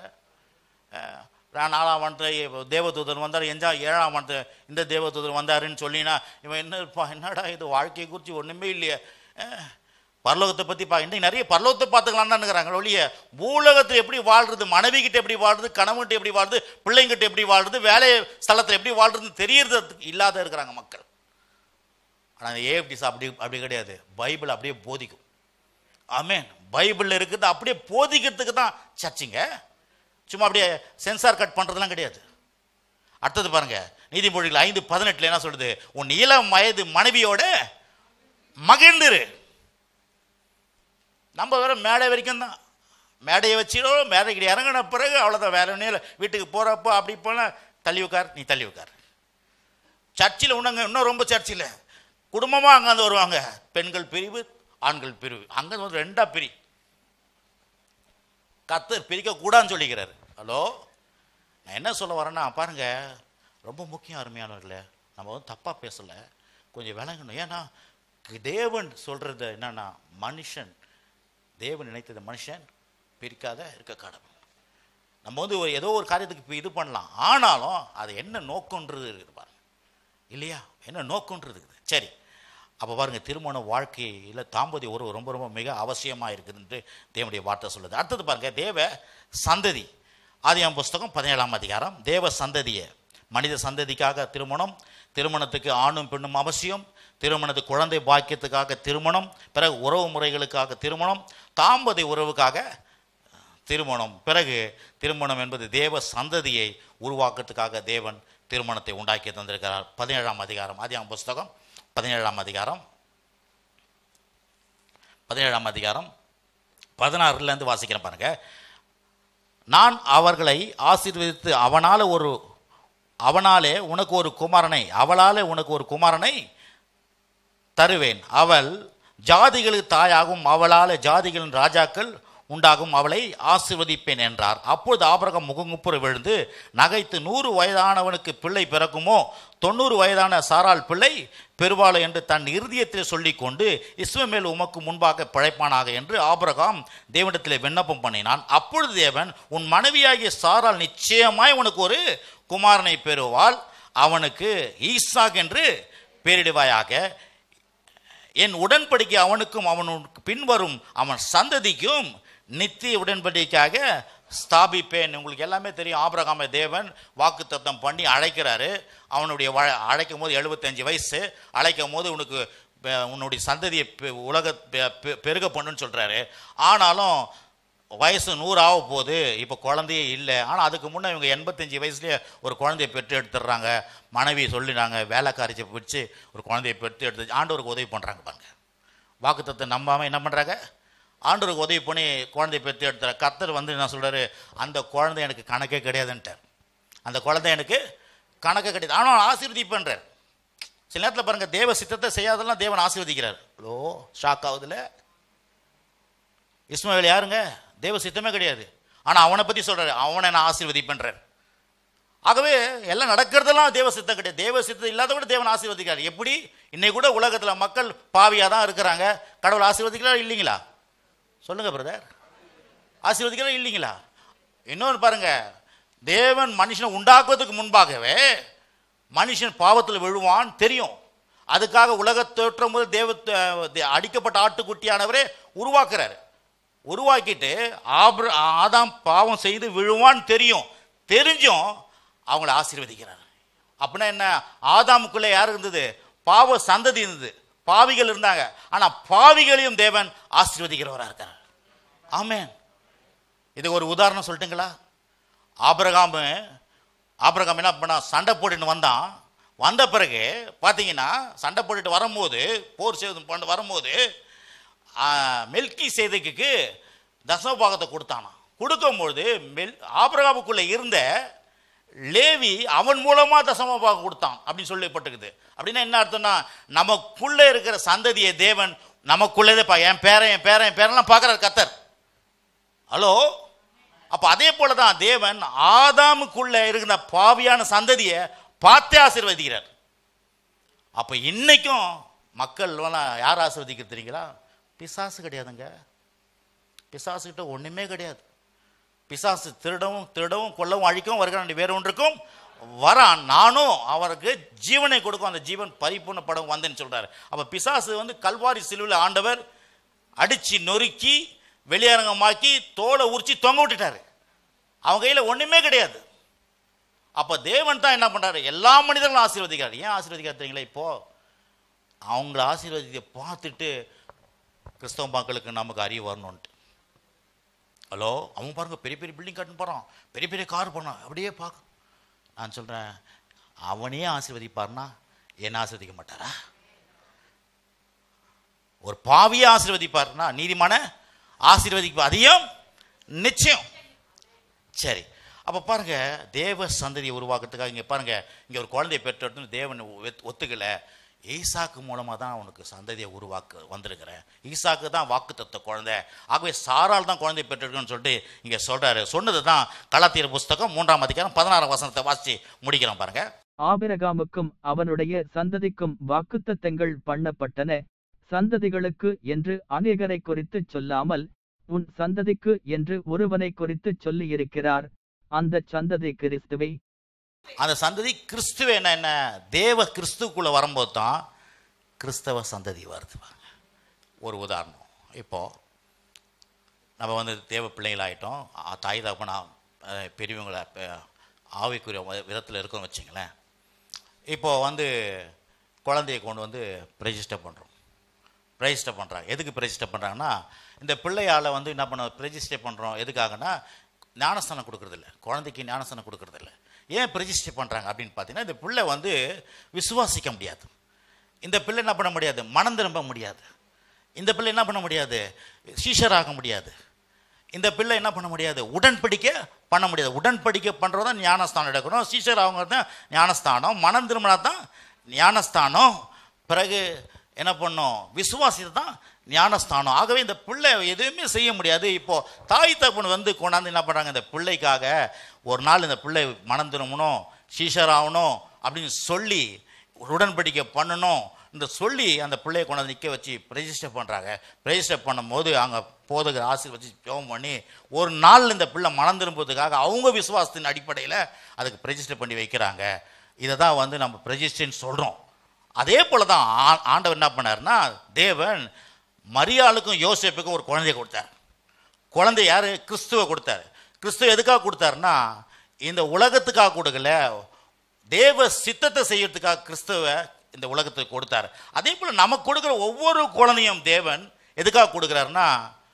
நாலாம் வந்து தேவதூதன் வந்தார், எஞ்சா ஏழாம் வந்து இந்த தேவதூதன் வந்தாருன்னு சொல்லினா இவன் என்ன இருப்பா, என்னடா இது வாழ்க்கையை குறித்து ஒன்றுமே இல்லையே, பரலோகத்தை பற்றி பா இன்றைக்கி நிறைய பரலோகத்தை பார்த்துக்கலான்னு இருக்கிறாங்க ஒழிய பூலோகத்தில் எப்படி வாழ்றது, மனைவிக்கிட்ட எப்படி வாழ்றது, கணவன்கிட்ட எப்படி வாழ்றது, பிள்ளைங்கிட்ட எப்படி வாழ்றது, வேலை ஸ்தலத்தில் எப்படி வாழ்றதுன்னு தெரியறது இல்லாத இருக்கிறாங்க மக்கள். ஆனால் அந்த ஏஎஃப்டிஸ் அப்படி அப்படி கிடையாது. பைபிள் அப்படியே போதிக்கும். ஆமென். பைபிளில் இருக்குது அப்படியே போதிக்கிறதுக்கு தான் சர்ச்சிங்க. சும்மா அப்படியே சென்சார் கட் பண்ணுறதுலாம் கிடையாது. அடுத்தது பாருங்க, நீதிமொழிகள் ஐந்து பதினெட்டுல என்ன சொல்லுது, உன் இளம் வயது மனைவியோட மகிழ்ந்துரு. நம்ம வேற மேடை வரைக்கும் தான், மேடையை வச்சிடோ, மேடைக்கு இறங்கின பிறகு அவ்வளோதான், வேற ஒன்றும் இல்லை. வீட்டுக்கு போகிறப்போ அப்படி போனால் தள்ளி உட்கார், நீ தள்ளி உட்கார், சர்ச்சில் உணங்க இன்னும் ரொம்ப சர்ச்சில் குடும்பமாக அங்கேருந்து வருவாங்க. பெண்கள் பிரிவு, ஆண்கள் பிரிவு, அங்கே வந்து ரெண்டா பிரி. கர்த்தர் பிரிக்க கூடாதுன்னு சொல்லிக்கிறாரு. ஹலோ, நான் என்ன சொல்ல வரேன்னா பாருங்க, ரொம்ப முக்கியம் அருமையானவர்களே. நம்ம வந்து தப்பாக பேசலை, கொஞ்சம் விளங்கணும். ஏன்னா தேவன் சொல்றது என்னன்னா, மனுஷன் தேவன் நினைத்தது மனுஷன் பிரிக்காத இருக்க கடவுள். நம்ம வந்து ஒரு ஏதோ ஒரு காரியத்துக்கு இது பண்ணலாம், ஆனாலும் அது என்ன நோக்கம்ன்றது இருக்குது பாருங்க, இல்லையா? என்ன நோக்கம்ன்றது இருக்குது. சரி, அப்போ பாருங்க, திருமண வாழ்க்கையில் தாம்பதிய உறவு ரொம்ப ரொம்ப மிக அவசியமாக இருக்குதுன்ட்டு தேவனுடைய வார்த்தை சொல்லுது. அடுத்தது பாருங்க, தேவ சந்ததி. ஆதியாகமம் புஸ்தகம் பதினேழாம் அதிகாரம். தேவ சந்ததியை, மனித சந்ததிக்காக திருமணம், திருமணத்துக்கு ஆணும் பெண்ணும் அவசியம், திருமணத்துக்கு குழந்தை பாக்கியத்துக்காக திருமணம், பிறகு உறவு முறைகளுக்காக திருமணம், தாம்பதிய உறவுக்காக திருமணம், பிறகு திருமணம் என்பது தேவ சந்ததியை உருவாக்கத்துக்காக தேவன் திருமணத்தை உண்டாக்கி தந்திருக்கிறார். பதினேழாம் அதிகாரம், ஆதியாகமம் புஸ்தகம் பதினேழாம் அதிகாரம் பதினேழாம் அதிகாரம் பதினாறுலேருந்து வாசிக்கிறேன் பாருங்க. நான் அவர்களை ஆசீர்வதித்து அவனால ஒரு அவனாலே உனக்கு ஒரு குமாரனை அவளாலே உனக்கு ஒரு குமாரனை தருவேன். அவள் ஜாதிகளுக்கு தாயாகும், அவளால் ஜாதிகளின் ராஜாக்கள் உண்டாகும், அவளை ஆசீர்வதிப்பேன் என்றார். அப்பொழுது ஆபிரகாம் முகங்குப்புற விழுந்து நகைத்து, நூறு வயதானவனுக்கு பிள்ளை பிறக்குமோ, தொண்ணூறு வயதான சாராள் பிள்ளை பெருவாளோ என்று தன் இருதயத்தில் சொல்லி கொண்டு, இஸ்மவேல் உமக்கு முன்பாக பிழைப்பானாக என்று ஆபிரகாம் தேவனிடத்தில் விண்ணப்பம் பண்ணினான். அப்பொழுது தேவன், உன் மனைவியாகிய சாராள் நிச்சயமாய் உனக்கு ஒரு குமாரனை பெறுவாள், அவனுக்கு ஈசாக் என்று பெயரிடுவாயாக. என் உடன்படிக்கை அவனுக்கும் அவனுக்கு பின்வரும் அவன் சந்ததிக்கும் நித்திய உடன்படிக்கையாக ஸ்தாபிப்பேன். உங்களுக்கு எல்லாமே தெரியும், ஆபிரகாமை தேவன் வாக்குத்தத்தம் பண்ணி அழைக்கிறாரு. அவனுடைய அழைக்கும் போது எழுபத்தஞ்சு வயசு, அழைக்கும் போது உனக்கு உன்னுடைய சந்ததியை உலக பெருக பண்ணுன்னு சொல்கிறாரு. ஆனாலும் வயசு நூறாக போகுது, இப்போ குழந்தையே இல்லை. ஆனால் அதுக்கு முன்னே இவங்க எண்பத்தஞ்சு வயசுலேயே ஒரு குழந்தையை பெற்று எடுத்துடுறாங்க. மனைவி சொல்லினாங்க, வேலைக்காரிச்சை பிடிச்சி ஒரு குழந்தையை பெற்று எடுத்து ஆண்டவருக்கு உதவி பண்ணுறாங்க பாருங்க. வாக்குத்தத்தை நம்பாமல் என்ன பண்ணுறாங்க, ஆண்டவருக்கு உதவி பண்ணி குழந்தையை பெற்று எடுத்துற. கர்த்தர் வந்து என்ன சொல்கிறாரு, அந்த குழந்தை எனக்கு கணக்கே கிடையாதுன்ட்டார். அந்த குழந்தை எனக்கு கணக்கே கிடையாது, ஆனால் ஆசீர்வதிப்பேன்றார். சில நேரத்தில் பாருங்கள், தேவ சித்தத்தை செய்யாதெல்லாம் தேவன் ஆசீர்வதிக்கிறார். Hello, shock ஆகுதுல? இஸ்மவேல் யாருங்க? தேவ சித்தமே கிடையாது, ஆனால் அவனை பற்றி சொல்கிறார், அவனை நான் ஆசீர்வதிப்பேன்றார். ஆகவே எல்லாம் நடக்கிறதெல்லாம் தேவ சித்தம் கிடையாது. தேவ சித்தம் இல்லாத விட தேவன் ஆசீர்வதிக்கிறார். எப்படி? இன்னைக்கு கூட உலகத்தில் மக்கள் பாவியாக தான் இருக்கிறாங்க, கடவுள் ஆசீர்வதிக்கிறார் இல்லைங்களா? சொல்லுங்க பிரதர், ஆசீர்வதிக்கிறார் இல்லைங்களா? இன்னொன்று பாருங்க, தேவன் மனுஷனை உண்டாக்குவதற்கு முன்பாகவே மனுஷன் பாவத்தில் விழுவான் தெரியும். அதுக்காக உலக தோற்றம் போது தேவ அடிக்கப்பட்ட ஆட்டுக்குட்டியானவரே உருவாக்குறாரு. உருவாக்கிட்டு ஆப்ர ஆதாம் பாவம் செய்து விழுவான்னு தெரியும், தெரிஞ்சும் அவங்கள ஆசீர்வதிக்கிறார். அப்படின்னா என்ன? ஆதாமுக்குள்ளே யார் இருந்தது? பாவ சந்ததி இருந்தது, பாவிகள் இருந்தாங்க. ஆனால் பாவிகளையும் தேவன் ஆசீர்வதிக்கிறவராக இருக்கார். ஆமென். இது ஒரு உதாரணம் சொல்லட்டுங்களா? ஆபிரகாம் ஆபிரகாம் என்ன பண்ணா, சண்டை போட்டுன்னு வந்தான். வந்த பிறகு பார்த்தீங்கன்னா, சண்டை போட்டுட்டு வரும்போது, போர் செய்து பண்ண வரும்போது மெல்கி சேதேக்குக்கு தசமபாகத்தை கொடுத்தானா. கொடுக்கும்பொழுது மெல் ஆபிரகாமுக்குள்ளே இருந்த லேவி அவன் மூலமாக தசமபாகம் கொடுத்தான் அப்படின்னு சொல்லப்பட்டிருக்குது. அப்படின்னா என்ன அர்த்தம்னா, நமக்குள்ளே இருக்கிற சந்ததியை தேவன் நமக்குள்ளே பா என் பேரன் என் பேரன் என் பேரெல்லாம் பார்க்குறார் கர்த்தர். ஹலோ, அப்போ அதே போல தான் தேவன் ஆதாமுக்குள்ளே இருக்கிற பாவியான சந்ததியை பார்த்தே ஆசீர்வதிக்கிறார். அப்போ இன்னைக்கும் மக்கள் யார் ஆசீர்வதிக்கிறது தெரியுங்களா? பிசாசு கிடையாதுங்க. பிசாசுகிட்ட ஒன்றுமே கிடையாது. பிசாசு திருடவும் திருடவும் கொல்லவும் அழிக்கவும் வருகிறான், வேறு ஒன்றுக்கும் வரான். நானும் அவருக்கு ஜீவனை கொடுக்கும், அந்த ஜீவன் பரிபூர்ணப்படவும் வந்தேன்னு சொல்றாரு. அப்போ பிசாசு வந்து கல்வாரி சிலுவையில் ஆண்டவர் அடிச்சு நொறுக்கி வெளியரங்கமாக்கி தோலை உரிச்சு தொங்க விட்டுட்டாரு. அவங்க கையில் ஒன்றுமே கிடையாது. அப்போ தேவன் தான் என்ன பண்ணுறாரு, எல்லா மனிதர்களும் ஆசீர்வதிக்கிறார். ஏன் ஆசீர்வதிக்காரு தெரியுங்களா? இப்போ அவங்கள ஆசீர்வதித்தை பார்த்துட்டு கிறிஸ்தவ மக்களுக்கு நமக்கு அறிவு வரணுன்ட்டு. ஹலோ, அவன் பாருங்க பெரிய பெரிய பில்டிங் கட்டுன்னு போகிறான், பெரிய பெரிய கார் போனான், அப்படியே பார்க்க. நான் சொல்கிறேன், அவனே ஆசீர்வதிப்பார்னா என்ன ஆசீர்வதிக்க மாட்டாரா? ஒரு பாவியை ஆசீர்வதிப்பார்னா நீதிமான ஆசீர்வதிப்பார், அதையும் நிச்சயம். சரி, அப்போ பாருங்க, தேவ சந்ததியை உருவாக்குறதுக்காக இங்கே பாருங்க, இங்கே ஒரு குழந்தையை பெற்றெடுத்து தேவன் ஒத்துக்கல, ஈசாக்கு மூலமாக தான் அவனுக்கு சந்ததியை உருவாக்க வந்திருக்கிறேன். ஈசாக்கு தான் வாக்கு தத்த குழந்தை, ஆகவே சாரால் தான் குழந்தை பெற்றெடுக்கணும்னு சொல்லிட்டு இங்கே சொல்றாரு. சொன்னது தான் கலாத்தியர் புஸ்தகம் மூன்றாம் அதிகாரம் பதினாறாம் வசனத்தை வாசிச்சு முடிக்கிறோம் பாருங்க. ஆபிரகாமுக்கும் அவனுடைய சந்ததிக்கும் வாக்குத்தத்தங்கள் பண்ணப்பட்டன. சந்ததிகளுக்கு என்று அநேகரை குறித்து சொல்லாமல் உன் சந்ததிக்கு என்று ஒருவனை குறித்து சொல்லியிருக்கிறார். அந்த சந்ததி கிறிஸ்துவே. அந்த சந்ததி கிறிஸ்துவே. என்ன என்ன தேவ கிறிஸ்துக்குள்ள வரும்போது தான் கிறிஸ்தவ சந்ததி வருது. ஒரு உதாரணம், இப்போ நம்ம வந்து தேவ பிள்ளைகள் ஆகிட்டோம், தாய் தகப்பனா பெரியவங்களை ஆவிக்குரிய விதத்தில் இருக்கோம்னு வச்சுங்களேன். இப்போ வந்து குழந்தையை கொண்டு வந்து ரெஜிஸ்டர் பண்ணுறோம். ரெஜிஸ்டர் பண்ணுறாங்க. எதுக்கு ரெஜிஸ்டர் பண்ணுறாங்கன்னா, இந்த பிள்ளையால் வந்து என்ன பண்ண ரெஜிஸ்டர் பண்ணுறோம் எதுக்காகனா, ஞானஸ்தானம் கொடுக்குறதில்ல, குழந்தைக்கு ஞானஸ்தானம் கொடுக்குறதில்ல. ஏன் ரெஜிஸ்டர் பண்ணுறாங்க அப்படின்னு பார்த்தீங்கன்னா, இந்த பிள்ளை வந்து விசுவாசிக்க முடியாது, இந்த பிள்ளை என்ன பண்ண முடியாது, மனம் திரும்ப முடியாது, இந்த பிள்ளை என்ன பண்ண முடியாது, சீஷராக முடியாது, இந்த பிள்ளை என்ன பண்ண முடியாது, உடன்படிக்கை பண்ண முடியாது. உடன்படிக்கை பண்ணுறது தான் ஞானஸ்தானம் எடுக்கணும், சீஷர் அவங்க தான் ஞானஸ்தானம், மனம் திரும்பினா தான் ஞானஸ்தானம், பிறகு என்ன பண்ணும், விசுவாசித்து தான் ஞானஸ்தானம். ஆகவே இந்த பிள்ளை எதுவுமே செய்ய முடியாது. இப்போது தாய் தகப்பன் வந்து கொண்டாந்து என்ன பண்ணுறாங்க, இந்த பிள்ளைக்காக ஒரு நாள் இந்த பிள்ளை மனம் திரும்பணும், சீஷராகணும் அப்படின்னு சொல்லி உடன்படிக்கை பண்ணணும் இந்த சொல்லி அந்த பிள்ளையை கொண்டாந்து நிற்க வச்சு ரெஜிஸ்டர் பண்ணுறாங்க. ரெஜிஸ்டர் பண்ணும்போது அங்கே போதகர் ஆசிரியர் வச்சு ஜெபம் பண்ணி ஒரு நாள் இந்த பிள்ளை மனம் திரும்புவதுக்காக அவங்க விசுவாசத்தின் அடிப்படையில் அதுக்கு ரெஜிஸ்டர் பண்ணி வைக்கிறாங்க. இதை தான் வந்து நம்ம ரெஜிஸ்டர்ன்னு சொல்கிறோம். அதே போல் தான் ஆண்டவர் என்ன பண்ணார்னா, தேவன் மரியாளுக்கும் யோசேப்புக்கும் ஒரு குழந்தைய கொடுத்தார். குழந்தை யார், கிறிஸ்துவை கொடுத்தார். கிறிஸ்துவ எதுக்காக கொடுத்தாருன்னா, இந்த உலகத்துக்காக கொடுக்கல, தேவ சித்தத்தை செய்யறதுக்காக கிறிஸ்துவை இந்த உலகத்துக்கு கொடுத்தார். அதே போல் நமக்கு கொடுக்குற ஒவ்வொரு குழந்தையும் தேவன் எதுக்காக கொடுக்குறாருன்னா,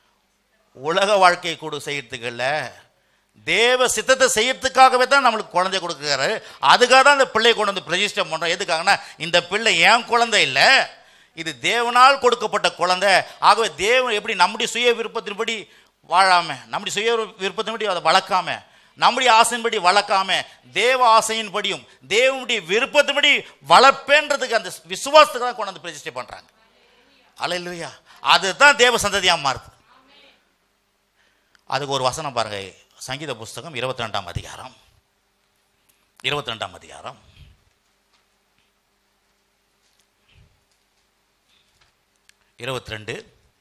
உலக வாழ்க்கையை கொடு செய்யறதுக்கு இல்லை, தேவ சித்தத்தை செய்யறதுக்காகவே தான் நம்மளுக்கு குழந்தை கொடுக்குறாரு. அதுக்காக தான் இந்த பிள்ளையை கொண்டு வந்து ரெஜிஸ்டர் பண்ணுறோம். எதுக்காகனா, இந்த பிள்ளை ஏன் குழந்தை இல்லை, இது தேவனால் கொடுக்கப்பட்ட குழந்தை. ஆகவே தேவன் எப்படி நம்முடைய சுய விருப்பத்தின்படி வாழாம, நம்முடைய சுய விருப்பத்தின்படி அதை வளர்க்காம, நம்முடைய ஆசையின்படி வளர்க்காம, தேவ ஆசையின்படியும் தேவனுடைய விருப்பத்தின்படி வளர்ப்பேன்றதுக்கு அந்த விசுவாசத்துக்கு தான் கொண்டு வந்து ரெஜிஸ்டர் பண்றாங்க. அல்லேலூயா. அதுதான் தேவ சந்ததியாக மாறுது. அதுக்கு ஒரு வசனம் பாருங்க, சங்கீத புஸ்தகம் இருபத்தி ரெண்டாம் அதிகாரம் இருபத்தி ரெண்டாம் அதிகாரம் இருபத்தி ரெண்டு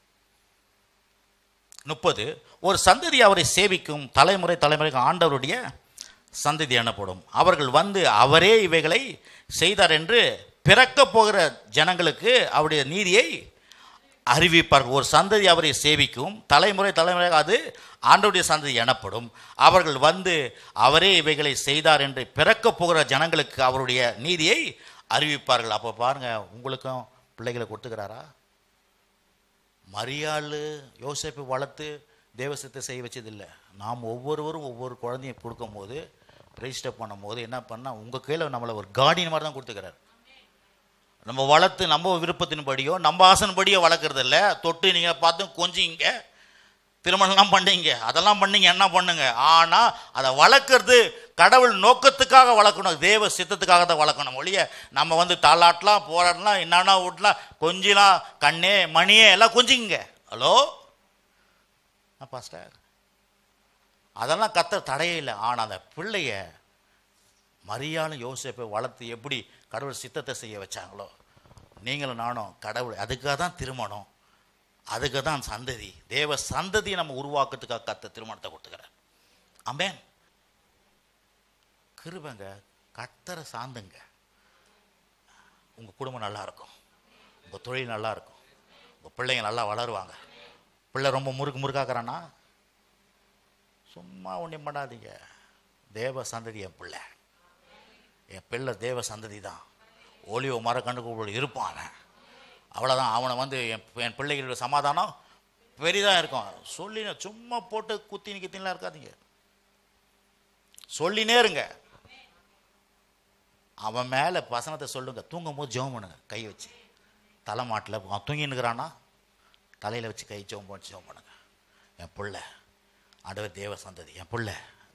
முப்பது. ஒரு சந்ததி அவரை சேவிக்கும், தலைமுறை தலைமுறைக்கு ஆண்டவருடைய சந்ததி எனப்படும். அவர்கள் வந்து அவரே இவைகளை செய்தார் என்று பிறக்க போகிற ஜனங்களுக்கு அவருடைய நீதியை அறிவிப்பார்கள். ஒரு சந்ததி அவரை சேவிக்கும், தலைமுறை தலைமுறையாக அது ஆண்டவருடைய சந்ததி எனப்படும். அவர்கள் வந்து அவரே இவைகளை செய்தார் என்று பிறக்க போகிற ஜனங்களுக்கு அவருடைய நீதியை அறிவிப்பார்கள். அப்போ பாருங்க, உங்களுக்கும் பிள்ளைகளை கொடுத்துக்கிறாரா? மரியாள் யோசேப்பை வளர்த்து தேவசத்தை செய்ய வச்சதில்லை. நாம் ஒவ்வொருவரும் ஒவ்வொரு குழந்தையும் கொடுக்கும்போது, ரெஜிஸ்டர் பண்ணும் போது என்ன பண்ணால், உங்கள் கையில் நம்மளை ஒரு கார்டியன் மாதிரி தான் கொடுத்துக்கிறார். நம்ம வளர்த்து நம்ம விருப்பத்தின்படியோ நம்ம ஆசனப்படியோ வளர்க்குறது இல்லை. தொட்டு நீங்கள் பார்த்து கொஞ்சிங்க, திருமணம்லாம் பண்ணீங்க, அதெல்லாம் பண்ணீங்க, என்ன பண்ணுங்க. ஆனால் அதை வளர்க்குறது கடவுள் நோக்கத்துக்காக வளர்க்கணும், தேவ சித்தத்துக்காக தான் வளர்க்கணும். ஒழிய நம்ம வந்து தாளாட்டலாம், போராடலாம், என்னன்னா விட்டலாம், கொஞ்சிலாம், கண்ணே மணியே எல்லாம் கொஞ்சிங்க. ஹலோ பாஸ்டர், அதெல்லாம் கத்த தடையே இல்லை. ஆனால் அந்த பிள்ளைய மரியாளும் யோசேப்பை வளர்த்து எப்படி கடவுள் சித்தத்தை செய்ய வச்சாங்களோ, நீங்களும் நானும் கடவுள் அதுக்காக தான் திருமணம், அதுக்கு தான் சந்ததி, தேவ சந்ததியை நம்ம உருவாக்குறதுக்காக கத்த திருமணத்தை கொடுத்துக்கிறார். ஆமென். கிருபைங்க, கத்தரை சார்ந்துங்க, உங்கள் குடும்பம் நல்லா இருக்கும், உங்கள் தொழில் நல்லா இருக்கும், உங்கள் பிள்ளைங்க நல்லா வளருவாங்க. பிள்ளை ரொம்ப முறுக்கு முறுக்காக்குறான்னா சும்மா ஒன்றும் பண்ணாதீங்க. தேவ சந்ததி என் பிள்ளை, என் பிள்ளை தேவ சந்ததி தான். ஒளிவ மர கண்டுக்கு இருப்பான் அவன், அவ்வளோதான். அவனை வந்து என் என் பிள்ளைகளோட சமாதானம் பெரிதாக இருக்கும். சொல்லி சும்மா போட்டு குத்தினி கித்தின்லாம் இருக்காதீங்க, சொல்லினே இருங்க. அவன் மேலே வசனத்தை சொல்லுங்க. தூங்கும் போது ஜெபம் பண்ணுங்க, கை வச்சு தலைமாட்டில். அவன் தூங்கினுக்கிறான்னா தலையில் வச்சு கை ஜெபம் பண்ணி ஜெபம் பண்ணுங்க. என் பிள்ளை ஆண்டவர் தேவ சந்ததி, என் பிள்ளை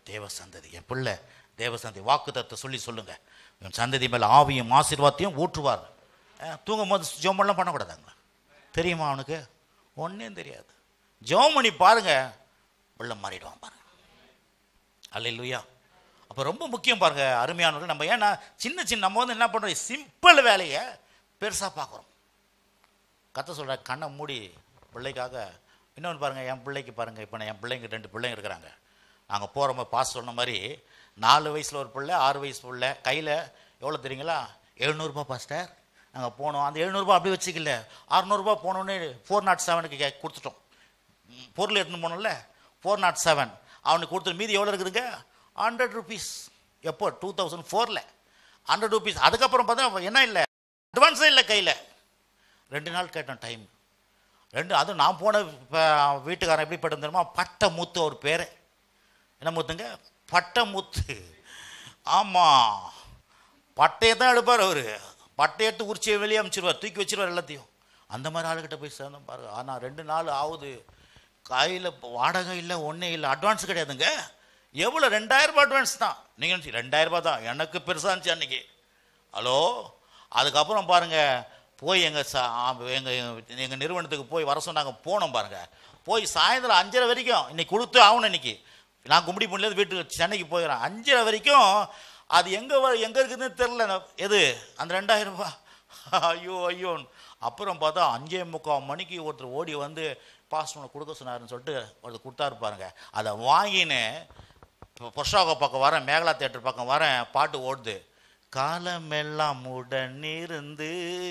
தேவ சந்ததி, என் பிள்ளை தேவ சந்ததி. வாக்குத்தத்தத்தை சொல்லி சொல்லுங்க, என் சந்ததி மேலே ஆவியும் ஆசீர்வாதத்தையும் ஊற்றுவார். தூங்கும் போது ஜெபமெல்லாம் பண்ணக்கூடாதாங்களா? தெரியுமா அவனுக்கு? ஒன்றும் தெரியாது. ஜெபம் பண்ணி பாருங்க, வெள்ளம் மாறிடுவான் பாருங்க. அல்லேலூயா. அப்போ ரொம்ப முக்கியம் பாருங்க அருமையானவர்கள். நம்ம ஏன்னா சின்ன சின்ன நம்ம வந்து என்ன பண்ணுறோம், சிம்பிள் வேலையை பெருசாக பார்க்குறோம். கத்த சொல்கிற கண்ணை மூடி பிள்ளைக்காக. இன்னொன்று பாருங்கள், என் பிள்ளைக்கு பாருங்கள், இப்போ நான் என் பிள்ளைங்க ரெண்டு பிள்ளைங்க இருக்கிறாங்க. நாங்கள் போகிறோம், பாஸ் சொன்ன மாதிரி நாலு வயசில் ஒரு பிள்ளை, ஆறு வயசு பிள்ளை, கையில் எவ்வளோ தெரியுங்களா, எழுநூறுபா பாஸ்டர். நாங்கள் போனோம், அந்த எழுநூறுபா அப்படி வச்சுக்கல, அறுநூறுபா போனோன்னு ஃபோர் நாட் செவனுக்கு கே கொடுத்துட்டோம். பொருள் எடுத்துன்னு போனோம்ல, ஃபோர் நாட் செவன் அவனுக்கு கொடுத்துட்டு மீதி எவ்வளோ இருக்குதுங்க, ஹண்ட்ரட் ருபீஸ். எப்போ? டூ தௌசண்ட் ஃபோரில் ஹண்ட்ரட் ருபீஸ். அதுக்கப்புறம் பார்த்தா என்ன இல்லை, அட்வான்ஸே இல்லை கையில். ரெண்டு நாள் கேட்டோம் டைம். ரெண்டு அதுவும் நான் போன இப்போ வீட்டுக்காரன் எப்படி பட்டம் தெரியுமா, பட்டை மூத்து. அவர் பேர் என்ன மூத்துங்க? பட்டை மூத்து. ஆமாம், பட்டையை தான் எடுப்பார் அவர். பட்டை எடுத்து உரிச்சியை வெளியே அனுப்பிச்சிடுவார், தூக்கி வச்சிருவார் எல்லாத்தையும். அந்த மாதிரி ஆளுகிட்ட போய் சேர்ந்தோம் பாருங்க. ஆனால் ரெண்டு நாள் ஆகுது, கையில் வாடகை இல்லை, ஒன்றே இல்லை, அட்வான்ஸ் கிடையாதுங்க. எவ்வளோ? ரெண்டாயிரம் ரூபாய் அட்வான்ஸ் தான். நீங்கள் நினச்சி ரெண்டாயிரம் ரூபாய் தான், எனக்கு பெருசாக இருந்துச்சு அன்றைக்கி. ஹலோ, அதுக்கப்புறம் பாருங்கள் போய் எங்கள் சா எங்கள் எங்கள் நிறுவனத்துக்கு போய் வர சொன்னாங்க. போனோம் பாருங்கள். போய் சாயந்தரம் அஞ்சரை வரைக்கும் இன்னைக்கு கொடுத்து ஆகணும். இன்னைக்கு நான் கும்பிடி முடியாது, வீட்டுக்கு சென்னைக்கு போயிடுறேன். அஞ்சரை வரைக்கும் அது எங்கே எங்கே இருக்குதுன்னு தெரில. எது அந்த ரெண்டாயிரம் ரூபாய்? ஐயோ ஐயோ. அப்புறம் பார்த்தா அஞ்சே முக்கால் மணிக்கு ஒருத்தர் ஓடி வந்து பாஸ்போர்ட் கொடுக்க சொன்னாருன்னு சொல்லிட்டு ஒருத்தர் கொடுத்தாரு பாருங்க. அதை வாங்கின்னு பொஷாக பக்கம் வரேன், மேகலா தேட்டர் பக்கம் வரேன், பாட்டு ஓடுது. காலமெல்லாம் உடனிருந்து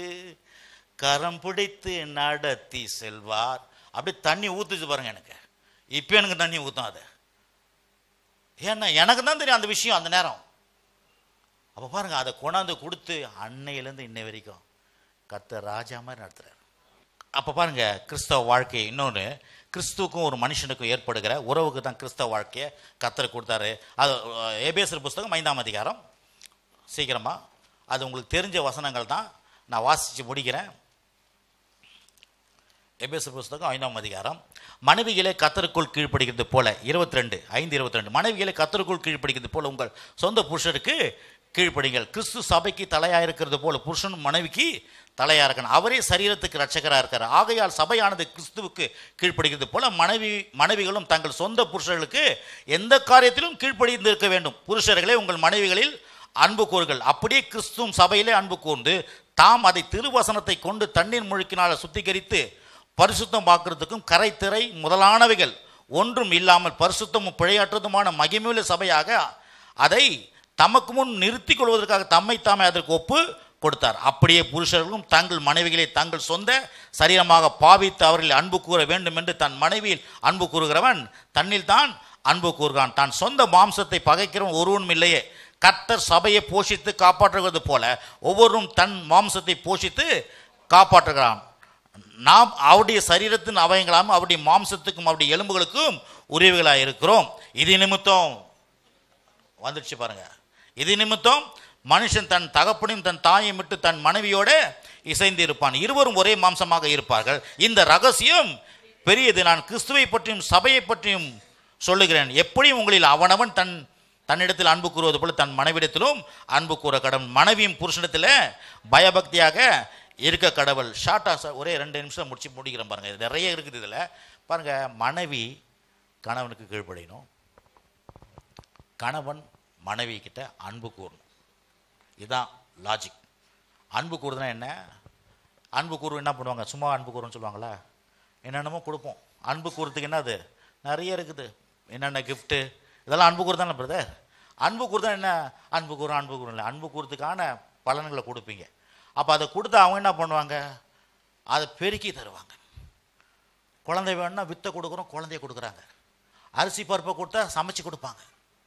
கரம் பிடித்து நடத்தி செல்வார். அப்படி தண்ணி ஊற்றுச்சு பாருங்க எனக்கு. இப்போ எனக்கு தண்ணி ஊற்றும் அது. ஏன்னா எனக்கு தான் தெரியும் அந்த விஷயம் அந்த நேரம். அப்போ பாருங்க, அதை கொண்டாந்து கொடுத்து அன்னையிலேருந்து இன்னை வரைக்கும் கர்த்தர் ராஜா மாதிரி நடத்துகிறார். அப்போ பாருங்க, கிறிஸ்தவ வாழ்க்கை இன்னொன்று, கிறிஸ்துவுக்கும் ஒரு மனுஷனுக்கும் ஏற்படுகிற உறவுக்கு தான் கிறிஸ்தவ வாழ்க்கையை கர்த்தர் கொடுத்தாரு. அது எபேசியர் புஸ்தகம் ஐந்தாம் அதிகாரம். சீக்கிரமா, அது உங்களுக்கு தெரிஞ்ச வசனங்கள் தான், நான் வாசித்து முடிக்கிறேன். எபேசியர் புஸ்தகம் ஐந்தாம் அதிகாரம். மனைவிகளை கர்த்தருக்குள் கீழ்ப்படுகிறது போல, இருபத்தி ரெண்டு ஐந்து இருபத்தி ரெண்டு மனைவிகளை கர்த்தருக்குள் கீழ்ப்படுகிறது போல உங்கள் சொந்த புருஷருக்கு கீழ்ப்படிங்கள். கிறிஸ்து சபைக்கு தலையாக இருக்கிறது போல புருஷனும் மனைவிக்கு தலையாக இருக்கணும். அவரே சரீரத்துக்கு இரட்சகராக இருக்கார். ஆகையால் சபையானது கிறிஸ்துவுக்கு கீழ்ப்படுகிறது போல மனைவி மனைவிகளும் தங்கள் சொந்த புருஷர்களுக்கு எந்த காரியத்திலும் கீழ்ப்படிந்து இருக்க வேண்டும். புருஷர்களே உங்கள் மனைவிகளில் அன்பு கூறுகள், அப்படியே கிறிஸ்துவும் சபையிலே அன்பு கூர்ந்து தாம் அதை திருவசனத்தை கொண்டு தண்ணீர் முழுக்கினால் சுத்திகரித்து பரிசுத்தம் பார்க்கறதுக்கும் கரை திரை முதலானவைகள் ஒன்றும் இல்லாமல் பரிசுத்தமும் பிழையற்றதுமான மகிமையுள்ள சபையாக அதை தமக்கு முன் நிறுத்திக் கொள்வதற்காக தம்மை தாமே அதற்கு ஒப்பு கொடுத்தார். அப்படியே புருஷர்களும் தங்கள் மனைவிகளை தங்கள் சொந்த சரீரமாக பாவித்து அவர்களில் அன்பு கூற வேண்டும் என்று தன் மனைவியில் அன்பு கூறுகிறவன் தன்னில் தான் அன்பு கூறுகிறான். தான் சொந்த மாம்சத்தை பகைக்கிறவன் ஒருவனும் இல்லையே. கர்த்தர் சபையை போஷித்து காப்பாற்றுவது போல ஒவ்வொருவரும் தன் மாம்சத்தை போஷித்து காப்பாற்றுகிறான். நாம் அவருடைய சரீரத்தின் அவயங்களாம் அவருடைய மாம்சத்துக்கும் அவருடைய எலும்புகளுக்கும் உரிவுகளாக இருக்கிறோம். இது நிமித்தம் வந்துடுச்சு பாருங்க. இது நிமித்தம் மனுஷன் தன் தகப்பனையும் தன் தாயையும் விட்டு தன் மனைவியோட இசைந்து இருப்பான், இருவரும் ஒரே மாம்சமாக இருப்பார்கள். இந்த ரகசியம் பெரியது. நான் கிறிஸ்துவை பற்றியும் சபையை பற்றியும் சொல்லுகிறேன். எப்படியும் உங்களில் அவனவன் தன் தன்னிடத்தில் அன்பு கூறுவது போல தன் மனைவிடத்திலும் அன்பு கூற கடவுள். மனைவியும் புருஷனிடத்தில் பயபக்தியாக இருக்க கடவுள். ஷார்ட்டா சார் ஒரே ரெண்டு நிமிஷம் முடிச்சு முடிக்கிறேன் பாருங்க. இது நிறைய இருக்குது இதில் பாருங்க. மனைவி கணவனுக்கு கீழ்ப்படியணும், கணவன் மனைவி கிட்ட அன்பு கூறணும். இதுதான் லாஜிக். அன்பு கூறுதுன்னா என்ன? அன்பு கூறு என்ன பண்ணுவாங்க? சும்மா அன்பு கூறுன்னு சொல்லுவாங்களா? என்னென்னமோ கொடுப்போம். அன்பு கூறுறதுக்கு என்னது? நிறைய இருக்குது. என்னென்ன கிஃப்ட்டு இதெல்லாம் அன்பு கூறு தானே பிரதர். அன்பு கூறு தான் என்ன? அன்பு கூறும் அன்பு கூறும் இல்லை, அன்பு கூறுறதுக்கான பலன்களை கொடுப்பீங்க. அப்போ அதை கொடுத்து அவங்க என்ன பண்ணுவாங்க? அதை பெருக்கி தருவாங்க. குழந்தை வேணும்னா வித்தை கொடுக்குறோம், குழந்தைய கொடுக்குறாங்க. அரிசி பருப்பை கொடுத்தா சமைச்சு கொடுப்பாங்க.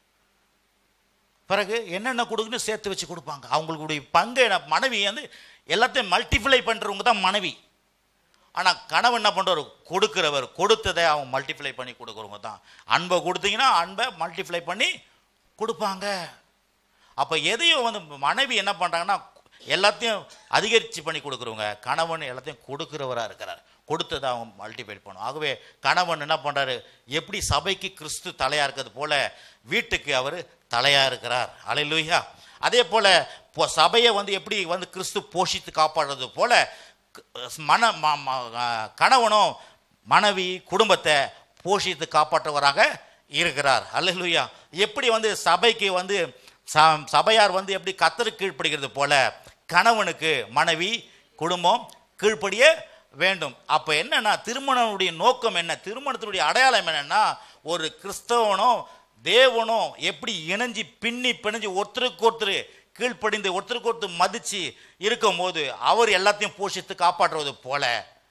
பிறகு என்னென்ன கொடுக்குன்னு சேர்த்து வச்சு கொடுப்பாங்க. அவங்களுடைய பங்கு மனைவி வந்து எல்லாத்தையும் மல்டிப்ளை பண்ணுறவங்க தான் மனைவி. ஆனால் கணவன் என்ன பண்ணுறவர்? கொடுக்குறவர். கொடுத்ததை அவங்க மல்டிப்ளை பண்ணி கொடுக்குறவங்க தான். அன்பை கொடுத்தீங்கன்னா அன்பை மல்டிப்ளை பண்ணி கொடுப்பாங்க. அப்போ எதையும் வந்து மனைவி என்ன பண்ணுறாங்கன்னா எல்லாத்தையும் அதிகரித்து பண்ணி கொடுக்குறவங்க, கணவன் எல்லாத்தையும் கொடுக்குறவராக இருக்கிறார். கொடுத்ததை அவங்க மல்டிப்ளை பண்ணும். ஆகவே கணவன் என்ன பண்ணுறாரு, எப்படி சபைக்கு கிறிஸ்து தலையாக இருக்கிறது போல வீட்டுக்கு அவர் தலையாக இருக்கிறார். அல்லேலூயா. அதே போல் சபையை வந்து எப்படி வந்து கிறிஸ்து போஷித்து காப்பாடுறது போல மன கணவனும் மனைவி குடும்பத்தை போஷித்து காப்பாற்றுவராக இருக்கிறார். அல்லேலூயா. எப்படி வந்து சபைக்கு வந்து சபையார் வந்து எப்படி கர்த்தருக்கு கீழ்ப்படுகிறது போல கணவனுக்கு மனைவி குடும்பம் கீழ்ப்படிய வேண்டும். அப்போ என்னன்னா திருமணனுடைய நோக்கம் என்ன, திருமணத்தினுடைய அடையாளம் என்னன்னா ஒரு கிறிஸ்தவனும் தேவனும் எப்படி இணைஞ்சி பின்னி பிணைஞ்சு ஒருத்தருக்கு ஒருத்தர் கீழ்ப்படிந்து ஒருத்தருக்கு ஒருத்தர் மதிச்சு இருக்கும் போது அவர் எல்லாத்தையும் போஷித்து காப்பாற்றுவது போல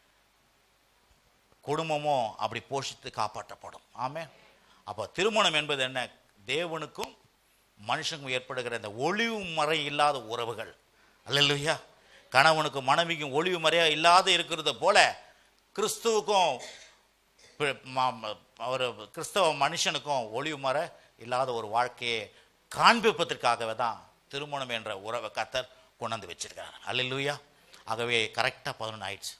குடும்பமும் அப்படி போஷித்து காப்பாற்றப்படும். ஆமே. அப்போ திருமணம் என்பது என்ன, தேவனுக்கும் மனுஷனுக்கும் ஏற்படுகிற இந்த ஒளிவு மறை இல்லாத உறவுகள். அல்லேலூயா. கணவனுக்கும் மனைவிக்கும் ஒளிவு மறையா இல்லாத இருக்கிறது போல கிறிஸ்துவுக்கும் ஒரு கிறிஸ்தவ மனுஷனுக்கும் ஒளிவு மறை இல்லாத ஒரு வாழ்க்கையை காண்பிப்பதற்காகவே தான் திருமணம் என்ற உறவை கர்த்தர் கொண்டாந்து வச்சிருக்கார். அல்லேலூயா. ஆகவே கரெக்டாக பதினொன்று ஆயிடுச்சு.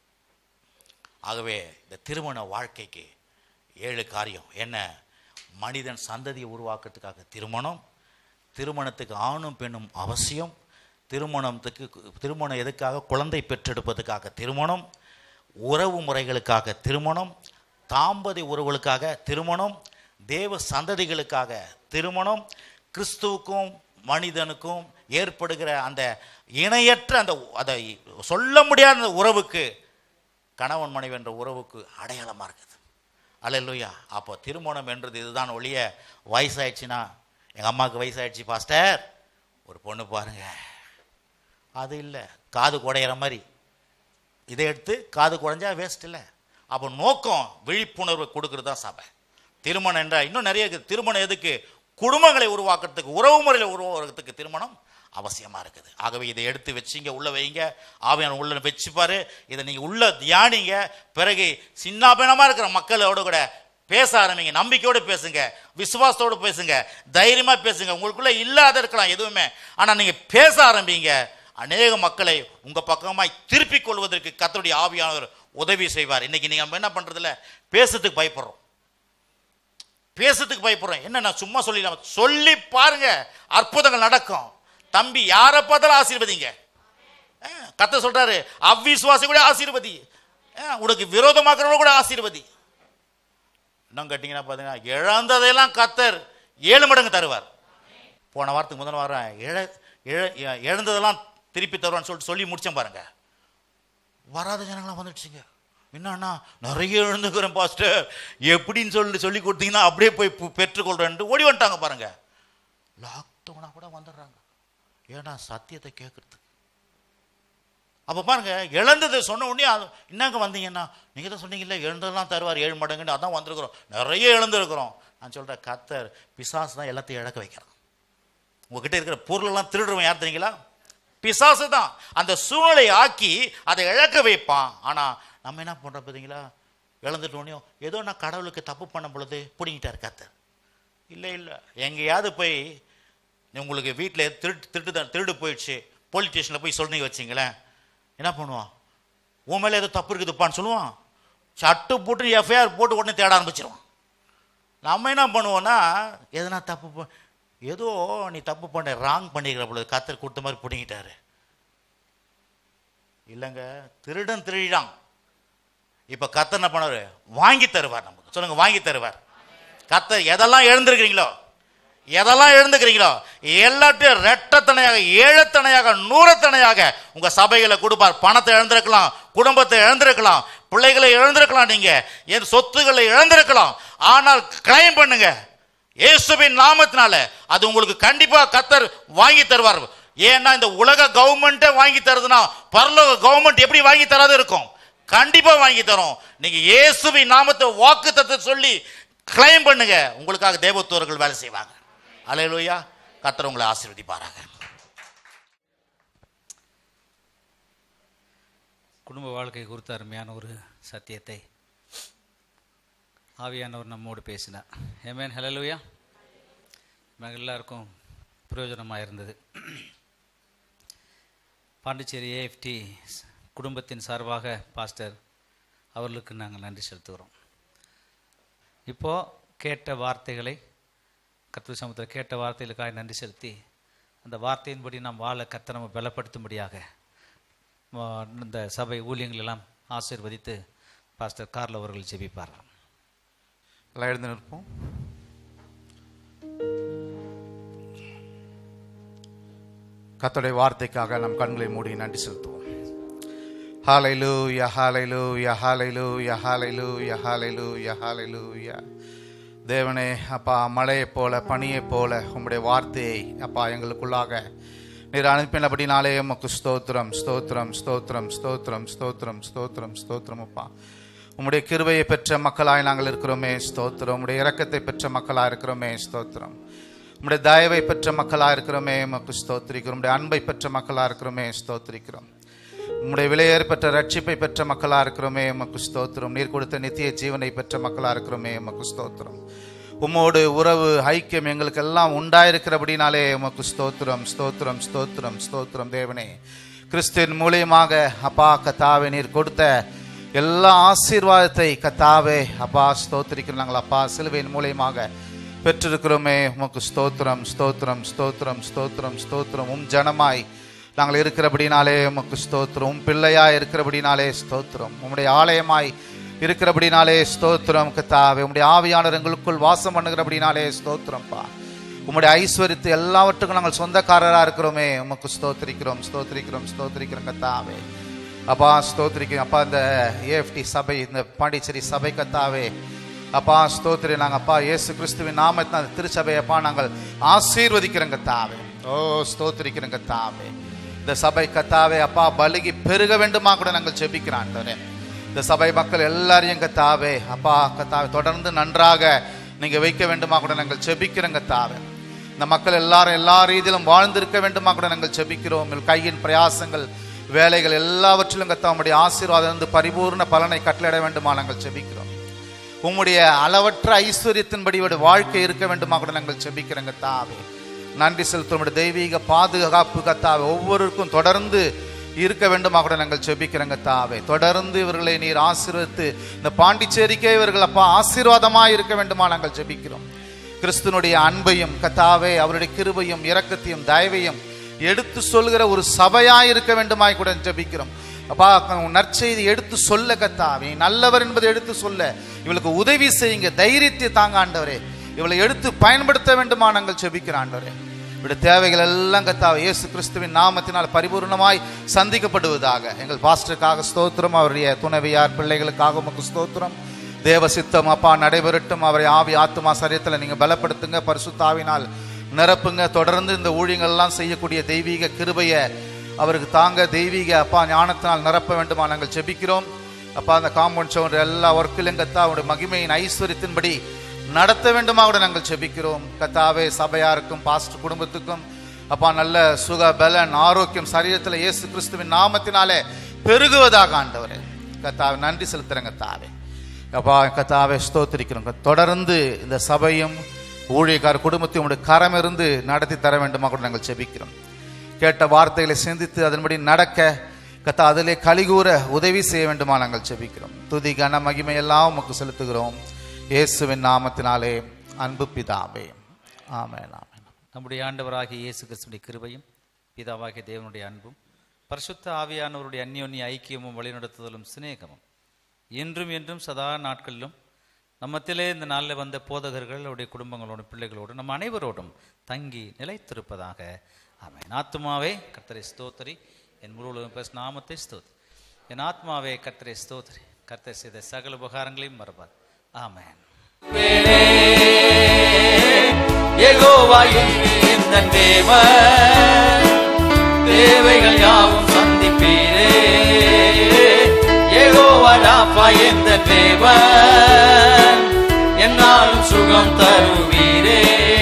ஆகவே இந்த திருமண வாழ்க்கைக்கு ஏழு காரியம் என்ன, மனிதன் சந்ததியை உருவாக்குறதுக்காக திருமணம், திருமணத்துக்கு ஆணும் பெண்ணும் அவசியம், திருமணத்துக்கு திருமணம் எதுக்காக, குழந்தை பெற்றெடுப்பதுக்காக திருமணம், உறவு முறைகளுக்காக திருமணம், தாம்பதிய உறவுகளுக்காக திருமணம், தேவ சந்ததிகளுக்காக திருமணம், கிறிஸ்துவுக்கும் மனிதனுக்கும் ஏற்படுகிற அந்த இணையற்ற அந்த அதை சொல்ல முடியாத அந்த உறவுக்கு கணவன் மனைவி என்ற உறவுக்கு அடையாளமாக இருக்குது. அல்லேலூயா. அப்போ திருமணம் என்றது இதுதான் ஒழிய வயசாயிடுச்சுன்னா எங்கள் அம்மாவுக்கு வயசாயிடுச்சு பாஸ்டர் ஒரு பொண்ணு பாருங்க, அது இல்லை. காது குடையிற மாதிரி இதை எடுத்து காது குடைஞ்சா வேஸ்ட் இல்லை. அப்போ நோக்கம் விழிப்புணர்வு கொடுக்கறது தான் சபை. திருமணம் என்றால் இன்னும் நிறைய இருக்குது. திருமணம் எதுக்கு, குடும்பங்களை உருவாக்குறதுக்கு, உறவு முறையில் உருவாக்குறதுக்கு திருமணம் அவசியமாக இருக்குது. ஆகவே இதை எடுத்து வச்சிங்க, உள்ள வைங்க, ஆவியான உள்ள வச்சுப்பாரு. இதை நீங்கள் உள்ள தியானிங்க. பிறகு சின்னாபினமாக இருக்கிற மக்களோடு கூட பேச ஆரம்பிங்க. நம்பிக்கையோடு பேசுங்க, விசுவாசத்தோடு பேசுங்க, தைரியமாக பேசுங்க. உங்களுக்குள்ள இல்லாத இருக்கலாம் எதுவுமே, ஆனால் நீங்கள் பேச ஆரம்பிங்க. அநேக மக்களை உங்கள் பக்கமாய் திருப்பிக் கொள்வதற்கு கர்த்தருடைய ஆவியானவர் உதவி செய்வார். இன்னைக்கு நீங்கள் என்ன பண்ணுறதில்ல, பேசுறதுக்கு பயப்படுறோம் பேசுறதுக்கு பயப்படுறோம் என்ன, நான் சும்மா சொல்லிடலாம், சொல்லி பாருங்க, அற்புதங்கள் நடக்கும். தம்பி யாரை பார்த்தாலும் ஆசீர்வதிங்க. கர்த்தர் சொல்றாரு, அவ்விசுவாசி கூட ஆசீர்வதி, உனக்கு விரோதமாக்குறவங்க கூட ஆசீர்வதி. இன்னும் கேட்டீங்கன்னா பார்த்தீங்கன்னா இழந்ததையெல்லாம் கர்த்தர் ஏழு மடங்கு தருவார். போன வாரத்துக்கு முதல் வாரம் இழ இழந்ததெல்லாம் திருப்பி தருவான்னு சொல்லிட்டு சொல்லி முடிச்சேன் பாருங்க. வராத ஜனங்களாம் வந்துடுச்சுங்க. என்னன்னா நிறைய எழுந்துக்கிறேன் பாஸ்டர் எப்படின்னு சொல்லி சொல்லி கொடுத்தீங்கன்னா அப்படியே போய் பெற்றுக்கொள்றேன்ட்டு ஓடி வந்துட்டாங்க பாருங்க. லாக்டவுனா கூட வந்துடுறாங்க, ஏன்னா சத்தியத்தை கேட்கறதுக்கு. அப்போ பாருங்க, இழந்ததை சொன்ன உடனே என்னங்க வந்தீங்கன்னா, நீங்கள் தான் சொன்னீங்கல்ல இழந்ததெல்லாம் தருவார் ஏழு மடங்குன்னு, அதான் வந்திருக்கிறோம், நிறைய இழந்துருக்கிறோம். நான் சொல்கிறேன், கர்த்தர் பிசாசு தான் எல்லாத்தையும் இழக்க வைக்கிறான். உங்ககிட்ட இருக்கிற பொருளெல்லாம் திருடுறவன் யார் தெரியுங்களா? பிசாசு தான். அந்த சூழ்நிலை ஆக்கி அதை இழக்க வைப்பான். ஆனால் நம்ம என்ன பண்ணுறோம் பார்த்தீங்களா, இழந்துட்டோன்னே ஏதோ நான் கடவுளுக்கு தப்பு பண்ண பொழுது பிடிங்கிட்டார் கர்த்தர். இல்லை இல்லை, எங்கேயாவது போய் உங்களுக்கு வீட்டில் திருட்டு திருட்டு திருடு போயிடுச்சு, போலீஸ் ஸ்டேஷனில் போய் சொன்னீங்க வச்சிங்களேன், என்ன பண்ணுவான், உன் மேலே ஏதோ தப்பு இருக்குதுப்பான்னு சொல்லுவான். சட்டு போட்டு எஃப்ஐஆர் போட்டு உடனே தேட ஆரம்பிச்சிருவான். நம்ம என்ன பண்ணுவோன்னா, எதனா தப்பு ஏதோ நீ தப்பு பண்ண ராங் பண்ணிக்கிற பொழுது கர்த்தர் கொடுத்த மாதிரி பிடிங்கிட்டாரு. இல்லைங்க, திருடன் திருடான். இப்போ கர்த்தர் என்ன பண்ணுவார், வாங்கி தருவார். நமக்கு சொல்லுங்க, வாங்கி தருவார். கர்த்தர் எதெல்லாம் எழுந்திருக்கிறீங்களோ எதெல்லாம் எழுந்துக்கிறீங்களோ எல்லாத்தையும் ரெட்டத்தனையாக ஏழத்தனையாக நூறத்தனையாக உங்க சபைகளை கொடுப்பார். பணத்தை இழந்திருக்கலாம், குடும்பத்தை இழந்திருக்கலாம், பிள்ளைகளை இழந்திருக்கலாம், நீங்க என் சொத்துக்களை இழந்திருக்கலாம். ஆனால் கிளைம் பண்ணுங்க இயேசுவின் நாமத்தினால, அது உங்களுக்கு கண்டிப்பா கர்த்தர் வாங்கி தருவார். ஏன்னா இந்த உலக கவர்மெண்ட்டே வாங்கி தருதுன்னா பரலோக கவர்மெண்ட் எப்படி வாங்கி தராது இருக்கும்? கண்டிப்பா வாங்கி தரும். நீங்க இயேசுவின் நாமத்தை வாக்குத்தத்தத்தை சொல்லி கிளைம் பண்ணுங்க, உங்களுக்காக தேவதூதர்கள் வேலை செய்வாங்க. அல்லேலூயா. கர்த்தர் உங்களை ஆசீர்வதிப்பாராக. குடும்ப வாழ்க்கை குறித்த அருமையான ஒரு சத்தியத்தை ஆவியானவர் நம்மோடு பேசினார். ஆமென். ஹல்லேலூயா. நம்ம எல்லாருக்கும் பிரயோஜனமாக இருந்தது. பாண்டிச்சேரி ஏஎஃப்டி குடும்பத்தின் சார்பாக பாஸ்டர் அவர்களுக்கு நாங்கள் நன்றி செலுத்துகிறோம். இப்போது கேட்ட வார்த்தைகளை கர்த்தருடைய சமூகத்தில் கேட்ட வார்த்தைகளுக்காக நன்றி செலுத்தி அந்த வார்த்தையின்படி நாம் வாழ கர்த்தர் நம்ம பலப்படுத்தும்படியாக இந்த சபை ஊழியங்கள் எல்லாம் ஆசீர்வதித்து பாஸ்டர் கார்ல் அவர்கள் ஜெபிப்பார். எல்லாம் எழுந்து நிற்போம். கர்த்தருடைய வார்த்தைக்காக நம் கண்களை மூடி நன்றி செலுத்துவோம். ஹல்லேலூயா ஹல்லேலூயா ஹல்லேலூயா ஹல்லேலூயா ஹல்லேலூயா ஹல்லேலூயா. தேவனே அப்பா, மழையை போல பனியை போல உம்முடைய வார்த்தையை அப்பா எங்களுக்குள்ளாக நீர் அனுப்பினபடினாலே உமக்கு ஸ்தோத்திரம் ஸ்தோத்திரம் ஸ்தோத்திரம் ஸ்தோத்திரம் ஸ்தோத்திரம் ஸ்தோத்திரம் ஸ்தோத்திரம். அப்பா, உம்முடைய கிருபையை பெற்ற மக்களாய் நாங்கள் இருக்கிறோமே ஸ்தோத்திரம். உம்முடைய இரக்கத்தை பெற்ற மக்களாக இருக்கிறோமே ஸ்தோத்திரம். உம்முடைய தயவை பெற்ற மக்களாக இருக்கிறோமே உமக்கு ஸ்தோத்திரிக்கிறோம். உம்முடைய அன்பை பெற்ற மக்களாக இருக்கிறோமே ஸ்தோத்திரிக்கிறோம். உம்முடைய விலையேறு பெற்ற ரட்சிப்பை பெற்ற மக்களாக இருக்கிறோமே உமக்கு ஸ்தோத்திரம். நீர் கொடுத்த நித்திய ஜீவனை பெற்ற மக்களாக இருக்கிறோமே உமக்கு ஸ்தோத்திரம். உம்மோடு உறவு ஐக்கியம் எங்களுக்கு எல்லாம் உண்டாயிருக்கிறபடினாலே உமக்கு ஸ்தோத்திரம் ஸ்தோத்திரம் ஸ்தோத்திரம் ஸ்தோத்திரம். தேவனே, கிறிஸ்துவின் மூலியமாக அப்பா கத்தாவே நீர் கொடுத்த எல்லா ஆசீர்வாதத்தை கத்தாவே அப்பா ஸ்தோத்திரிக்கிறோம். நாங்கள் அப்பா சிலுவையின் மூலியமாக பெற்றிருக்கிறோமே உமக்கு ஸ்தோத்திரம் ஸ்தோத்திரம் ஸ்தோத்திரம் ஸ்தோத்திரம் ஸ்தோத்திரம். உம் ஜனமாய் நாங்கள் இருக்கிறபடினாலே உமக்கு ஸ்தோத்திரம். உம் பிள்ளையாய் இருக்கிறபடினாலே ஸ்தோத்திரம். உம்முடைய ஆலயமாய் இருக்கிறபடினாலே ஸ்தோத்திரம் கத்தாவே. உம்முடைய ஆவியானவர் எங்களுக்குள் வாசம் பண்ணுகிறபடினாலே ஸ்தோத்திரம்ப்பா. உம்முடைய ஐஸ்வர்யத்து எல்லாவற்றுக்கும் நாங்கள் சொந்தக்காரராக இருக்கிறோமே உமக்கு ஸ்தோத்திரிக்கிறோம் ஸ்தோத்திரிக்கிறோம் ஸ்தோத்திரிக்கிறோம் கத்தாவே. அப்பா ஸ்தோத்திரிக்கிறோம். அப்பா, இந்த ஏஎஃப்டி சபை, இந்த பாண்டிச்சேரி சபை கத்தாவே அப்பா ஸ்தோத்திரி. நாங்கள் அப்பா இயேசு கிறிஸ்துவின் நாமத்தின் திருச்சபை அப்பா நாங்கள் ஆசீர்வதிக்கிறோம் கத்தாவே. ஓ ஸ்தோத்திரிக்கிறோம் கத்தாவே. இந்த சபை கத்தாவே அப்பா பலுகி பெருக வேண்டுமா கூட நாங்கள் ஜெபிக்கிறோம். இந்த சபை மக்கள் எல்லாரையும் கத்தாவே அப்பா கத்தாவே தொடர்ந்து நன்றாக நீங்க வைக்க வேண்டுமா கூட நாங்கள் ஜெபிக்கிறோம் கத்தாவே. இந்த மக்கள் எல்லாரும் எல்லா ரீதியிலும் வாழ்ந்திருக்க வேண்டுமா கூட நாங்கள் ஜெபிக்கிறோம். கையின் பிரயாசங்கள் வேலைகள் எல்லாவற்றிலும் கத்தா உம்முடைய ஆசீர்வாதம் இருந்து பரிபூர்ண பலனை கட்டளையிட வேண்டுமா நாங்கள் ஜெபிக்கிறோம். உம்முடைய அளவற்ற ஐஸ்வர்யத்தின்படி வாழ்க்கை இருக்க வேண்டுமா கூட நாங்கள் ஜெபிக்கிறோம் கத்தாவே. நன்றி செலுத்தும். தெய்வீக பாதுகாப்பு கத்தாவே ஒவ்வொருவருக்கும் தொடர்ந்து இருக்க வேண்டுமா கூட நாங்கள் ஜெபிக்கிறோம் கத்தாவே. தொடர்ந்து இவர்களை நீர் ஆசீர்வதித்து இந்த பாண்டிச்சேரிக்கே இவர்கள் அப்பா ஆசீர்வாதமாக இருக்க வேண்டுமா நாங்கள் ஜெபிக்கிறோம். கிறிஸ்துனுடைய அன்பையும் கத்தாவே அவருடைய கிருபையும் இரக்கத்தையும் தயவையும் எடுத்து சொல்கிற ஒரு சபையாய் இருக்க வேண்டுமாய் கூட ஜெபிக்கிறோம். அப்பா, நற்செய்தி எடுத்து சொல்ல கத்தாவே, நல்லவர் என்பதை எடுத்து சொல்ல இவளுக்கு உதவி செய்யுங்க, தைரியத்தை தாங்க ஆண்டவரே. இவளை எடுத்து பயன்படுத்த வேண்டுமா நாங்கள் ஜெபிக்கிறோம் ஆண்டவரே. இவருடைய தேவைகள் எல்லாம் கத்தாவே இயேசு கிறிஸ்துவின் நாமத்தினால் பரிபூர்ணமாய் சந்திக்கப்படுவதாக. எங்கள் பாஸ்டருக்காக ஸ்தோத்திரம். அவருடைய துணைவியார் பிள்ளைகளுக்காக உமக்கு ஸ்தோத்திரம். தேவ சித்தம் அப்பா நடைபெறட்டும். அவரை ஆவி ஆத்துமா சரீரத்தில் நீங்கள் பலப்படுத்துங்க, பரிசுத்தாவினால் நிரப்புங்க. தொடர்ந்து இந்த ஊழியங்கள் எல்லாம் செய்யக்கூடிய தெய்வீக கிருபையை அவருக்கு தாங்க, தெய்வீக அப்பா ஞானத்தினால் நிரப்ப வேண்டுமா நாங்கள் ஜெபிக்கிறோம். அப்பா, அந்த காம்பவுண்ட் சவுண்ட் எல்லா ஒர்க்கிலும் கத்தா அவருடைய மகிமையின் ஐஸ்வர்யத்தின்படி நடத்த வேண்டுமா கூட நாங்கள் ஜெபிக்கிறோம். கத்தாவே சபையாருக்கும் பாஸ்டர் குடும்பத்துக்கும் அப்பா நல்ல சுக பலன் ஆரோக்கியம் சரீரத்தில் இயேசு கிறிஸ்துவின் நாமத்தினாலே பெருகுவதாக ஆண்டவரே. கத்தாவே நன்றி செலுத்துறேங்க கத்தாவே. அப்பா கத்தாவே ஸ்தோத்திரிக்கிறோம். தொடர்ந்து இந்த சபையும் ஊழியக்கார குடும்பத்தையும் உடைய கரம் இருந்து நடத்தி தர வேண்டுமா கூட நாங்கள் ஜெபிக்கிறோம். கேட்ட வார்த்தைகளை சிந்தித்து அதன்படி நடக்க கத்தா அதிலே கலிகூற உதவி செய்ய வேண்டுமா நாங்கள் ஜெபிக்கிறோம். துதி கன மகிமை எல்லாம் உமக்கு செலுத்துகிறோம் இயேசுவின் நாமத்தினாலே அன்பு பிதாவே, ஆமென் ஆமென். நம்முடைய ஆண்டவராகிய இயேசு கிறிஸ்துவின் கிருபையும் பிதாவாகிய தேவனுடைய அன்பும் பரிசுத்த ஆவியானவருடைய அந்யோன்ய ஐக்கியமும் வழிநடத்துதலும் சிநேகமும் என்றும் என்றும் சதா நாட்களிலும் நம்மத்திலே இந்த நாளில் வந்த போதகர்கள் அவருடைய குடும்பங்களோடும் பிள்ளைகளோடும் நம் அனைவரோடும் தங்கி நிலைத்திருப்பதாக. ஆமென். ஆத்மாவே கர்த்தரை ஸ்தோத்திரி, என் முழு பேச நாமத்தை ஸ்தோத்திரி. என் ஆத்மாவே கர்த்தரை ஸ்தோத்திரி, கர்த்தர் செய்த சகல உபகாரங்களையும் மறப்பார். ஆமென். தேவைகள் யாவும் சந்திப்பீரே. யெகோவா ராஃபா என்ற தேவன், என்னாலும் சுகம் தருவீரே.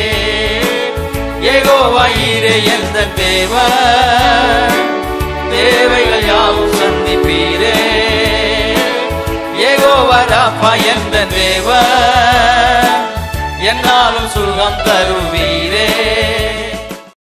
யெகோவா ஈரே என்ற தேவன், தேவைகள் யாவும் சந்திப்பீரே. யெகோவா ராஃபா என்ற தேவன், என்னாலும் சுகம் தருவீரே.